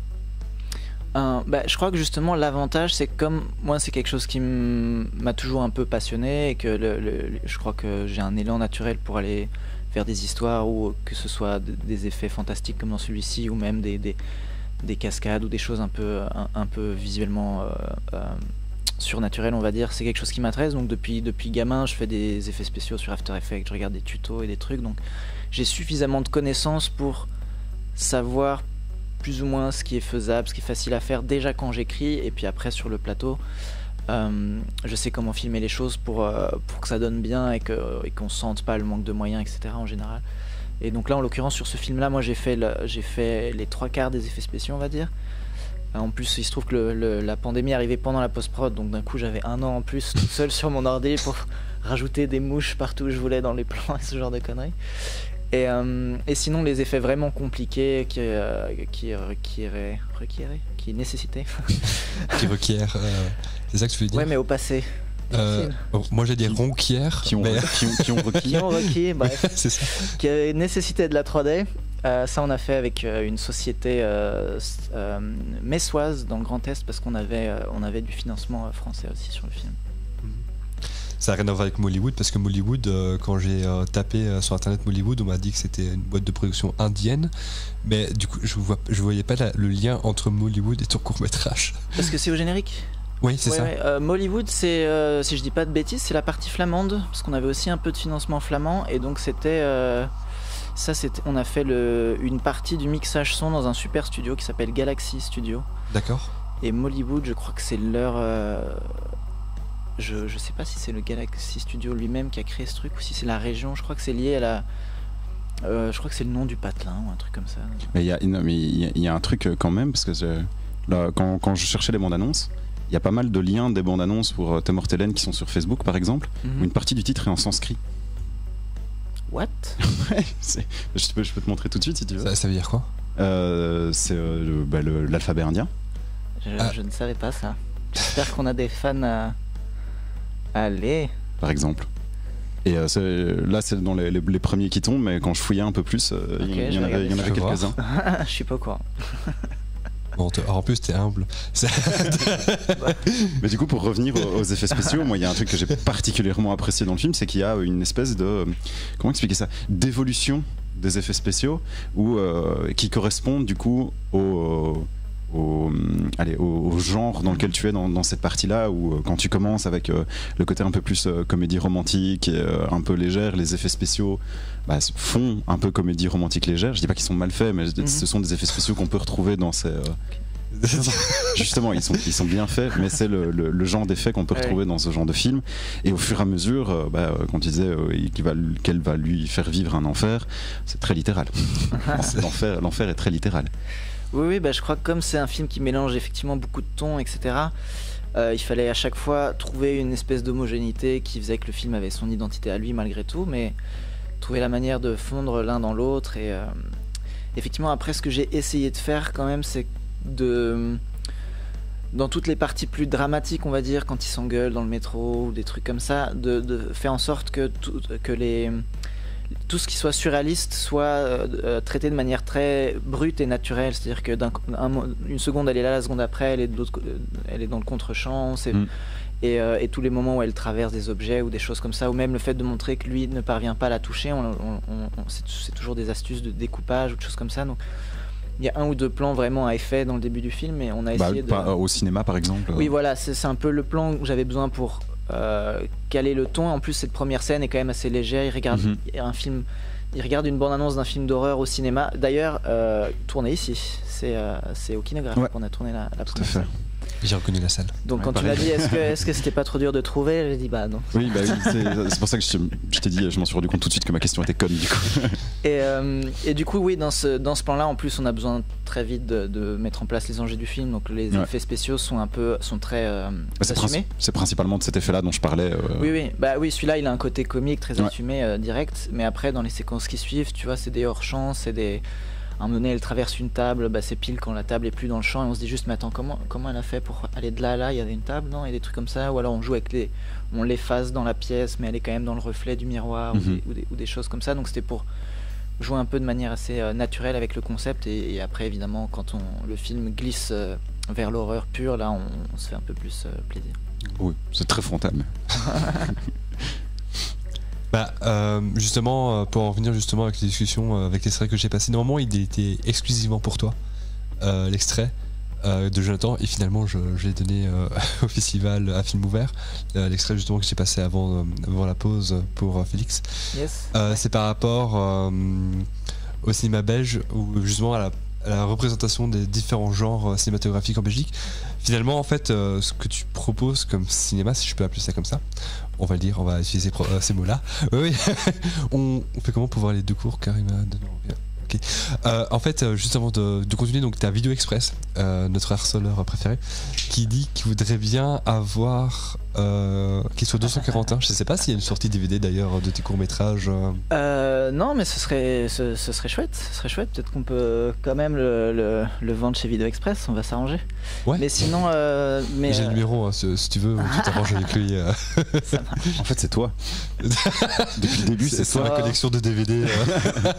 Euh, bah, je crois que justement l'avantage c'est que comme moi c'est quelque chose qui m'a toujours un peu passionné et que le, le, je crois que j'ai un élan naturel pour aller vers des histoires ou que ce soit des effets fantastiques comme dans celui-ci ou même des, des, des cascades ou des choses un peu, un, un peu visuellement... Euh, euh, surnaturel on va dire, c'est quelque chose qui m'intéresse donc depuis, depuis gamin je fais des effets spéciaux sur After Effects, je regarde des tutos et des trucs donc j'ai suffisamment de connaissances pour savoir plus ou moins ce qui est faisable, ce qui est facile à faire déjà quand j'écris et puis après sur le plateau euh, je sais comment filmer les choses pour, euh, pour que ça donne bien et, que, et qu'on sente pas le manque de moyens etc en général et donc là en l'occurrence sur ce film là moi j'ai fait, le, j'ai fait les trois quarts des effets spéciaux on va dire. En plus, il se trouve que le, le, la pandémie arrivait pendant la post-prod, donc d'un coup j'avais un an en plus tout seul sur mon ordi pour rajouter des mouches partout où je voulais dans les plans et ce genre de conneries. Et, euh, et sinon, les effets vraiment compliqués qui, euh, qui requieraient, requieraient, qui nécessitaient. Qui requièrent, euh, c'est ça que tu veux dire? Ouais, mais au passé. Euh, bon, moi j'ai des ronquières qui ont, mais... qui ont, qui ont requis. Qui ont requis, bref. C'est ça. Qui avait nécessité de la trois D. Euh, ça, on a fait avec euh, une société euh, euh, messoise dans le Grand Est parce qu'on avait, euh, on avait du financement euh, français aussi sur le film. Ça n'a rien à voir avec Mollywood parce que Mollywood, euh, quand j'ai euh, tapé euh, sur internet Mollywood, on m'a dit que c'était une boîte de production indienne, mais du coup je vois, je voyais pas la, le lien entre Mollywood et ton court métrage. Parce que c'est au générique. Oui, c'est ouais, ça. Ouais. Euh, Mollywood, c'est, euh, si je dis pas de bêtises, c'est la partie flamande parce qu'on avait aussi un peu de financement flamand et donc c'était, euh, ça c'était, on a fait le, une partie du mixage son dans un super studio qui s'appelle Galaxy Studio. D'accord. Et Mollywood, je crois que c'est leur euh, Je, je sais pas si c'est le Galaxy Studio lui-même qui a créé ce truc ou si c'est la région. Je crois que c'est lié à la. Euh, je crois que c'est le nom du patelin ou un truc comme ça. Mais il y a, non, mais il y, a, il y a un truc quand même parce que je, là, quand, quand je cherchais les bandes annonces, il y a pas mal de liens des bandes annonces pour Te Mortellen qui sont sur Facebook par exemple, mm-hmm. où une partie du titre est en sanskrit. What? Ouais, je peux, je peux te montrer tout de suite si tu veux. Ça, ça veut dire quoi? euh, C'est euh, bah, l'alphabet indien. Je, ah. je ne savais pas ça. J'espère qu'on a des fans. À... Allez. Par exemple. Et euh, c'est, là, c'est dans les, les, les premiers qui tombent, mais quand je fouillais un peu plus, euh, okay, il y en avait, il y en avait quelques-uns. Je suis pas au courant. Bon, en plus, t'es humble. Mais du coup, pour revenir aux, aux effets spéciaux, moi, il y a un truc que j'ai particulièrement apprécié dans le film, c'est qu'il y a une espèce de. Comment expliquer ça? D'évolution des effets spéciaux où, euh, qui correspondent du coup au. Au, allez, au, au genre dans lequel tu es dans, dans cette partie-là, où euh, quand tu commences avec euh, le côté un peu plus euh, comédie romantique et euh, un peu légère, les effets spéciaux bah, font un peu comédie romantique légère. Je dis pas qu'ils sont mal faits, mais mm-hmm. ce sont des effets spéciaux qu'on peut retrouver dans ces... Euh... Justement, ils sont, ils sont bien faits, mais c'est le, le, le genre d'effet qu'on peut ouais. retrouver dans ce genre de film. Et au fur et à mesure, euh, bah, quand tu disais euh, qu'il va, qu'elle va lui faire vivre un enfer, c'est très littéral. l'enfer, l'enfer est très littéral. Oui, oui, bah, je crois que comme c'est un film qui mélange effectivement beaucoup de tons, et cetera, euh, il fallait à chaque fois trouver une espèce d'homogénéité qui faisait que le film avait son identité à lui malgré tout, mais trouver la manière de fondre l'un dans l'autre. Et euh, effectivement, après, ce que j'ai essayé de faire quand même, c'est de... Dans toutes les parties plus dramatiques, on va dire, quand ils s'engueulent dans le métro ou des trucs comme ça, de, de faire en sorte que, tout, que les... tout ce qui soit surréaliste soit euh, traité de manière très brute et naturelle, c'est-à-dire que d'un, un, une seconde elle est là, la seconde après elle est, de l'autre, elle est dans le contre-champ, c'est, mm. et, euh, et tous les moments où elle traverse des objets ou des choses comme ça, ou même le fait de montrer que lui ne parvient pas à la toucher, on, on, on, c'est, c'est toujours des astuces de découpage ou de choses comme ça. Donc il y a un ou deux plans vraiment à effet dans le début du film, et on a essayé bah, de... Au cinéma par exemple. Oui voilà, c'est, c'est un peu le plan que j'avais besoin pour... Euh, caler le ton. En plus, cette première scène est quand même assez légère. Il regarde mm-hmm. un film, il regarde une bande-annonce d'un film d'horreur au cinéma. D'ailleurs, euh, tourné ici. C'est, euh, c'est au Kinographe ouais. qu'on a tourné la, la première scène. J'ai reconnu la salle. Donc ouais, quand pareil. tu m'as dit est-ce que, est-ce que c'était pas trop dur de trouver, j'ai dit bah non. Oui, bah oui, c'est, c'est pour ça que je, je t'ai dit, je m'en suis rendu compte tout de suite que ma question était conne du coup. Et, euh, et du coup oui, dans ce, dans ce plan-là, en plus on a besoin très vite de, de mettre en place les enjeux du film, donc les ouais. effets spéciaux sont un peu, sont très euh, c'est assumés. Princi- c'est principalement de cet effet-là dont je parlais. Euh... Oui oui, bah oui, celui-là il a un côté comique très ouais. assumé, euh, direct, mais après dans les séquences qui suivent, tu vois, c'est des hors-champs, c'est des... À un moment donné, elle traverse une table, bah, c'est pile quand la table est plus dans le champ, et on se dit juste, mais attends, comment, comment elle a fait pour aller de là à là? Il y avait une table, non? Et des trucs comme ça. Ou alors on joue avec les. On l'efface dans la pièce, mais elle est quand même dans le reflet du miroir, mm-hmm. ou, des, ou, des, ou des choses comme ça. Donc c'était pour jouer un peu de manière assez euh, naturelle avec le concept. Et, et après, évidemment, quand on, le film glisse euh, vers l'horreur pure, là, on, on se fait un peu plus euh, plaisir. Oui, c'est très frontal. Bah, euh, justement, pour en revenir justement avec les discussions, avec l'extrait que j'ai passé, normalement il était exclusivement pour toi, euh, l'extrait euh, de Jonathan, et finalement je, je l'ai donné euh, au festival à film ouvert, euh, l'extrait justement que j'ai passé avant, euh, avant la pause pour euh, Félix. Yes. Euh, c'est par rapport euh, au cinéma belge, ou justement à la, à la représentation des différents genres cinématographiques en Belgique. Finalement, en fait, euh, ce que tu proposes comme cinéma, si je peux appeler ça comme ça, on va le dire, on va utiliser pro- euh, ces mots-là. Oui, oui. on, on fait comment pour voir les deux cours, Karim? Ok. Euh, en fait, euh, juste avant de, de continuer, donc t'as Vidéo Express, euh, notre harceleur préféré, qui dit qu'il voudrait bien avoir euh, qu'il soit deux cent quarante et un. Je sais pas s'il y a une sortie D V D d'ailleurs de tes courts métrages. Euh... Euh, non, mais ce serait, ce, ce serait chouette. Ce serait chouette. Peut-être qu'on peut quand même le, le, le vendre chez Vidéo Express. On va s'arranger. Ouais. Mais sinon, euh, mais j'ai euh... le numéro. Hein, si, si tu veux, tu t'arranges avec lui. Euh... En fait, c'est toi. Depuis le début, c'est, c'est toi. la collection de D V D. Euh...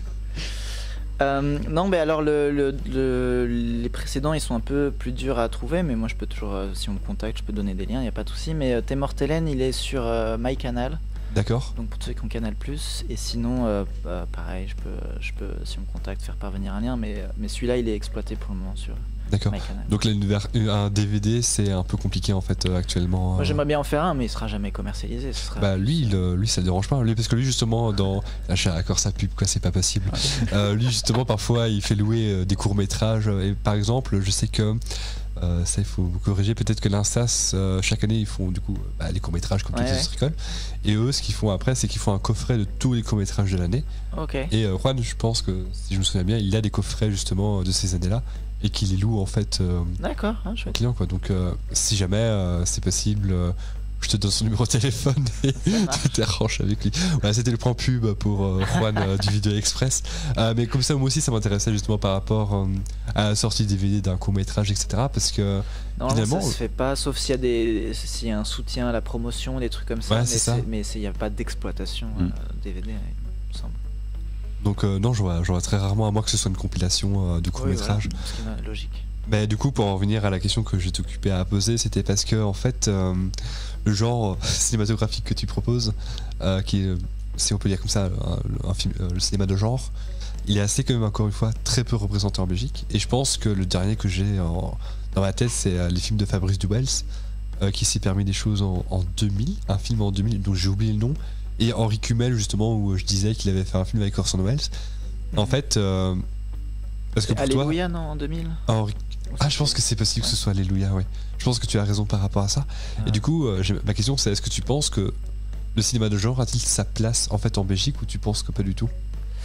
Euh, non, mais alors le, le, le, les précédents ils sont un peu plus durs à trouver, mais moi je peux toujours, euh, si on me contacte, je peux donner des liens, il n'y a pas de souci. Mais euh, T'es morte Hélène, il est sur euh, MyCanal. D'accord. Donc pour ceux qui ont Canal plus, et sinon, euh, bah, pareil, je peux, je peux, si on me contacte, faire parvenir un lien, mais, mais celui-là il est exploité pour le moment sur. D'accord. Donc là, un D V D, c'est un peu compliqué en fait euh, actuellement. Moi j'aimerais bien en faire un, mais il sera jamais commercialisé. Ce sera... Bah lui, il, lui, ça le dérange pas. Lui, parce que lui justement, dans là, je accord sa pub, quoi, c'est pas possible. euh, lui justement, parfois, il fait louer euh, des courts métrages. Et par exemple, je sais que euh, ça, il faut vous corriger. Peut-être que l'Instas, euh, chaque année, ils font du coup bah, les courts métrages comme toutes les autres écoles. Et eux, ce qu'ils font après, c'est qu'ils font un coffret de tous les courts métrages de l'année. Ok. Et euh, Juan, je pense que si je me souviens bien, il a des coffrets justement de ces années-là. Et qui les loue en fait euh, D'accord, hein, aux clients quoi. Donc euh, si jamais euh, c'est possible, euh, je te donne son numéro de téléphone et tu t'arranges avec lui. Voilà, c'était le point pub pour euh, Juan euh, du Vidéo Express. Euh, mais comme ça, moi aussi, ça m'intéressait justement par rapport euh, à la sortie D V D d'un court métrage, et cetera. Parce que normalement, finalement, ça se fait pas, sauf s'il y a des, s'il y a un soutien à la promotion, des trucs comme ça. Ouais, mais c'est ça. Mais il n'y a pas d'exploitation Mm. euh, D V D, il me semble. Donc euh, non, je vois, je vois très rarement, à moins que ce soit une compilation euh, de court métrage. Oui, voilà, ce qui est logique. Bah, du coup, pour en revenir à la question que j'étais occupé à poser, c'était parce que en fait, euh, le genre cinématographique que tu proposes, euh, qui est, si on peut dire comme ça, un, un film, euh, le cinéma de genre, il est assez quand même encore une fois très peu représenté en Belgique. Et je pense que le dernier que j'ai en, dans ma tête, c'est euh, les films de Fabrice Dubels, euh, qui s'est permis des choses en, en deux mille, un film en deux mille, dont j'ai oublié le nom, et Henri Kumel justement, où je disais qu'il avait fait un film avec Orson Welles. Mm-hmm. En fait, euh, parce que pour Alléluia, toi, non, en deux mille. Henri... Ah, je pense que c'est possible que ce soit Alléluia, oui. Je pense que tu as raison par rapport à ça. Ah. Et du coup, euh, ma question c'est, est-ce que tu penses que le cinéma de genre a-t-il sa place en fait en Belgique, ou tu penses que pas du tout?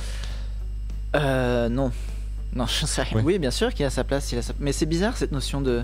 Euh, non. Non, je sais rien. Ouais. Oui, bien sûr qu'il a sa place, il a sa... mais c'est bizarre cette notion de,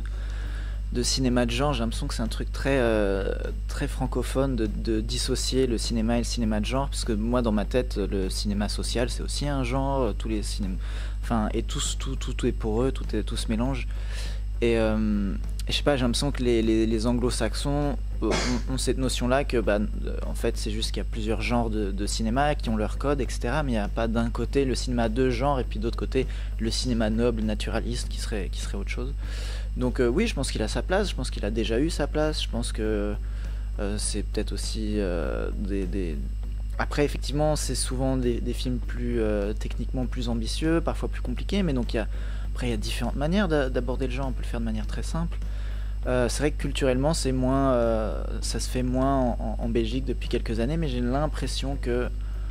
de cinéma de genre. J'ai l'impression que c'est un truc très, euh, très francophone de, de dissocier le cinéma et le cinéma de genre, parce que moi dans ma tête, le cinéma social c'est aussi un genre, tous les cinémas... Enfin, et tout, tout, tout, tout est pour eux, tout, est, tout se mélange. Et, euh, et je sais pas, j'ai l'impression que les, les, les anglo-saxons ont, ont cette notion-là que, bah, en fait, c'est juste qu'il y a plusieurs genres de, de cinéma qui ont leur code, et cetera. Mais il n'y a pas d'un côté le cinéma de genre et puis d'autre côté le cinéma noble, naturaliste, qui serait, qui serait autre chose. Donc euh, oui, je pense qu'il a sa place, je pense qu'il a déjà eu sa place, je pense que euh, c'est peut-être aussi euh, des... des Après, effectivement, c'est souvent des, des films plus euh, techniquement plus ambitieux, parfois plus compliqués, mais donc il y a, après il y a différentes manières d'aborder le genre. On peut le faire de manière très simple. Euh, c'est vrai que culturellement, c'est moins, euh, ça se fait moins en, en Belgique depuis quelques années, mais j'ai l'impression que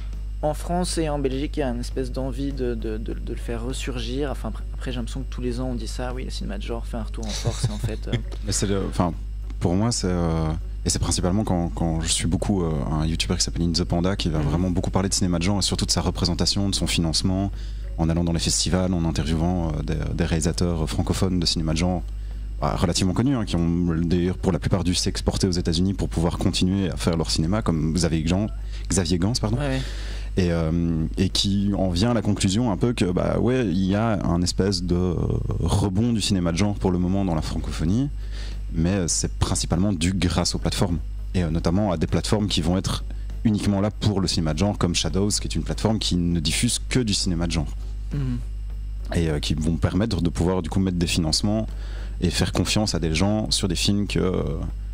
en France et en Belgique, il y a une espèce d'envie de, de, de, de le faire ressurgir. Enfin, après, j'ai l'impression que tous les ans, on dit ça, oui, le cinéma de genre fait un retour en force, et en fait. Euh... Mais c'est le, enfin, pour moi, c'est euh... Et c'est principalement quand, quand je suis beaucoup euh, un youtubeur qui s'appelle In The Panda, qui va mmh. vraiment beaucoup parler de cinéma de genre et surtout de sa représentation, de son financement, en allant dans les festivals, en interviewant euh, des, des réalisateurs francophones de cinéma de genre bah, relativement connus, hein, qui ont d'ailleurs pour la plupart dû s'exporter aux États-Unis pour pouvoir continuer à faire leur cinéma, comme Xavier Gans, Xavier Gans pardon. Ouais, ouais. Et, euh, et qui en vient à la conclusion un peu que bah ouais, il y a un espèce de rebond du cinéma de genre pour le moment dans la francophonie, mais c'est principalement dû grâce aux plateformes, et euh, notamment à des plateformes qui vont être uniquement là pour le cinéma de genre, comme Shadows, qui est une plateforme qui ne diffuse que du cinéma de genre. Mmh. Et euh, qui vont permettre de pouvoir du coup mettre des financements et faire confiance à des gens sur des films que euh,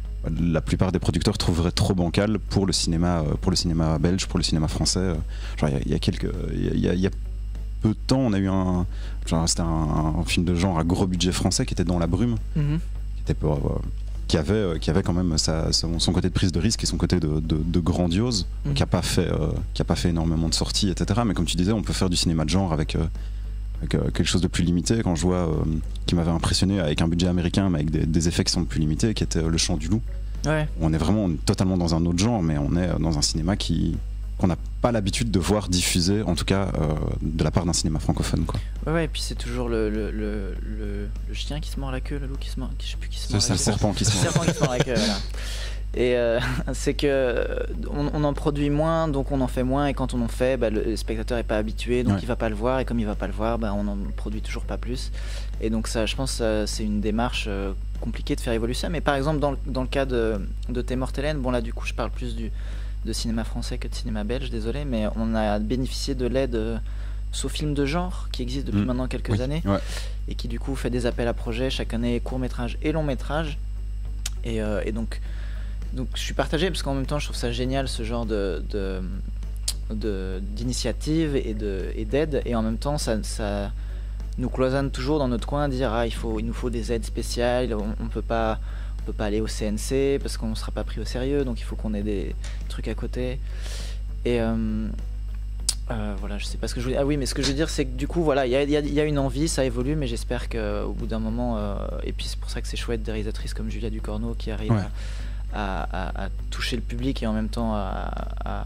la plupart des producteurs trouveraient trop bancals pour le cinéma, euh, pour le cinéma belge, pour le cinéma français. Genre il y, y a quelques, il y, y a peu de temps, on a eu un, genre c'était un, un film de genre à gros budget français qui était Dans la brume. Mmh. Qui, était, euh, qui, avait, euh, qui avait quand même sa, son, son côté de prise de risque et son côté de, de, de grandiose, mmh. qui n'a pas, euh, pas fait énormément de sorties, et cetera. Mais comme tu disais, on peut faire du cinéma de genre avec, euh, avec euh, quelque chose de plus limité. Quand je vois, euh, qui m'avait impressionné avec un budget américain, mais avec des, des effets qui sont plus limités, qui était euh, Le Chant du Loup. Ouais. On est vraiment on est totalement dans un autre genre, mais on est dans un cinéma qui, qu'on n'a pas l'habitude de voir diffusé, en tout cas euh, de la part d'un cinéma francophone, quoi. Ouais, ouais, et puis c'est toujours le, le, le, le, le chien qui se mord la queue, le loup qui se mord, je sais plus qui se mord la queue. C'est le serpent qui se mord. Le serpent qui se mord la queue, voilà. Et euh, c'est que on, on en produit moins, donc on en fait moins, et quand on en fait, bah, le, le spectateur est pas habitué, donc Ouais. il va pas le voir, et comme il va pas le voir, bah, on en produit toujours pas plus. Et donc ça, je pense, euh, c'est une démarche euh, compliquée de faire évoluer ça. Mais par exemple, dans le, dans le cas de, de T'es morte Hélène, bon là du coup je parle plus du de cinéma français que de cinéma belge, désolé, mais on a bénéficié de l'aide euh, Sofilm de genre, qui existe depuis Mmh. maintenant quelques Oui. années, Ouais. et qui du coup fait des appels à projets chaque année, court métrage et long métrage. Et, euh, et donc, donc je suis partagé, parce qu'en même temps je trouve ça génial, ce genre de, de, de- d'initiative et, de, et d'aide, et en même temps ça, ça nous cloisonne toujours dans notre coin à dire ah, il, faut, il nous faut des aides spéciales, on, on peut pas on peut pas aller au C N C parce qu'on ne sera pas pris au sérieux, donc il faut qu'on ait des trucs à côté. Et euh, euh, voilà, je sais pas ce que je voulais. Ah oui, mais ce que je veux dire, c'est que du coup, voilà, il y a, y a- y a une envie, ça évolue, mais j'espère qu'au bout d'un moment, euh, et puis c'est pour ça que c'est chouette des réalisatrices comme Julia Ducorneau qui arrivent Ouais. à, à- à toucher le public et en même temps à, à-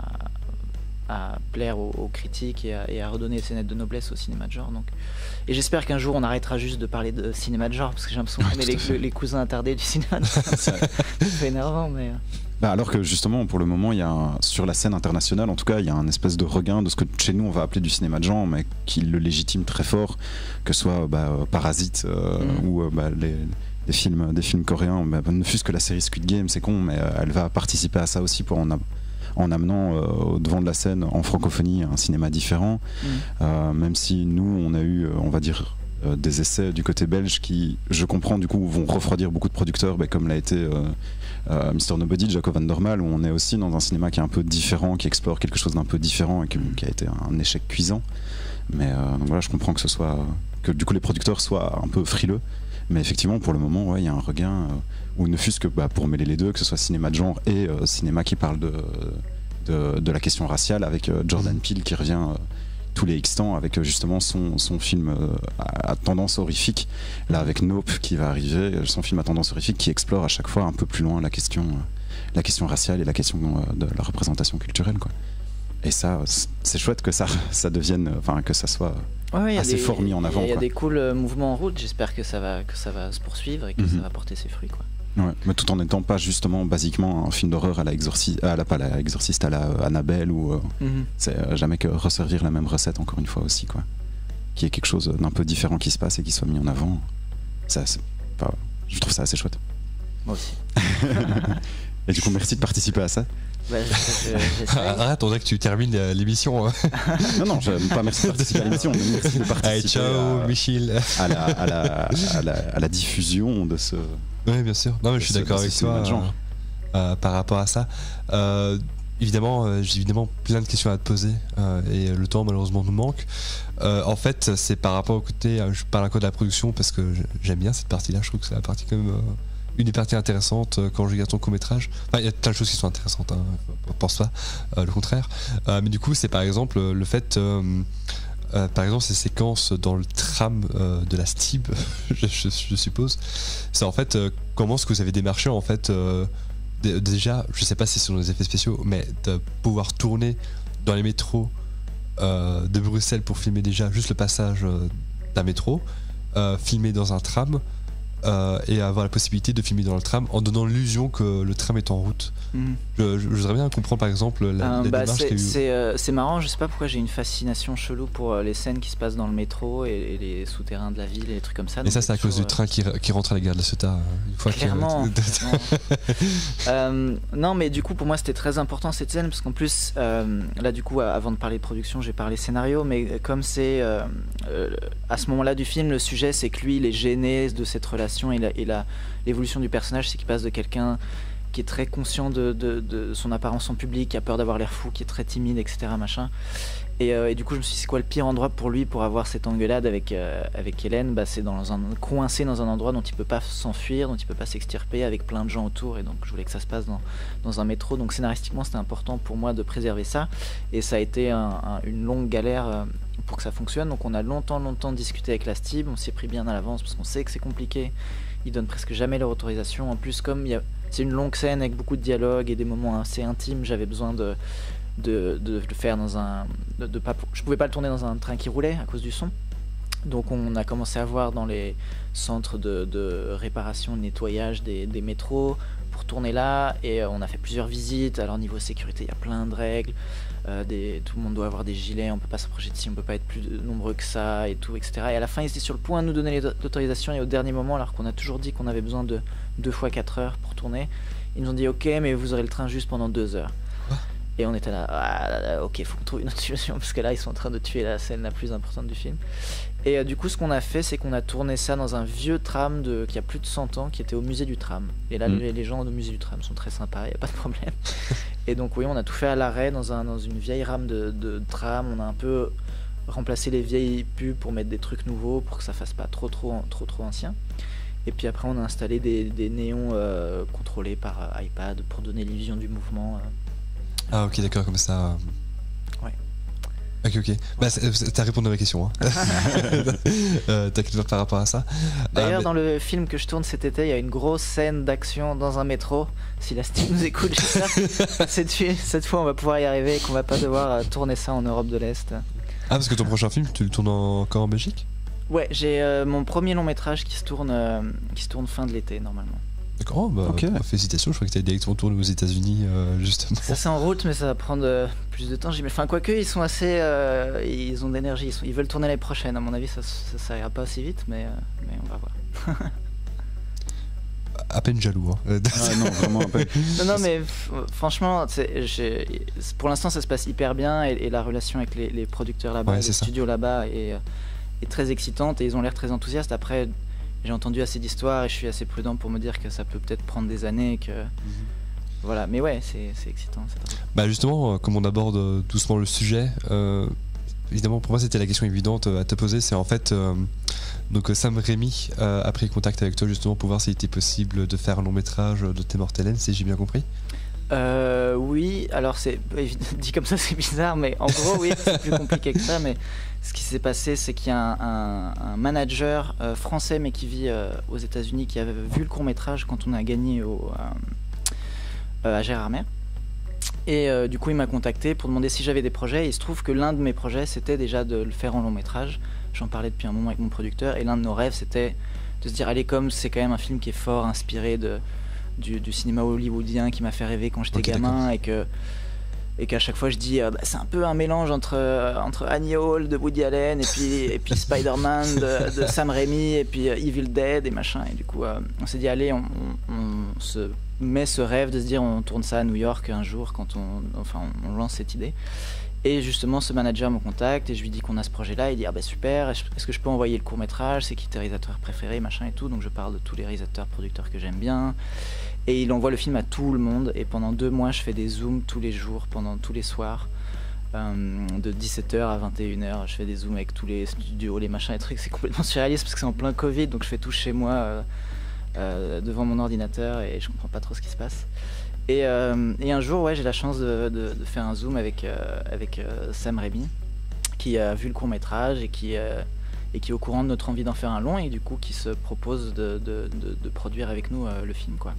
à plaire aux, aux critiques et à, et à redonner ses lettres de noblesse au cinéma de genre. Donc. Et j'espère qu'un jour on arrêtera juste de parler de cinéma de genre, parce que j'ai l'impression qu'on Ouais, est tout à les, fait. les cousins attardés du cinéma de genre. C'est c'est énervant, mais. euh, Bah alors que justement, pour le moment, il y a un- sur la scène internationale, en tout cas, il y a un espèce de regain de ce que chez nous on va appeler du cinéma de genre, mais qui le légitime très fort, que ce soit bah, euh, Parasite euh, Mhm. ou euh, bah, les, des films, des films coréens. Bah, ne fût-ce que la série Squid Game, c'est con, mais euh, elle va participer à ça aussi pour en, a- en amenant euh, au devant de la scène en francophonie un cinéma différent. Mhm. Euh, même si nous, on a eu, euh, on va dire, euh, des essais du côté belge qui, je comprends, du coup, vont refroidir beaucoup de producteurs, bah, comme l'a été euh, euh, mister Nobody de Jacob Van der Maal, où on est aussi dans un cinéma qui est un peu différent, qui explore quelque chose d'un peu différent et qui, qui a été un échec cuisant. Mais euh, donc voilà, je comprends que ce soit que du coup les producteurs soient un peu frileux. Mais effectivement, pour le moment, ouais, il y a un regain, euh, ou ne fût-ce que bah, pour mêler les deux, que ce soit cinéma de genre et euh, cinéma qui parle de, de, de la question raciale, avec euh, Jordan Peele qui revient euh, tous les X temps avec euh, justement son, son film euh, à, à tendance horrifique. Là, avec Nope qui va arriver, son film à tendance horrifique qui explore à chaque fois un peu plus loin la question, euh, la question raciale et la question euh, de la représentation culturelle, quoi. Et ça, c'est- c'est chouette que ça, ça devienne, enfin que ça soit Ouais, ouais, il y a assez des- fort mis en avant. Il y a quoi. des cool euh, mouvements en route, j'espère que ça va, que ça va se poursuivre et que Mhm. ça va porter ses fruits, quoi. Ouais, mais tout en n'étant pas justement basiquement un film d'horreur à la exorciste, à la pas la exorciste à la euh, Annabelle ou euh, Mhm. c'est euh, jamais que resservir la même recette encore une fois aussi, quoi. Qu'il y ait quelque chose d'un peu différent qui se passe et qui soit mis en avant. Ça, c'est pas, je trouve ça assez chouette. Moi aussi. Et du coup, merci de participer à ça. Bah, je- je- j'essaye. Arrête, on dirait que tu termines euh, l'émission. hein. Non, non, j'aime pas merci de participer à l'émission, mais merci de participer Allez, ciao, à, Michel. à, la, à, la, à, la, à la diffusion de ce. Oui, bien sûr. Non, mais je suis de ce- d'accord de ce avec cinéma toi de genre. euh, euh, par rapport à ça. Euh, évidemment, euh, j'ai évidemment plein de questions à te poser euh, et le temps malheureusement nous manque. Euh, en fait, c'est par rapport au côté, euh, je parle encore de la production parce que j'aime bien cette partie-là. Je trouve que c'est la partie quand même euh, une des parties intéressantes euh, quand je regarde ton court métrage. Enfin, il y a plein de choses qui sont intéressantes, hein, pense pas, euh, le contraire. Euh, mais du coup, c'est par exemple euh, le fait, euh, euh, par exemple, ces séquences dans le tram euh, de la Stib, je, je- je suppose. C'est en fait euh, comment est-ce que vous avez démarché en fait euh, d- déjà, je sais pas si c'est sur les effets spéciaux, mais de pouvoir tourner dans les métros euh, de Bruxelles pour filmer déjà juste le passage euh, d'un métro, euh, filmer dans un tram. Euh, et avoir la possibilité de filmer dans le tram en donnant l'illusion que le tram est en route. Mhm. Je, je, je voudrais bien comprendre par exemple la, Euh, la bah, démarche c'est, qu'il y a eu. c'est, euh, c'est marrant, je sais pas pourquoi j'ai une fascination chelou pour euh, les scènes qui se passent dans le métro et, et les souterrains de la ville et les trucs comme ça. Et donc ça j'ai c'est à cause toujours, du train qui, qui rentre à la gare de la Ciotat euh, une fois Clairement, que... clairement. Euh, non, mais du coup, pour moi, c'était très important cette scène parce qu'en plus, euh, là, du coup, avant de parler de production, j'ai parlé scénario, mais comme c'est euh, euh, à ce moment-là du film, le sujet, c'est que lui, il est gêné de cette relation et, la, et la, l'évolution du personnage, c'est qu'il passe de quelqu'un qui est très conscient de, de, de son apparence en public, qui a peur d'avoir l'air fou, qui est très timide, et cetera. Machin. Et, euh, et du coup, je me suis dit, c'est quoi le pire endroit pour lui pour avoir cette engueulade avec, euh, avec Hélène? Bah, c'est dans un, coincé dans un endroit dont il peut pas s'enfuir, dont il peut pas s'extirper, avec plein de gens autour. Et donc, je voulais que ça se passe dans, dans un métro. Donc, scénaristiquement, c'était important pour moi de préserver ça. Et ça a été un, un, une longue galère euh, pour que ça fonctionne. Donc, on a longtemps, longtemps discuté avec la Stib. On s'y est pris bien à l'avance parce qu'on sait que c'est compliqué. Ils donnent presque jamais leur autorisation. En plus, comme il y a, c'est une longue scène avec beaucoup de dialogues et des moments assez intimes, j'avais besoin de de, de, de faire dans un, de, de pas, je pouvais pas le tourner dans un train qui roulait à cause du son. Donc on a commencé à voir dans les centres de, de réparation, de nettoyage des, des métros pour tourner là, et on a fait plusieurs visites. Alors niveau sécurité, il y a plein de règles, euh, des, tout le monde doit avoir des gilets, on peut pas s'approcher de ci, on peut pas être plus nombreux que ça et tout, et cetera. Et à la fin ils étaient sur le point de nous donner l'autorisation, et au dernier moment, alors qu'on a toujours dit qu'on avait besoin de deux fois quatre heures pour tourner, ils nous ont dit ok, mais vous aurez le train juste pendant deux heures. Et on était là, ah, là, là, ok, faut qu'on trouve une autre solution, parce que là ils sont en train de tuer la scène la plus importante du film. Et euh, du coup, ce qu'on a fait, c'est qu'on a tourné ça dans un vieux tram de, qui a plus de cent ans, qui était au musée du tram. Et là, mmh. les, les gens au musée du tram sont très sympas, il n'y a pas de problème. Et donc oui, on a tout fait à l'arrêt dans, un, dans une vieille rame de, de tram. On a un peu remplacé les vieilles pubs pour mettre des trucs nouveaux, pour que ça fasse pas trop trop trop trop ancien. Et puis après, on a installé des, des néons euh, contrôlés par euh, iPad pour donner l'illusion du mouvement. Euh. Ah ok, d'accord, comme ça. Ouais. Ok, ok. Bah, t'as répondu à ma question. Hein. euh, T'inquiète pas par rapport à ça. D'ailleurs, euh, mais... dans le film que je tourne cet été, il y a une grosse scène d'action dans un métro. Si la Steam nous écoute, j'espère que cette, cette fois on va pouvoir y arriver et qu'on va pas devoir tourner ça en Europe de l'Est. Ah, parce que ton prochain film, tu le tournes encore en Belgique ? Ouais, j'ai euh, mon premier long métrage qui se tourne, euh, qui se tourne fin de l'été normalement. D'accord, bah, okay. bah, félicitations, je crois que tu as directement tourné aux États-Unis euh, justement. Ça c'est en route, mais ça va prendre euh, plus de temps. Enfin, quoique, ils sont assez. Euh, ils ont de l'énergie, ils, sont, ils veulent tourner l'année prochaine. À mon avis, ça, ça, ça ira pas aussi vite, mais, euh, mais on va voir. À peine jaloux. Hein. Ah, non, vraiment à peine. Non, non, mais franchement, pour l'instant, ça se passe hyper bien, et, et la relation avec les, les producteurs là-bas, ouais, les ça. studios là-bas est, est très excitante, et ils ont l'air très enthousiastes. Après. J'ai entendu assez d'histoires et je suis assez prudent pour me dire que ça peut peut-être prendre des années, que mmh. voilà. Mais ouais, c'est, c'est excitant. C'est bah justement, euh, comme on aborde doucement le sujet, euh, évidemment pour moi c'était la question évidente à te poser. C'est en fait euh, donc Sam Raimi euh, a pris contact avec toi justement pour voir s'il était possible de faire un long métrage de Thé Mortel, si j'ai bien compris. Euh, oui, alors c'est dit comme ça c'est bizarre, mais en gros oui, c'est plus compliqué que ça. Mais ce qui s'est passé, c'est qu'il y a un, un, un manager euh, français mais qui vit euh, aux États-Unis, qui avait vu le court métrage quand on a gagné au, euh, à Gérardmer. Et euh, du coup, il m'a contacté pour demander si j'avais des projets. Et il se trouve que l'un de mes projets, c'était déjà de le faire en long métrage. J'en parlais depuis un moment avec mon producteur, et l'un de nos rêves, c'était de se dire allez, comme c'est quand même un film qui est fort inspiré de Du, du cinéma hollywoodien qui m'a fait rêver quand j'étais okay, gamin, et que et qu'à chaque fois je dis euh, bah, c'est un peu un mélange entre euh, entre Annie Hall de Woody Allen et puis et puis Spider-Man de, de Sam Raimi, et puis euh, Evil Dead et machin. Et du coup euh, on s'est dit allez, on, on, on se met ce rêve de se dire on tourne ça à New York un jour, quand on enfin on, on lance cette idée. Et justement, ce manager me contacte et je lui dis qu'on a ce projet-là. Il dit ah bah super, est-ce que je peux envoyer le court métrage, c'est qui tes réalisateurs préférés, machin et tout. Donc je parle de tous les réalisateurs, producteurs que j'aime bien. Et il envoie le film à tout le monde. Et pendant deux mois, je fais des zooms tous les jours, pendant tous les soirs, euh, de dix-sept heures à vingt et une heures. Je fais des zooms avec tous les studios, les machins et trucs. C'est complètement surréaliste parce que c'est en plein Covid, donc je fais tout chez moi euh, euh, devant mon ordinateur et je comprends pas trop ce qui se passe. Et, euh, et un jour, ouais, j'ai la chance de, de, de faire un zoom avec, euh, avec euh, Sam Raimi, qui a vu le court-métrage et qui, euh, et qui est au courant de notre envie d'en faire un long, et du coup qui se propose de, de, de, de produire avec nous euh, le film, quoi.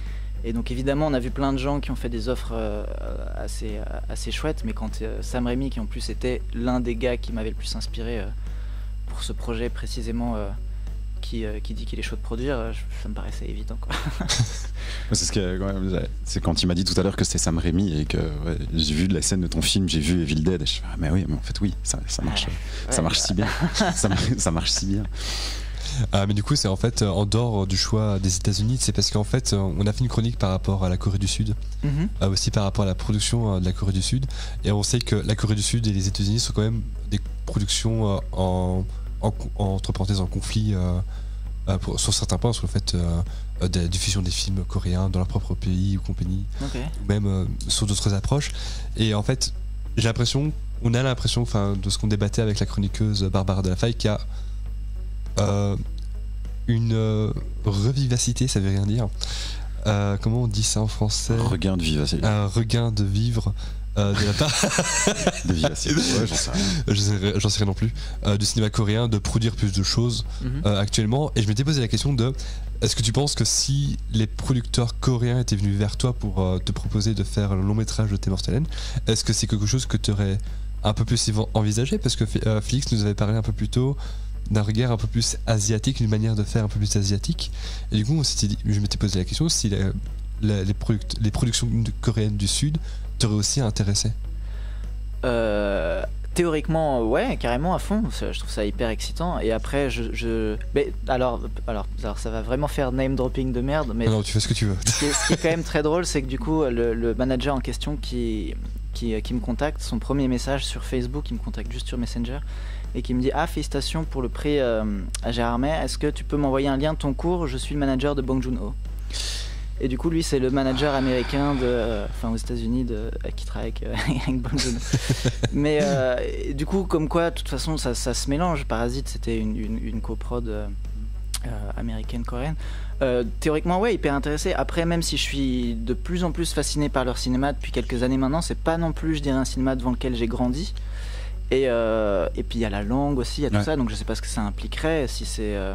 Et donc évidemment, on a vu plein de gens qui ont fait des offres euh, assez, assez chouettes, mais quand euh, Sam Raimi, qui en plus était l'un des gars qui m'avait le plus inspiré euh, pour ce projet précisément, euh, Qui, euh, qui dit qu'il est chaud de produire, euh, ça me paraissait évident, quoi. c'est, ce que, ouais, c'est quand il m'a dit tout à l'heure que c'était Sam Raimi et que ouais, j'ai vu de la scène de ton film, j'ai vu Evil Dead, et je fais ah, mais oui, mais en fait oui, ça, ça marche, ouais, ça marche bah... si bien, ça, ça marche si bien. Ah, mais du coup, c'est en fait en dehors du choix des États-Unis, c'est parce qu'en fait, on a fait une chronique par rapport à la Corée du Sud, mm-hmm. euh, aussi par rapport à la production euh, de la Corée du Sud, et on sait que la Corée du Sud et les États-Unis sont quand même des productions euh, en En, entre parenthèses en conflit euh, euh, pour, sur certains points, sur le fait euh, de la diffusion des films coréens dans leur propre pays ou compagnie, okay. ou même euh, sur d'autres approches. Et en fait, j'ai l'impression, on a l'impression, enfin, de ce qu'on débattait avec la chroniqueuse Barbara Delafaye, qu'il y a euh, une euh, revivacité, ça veut rien dire. Euh, comment on dit ça en français ? Un regain de vivacité. Un regain de vivre euh, de la part de vie assez ouais, j'en sais rien. Je sais, j'en sais rien non plus euh, du cinéma coréen de produire plus de choses mm-hmm. euh, actuellement, et je m'étais posé la question de est-ce que tu penses que si les producteurs coréens étaient venus vers toi pour euh, te proposer de faire le long métrage de Thé Mortellen, est-ce que c'est quelque chose que tu aurais un peu plus envisagé, parce que euh, Félix nous avait parlé un peu plus tôt d'un regard un peu plus asiatique, une manière de faire un peu plus asiatique, et du coup on s'était dit, je m'étais posé la question si la, la, les, product, les productions coréennes du Sud t'auraient aussi intéressé. Euh, théoriquement, ouais, carrément à fond. Je trouve ça hyper excitant. Et après, je, je... Mais alors, alors, alors, ça va vraiment faire name dropping de merde. Mais non, non, tu fais ce que tu veux. Ce qui est, ce qui est quand même très drôle, c'est que du coup, le, le manager en question qui, qui, qui me contacte, son premier message sur Facebook, il me contacte juste sur Messenger et qui me dit ah félicitations pour le prix euh, à Gérard May. Est-ce que tu peux m'envoyer un lien de ton cours? Je suis le manager de Bong Joon-ho. Et du coup, lui, c'est le manager américain de, euh, enfin aux États-Unis, de, qui travaille avec, euh, avec Bong Joon-ho. Mais euh, du coup, comme quoi, de toute façon, ça, ça se mélange. Parasite, c'était une, une, une coprod euh, euh, américaine-coréenne. Euh, théoriquement, ouais, hyper intéressé. Après, même si je suis de plus en plus fasciné par leur cinéma depuis quelques années maintenant, c'est pas non plus, je dirais, un cinéma devant lequel j'ai grandi. Et, euh, et puis il y a la langue aussi, il y a tout ouais. ça. Donc je sais pas ce que ça impliquerait, si c'est euh,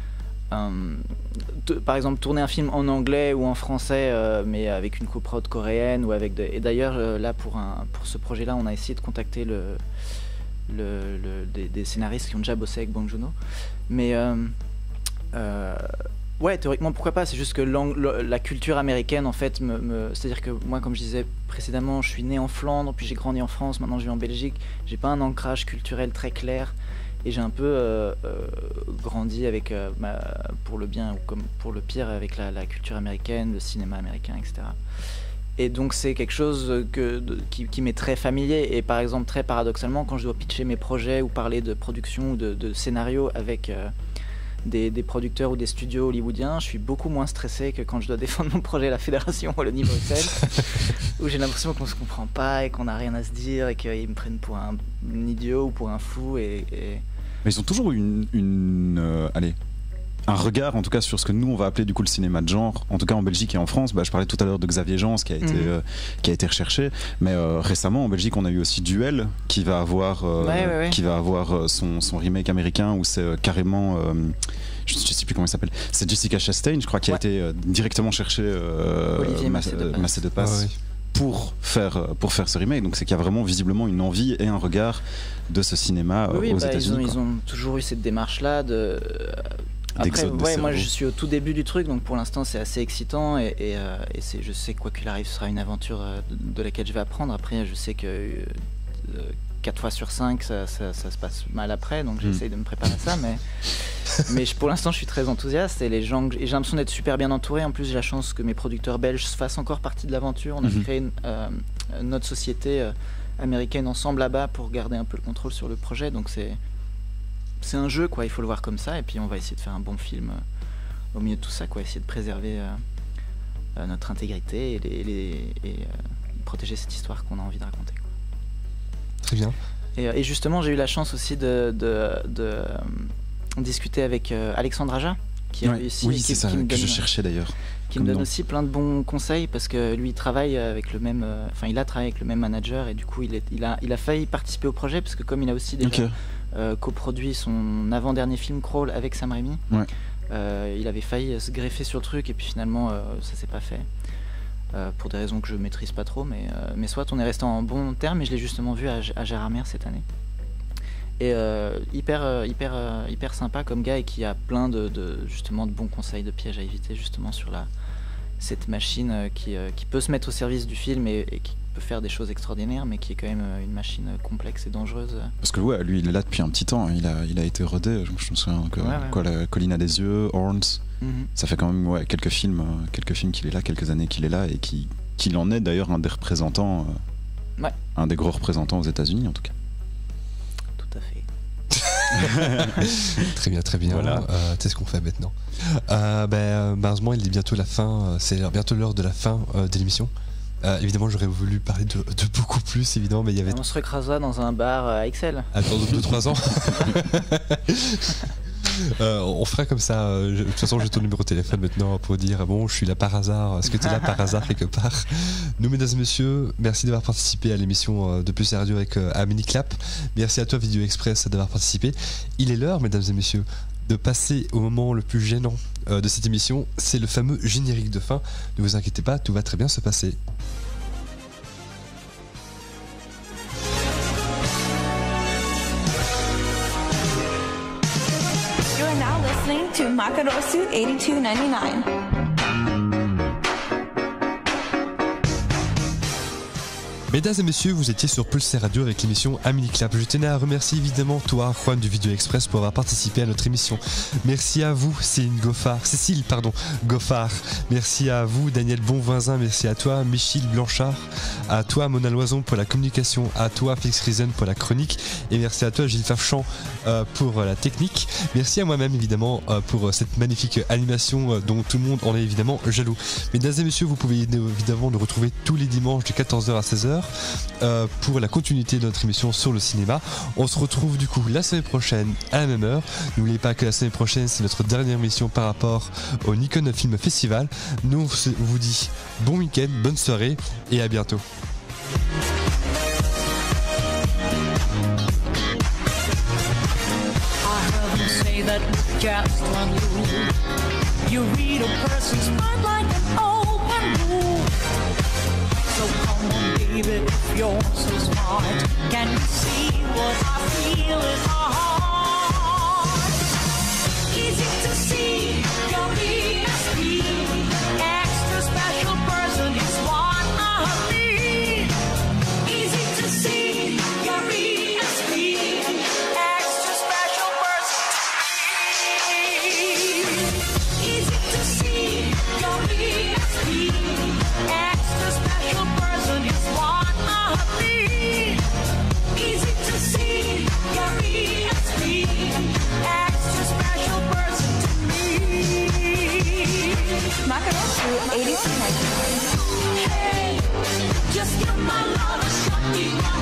Um, t- par exemple tourner un film en anglais ou en français euh, mais avec une coprod coréenne ou avec de... et d'ailleurs euh, là pour, un, pour ce projet là on a essayé de contacter le, le, le, des, des scénaristes qui ont déjà bossé avec Bong Joon-ho, mais euh, euh, ouais théoriquement pourquoi pas, c'est juste que la culture américaine en fait me, me... c'est à dire que moi comme je disais précédemment je suis né en Flandre puis j'ai grandi en France, maintenant je vis en Belgique, j'ai pas un ancrage culturel très clair. Et j'ai un peu euh, euh, grandi avec, euh, ma, pour le bien ou comme pour le pire, avec la, la culture américaine, le cinéma américain, et cetera. Et donc c'est quelque chose que, de, qui, qui m'est très familier. Et par exemple, très paradoxalement, quand je dois pitcher mes projets ou parler de production ou de, de scénario avec euh, des, des producteurs ou des studios hollywoodiens, je suis beaucoup moins stressé que quand je dois défendre mon projet à la Fédération Wallonie-Bruxelles, où j'ai l'impression qu'on se comprend pas et qu'on n'a rien à se dire et qu'ils me prennent pour un, un idiot ou pour un fou. Et, et... Mais ils ont toujours une, une euh, allez, un regard en tout cas sur ce que nous on va appeler du coup le cinéma de genre, en tout cas en Belgique et en France. Bah, je parlais tout à l'heure de Xavier Jans qui a été, mmh. euh, qui a été recherché, mais euh, récemment en Belgique on a eu aussi Duel qui va avoir, euh, ouais, ouais, ouais. Qui va avoir son, son remake américain où c'est euh, carrément... Euh, je ne sais plus comment il s'appelle, c'est Jessica Chastain je crois qui ouais. a été euh, directement cherché euh, Olivier Massé de Passe, Massé de Passe. Ah, oui. pour faire, pour faire ce remake, donc c'est qu'il y a vraiment visiblement une envie et un regard de ce cinéma oui, aux bah, États-Unis. Ils ont, ils ont toujours eu cette démarche-là de... Après, ouais, moi je suis au tout début du truc, donc pour l'instant c'est assez excitant et, et, euh, et c'est, je sais quoi qu'il arrive, ce sera une aventure de, de laquelle je vais apprendre. Après, je sais que euh, quatre fois sur cinq ça, ça, ça se passe mal après, donc j'essaye mm. de me préparer à ça, mais, mais je, pour l'instant je suis très enthousiaste et, les gens, et j'ai l'impression d'être super bien entouré. En plus, j'ai la chance que mes producteurs belges fassent encore partie de l'aventure. On a mm-hmm. créé une, euh, notre société euh, américaine ensemble là-bas pour garder un peu le contrôle sur le projet, donc c'est. C'est un jeu, quoi, il faut le voir comme ça, et puis on va essayer de faire un bon film euh, au milieu de tout ça, quoi, essayer de préserver euh, euh, notre intégrité et, les, les, et euh, protéger cette histoire qu'on a envie de raconter, quoi. Très bien. Et, et justement, j'ai eu la chance aussi de, de, de euh, discuter avec euh, Alexandre Aja, qui ouais, a réussi, oui, qui, c'est ça, qui me que donne, je cherchais d'ailleurs. Qui me donne aussi plein de bons conseils, parce que lui il travaille avec le même, enfin euh, il a travaillé avec le même manager, et du coup il, est, il, a, il a failli participer au projet, parce que comme il a aussi déjà okay. euh, coproduit son avant-dernier film Crawl avec Sam Raimi, ouais. euh, il avait failli se greffer sur le truc, et puis finalement euh, ça s'est pas fait. Euh, pour des raisons que je maîtrise pas trop, mais, euh, mais soit on est resté en bon terme, et je l'ai justement vu à, à Gérard May cette année. Et euh, hyper, euh, hyper, euh, hyper sympa comme gars, et qui a plein de, de, justement, de bons conseils, de pièges à éviter justement sur la, cette machine euh, qui, euh, qui peut se mettre au service du film et, et qui peut faire des choses extraordinaires, mais qui est quand même euh, une machine complexe et dangereuse. Parce que ouais, lui il est là depuis un petit temps, il a, il a été rodé, je, je me souviens que, ouais, ouais, quoi, ouais. La Colline à des yeux, Horns, mm-hmm. ça fait quand même ouais, quelques films, euh, quelques films qu'il est là, quelques années qu'il est là, et qui, qu'il en est d'ailleurs un des représentants, euh, ouais. un des gros représentants aux États-Unis en tout cas. Tout à fait. Très bien, très bien. Voilà. Euh, c'est ce qu'on fait maintenant. Euh, ben, malheureusement, il est bientôt la fin. C'est bientôt l'heure de la fin euh, de l'émission. Euh, évidemment, j'aurais voulu parler de, de beaucoup plus, évidemment, mais il y avait. On se recrasera dans un bar à Excel. Attends, deux trois ans. Euh, on fera comme ça. euh, je- De toute façon, j'ai ton numéro de téléphone maintenant pour dire bon, je suis là par hasard. Est-ce que tu es là par hasard quelque part? Nous, mesdames et messieurs, merci d'avoir participé à l'émission euh, de Pulsar Radio avec euh, un mini clap. Merci à toi, Vidéo Express, d'avoir participé. Il est l'heure, mesdames et messieurs, de passer au moment le plus gênant euh, de cette émission. C'est le fameux générique de fin. Ne vous inquiétez pas, tout va très bien se passer. You are now listening to Makarosu eighty-two ninety-nine. Mesdames et messieurs, vous étiez sur Pulsar Radio avec l'émission Un Mini Clap. Je tenais à remercier évidemment toi, Juan du Vidéo Express, pour avoir participé à notre émission. Merci à vous, Céline Goffard, Cécile, pardon, Goffard. Merci à vous, Daniel Bonvoisin. Merci à toi, Michel Blanchard. À toi, Mona Loison, pour la communication. À toi, Félix Riesen, pour la chronique. Et merci à toi, Gilles Farchamp, euh, pour euh, la technique. Merci à moi-même, évidemment, euh, pour euh, cette magnifique animation euh, dont tout le monde en est évidemment jaloux. Mesdames et messieurs, vous pouvez évidemment nous retrouver tous les dimanches de quatorze heures à seize heures. Euh, pour la continuité de notre émission sur le cinéma. On se retrouve du coup la semaine prochaine à la même heure. N'oubliez pas que la semaine prochaine c'est notre dernière émission par rapport au Nikon Film Festival. Nous on vous dit bon week-end, bonne soirée et à bientôt. So come on, baby, if you're so smart, can you see what I feel in my heart? Easy to see, you're me as me. Extra special person is what I need. Easy to see, you're me as me. Extra special person to me. Easy to see, you're me as me. Extra special person is what I need. Easy to see, you're me as me. Extra special person to me. Makarosu eighty-two ninety-nine. Hey, just give my love a shot.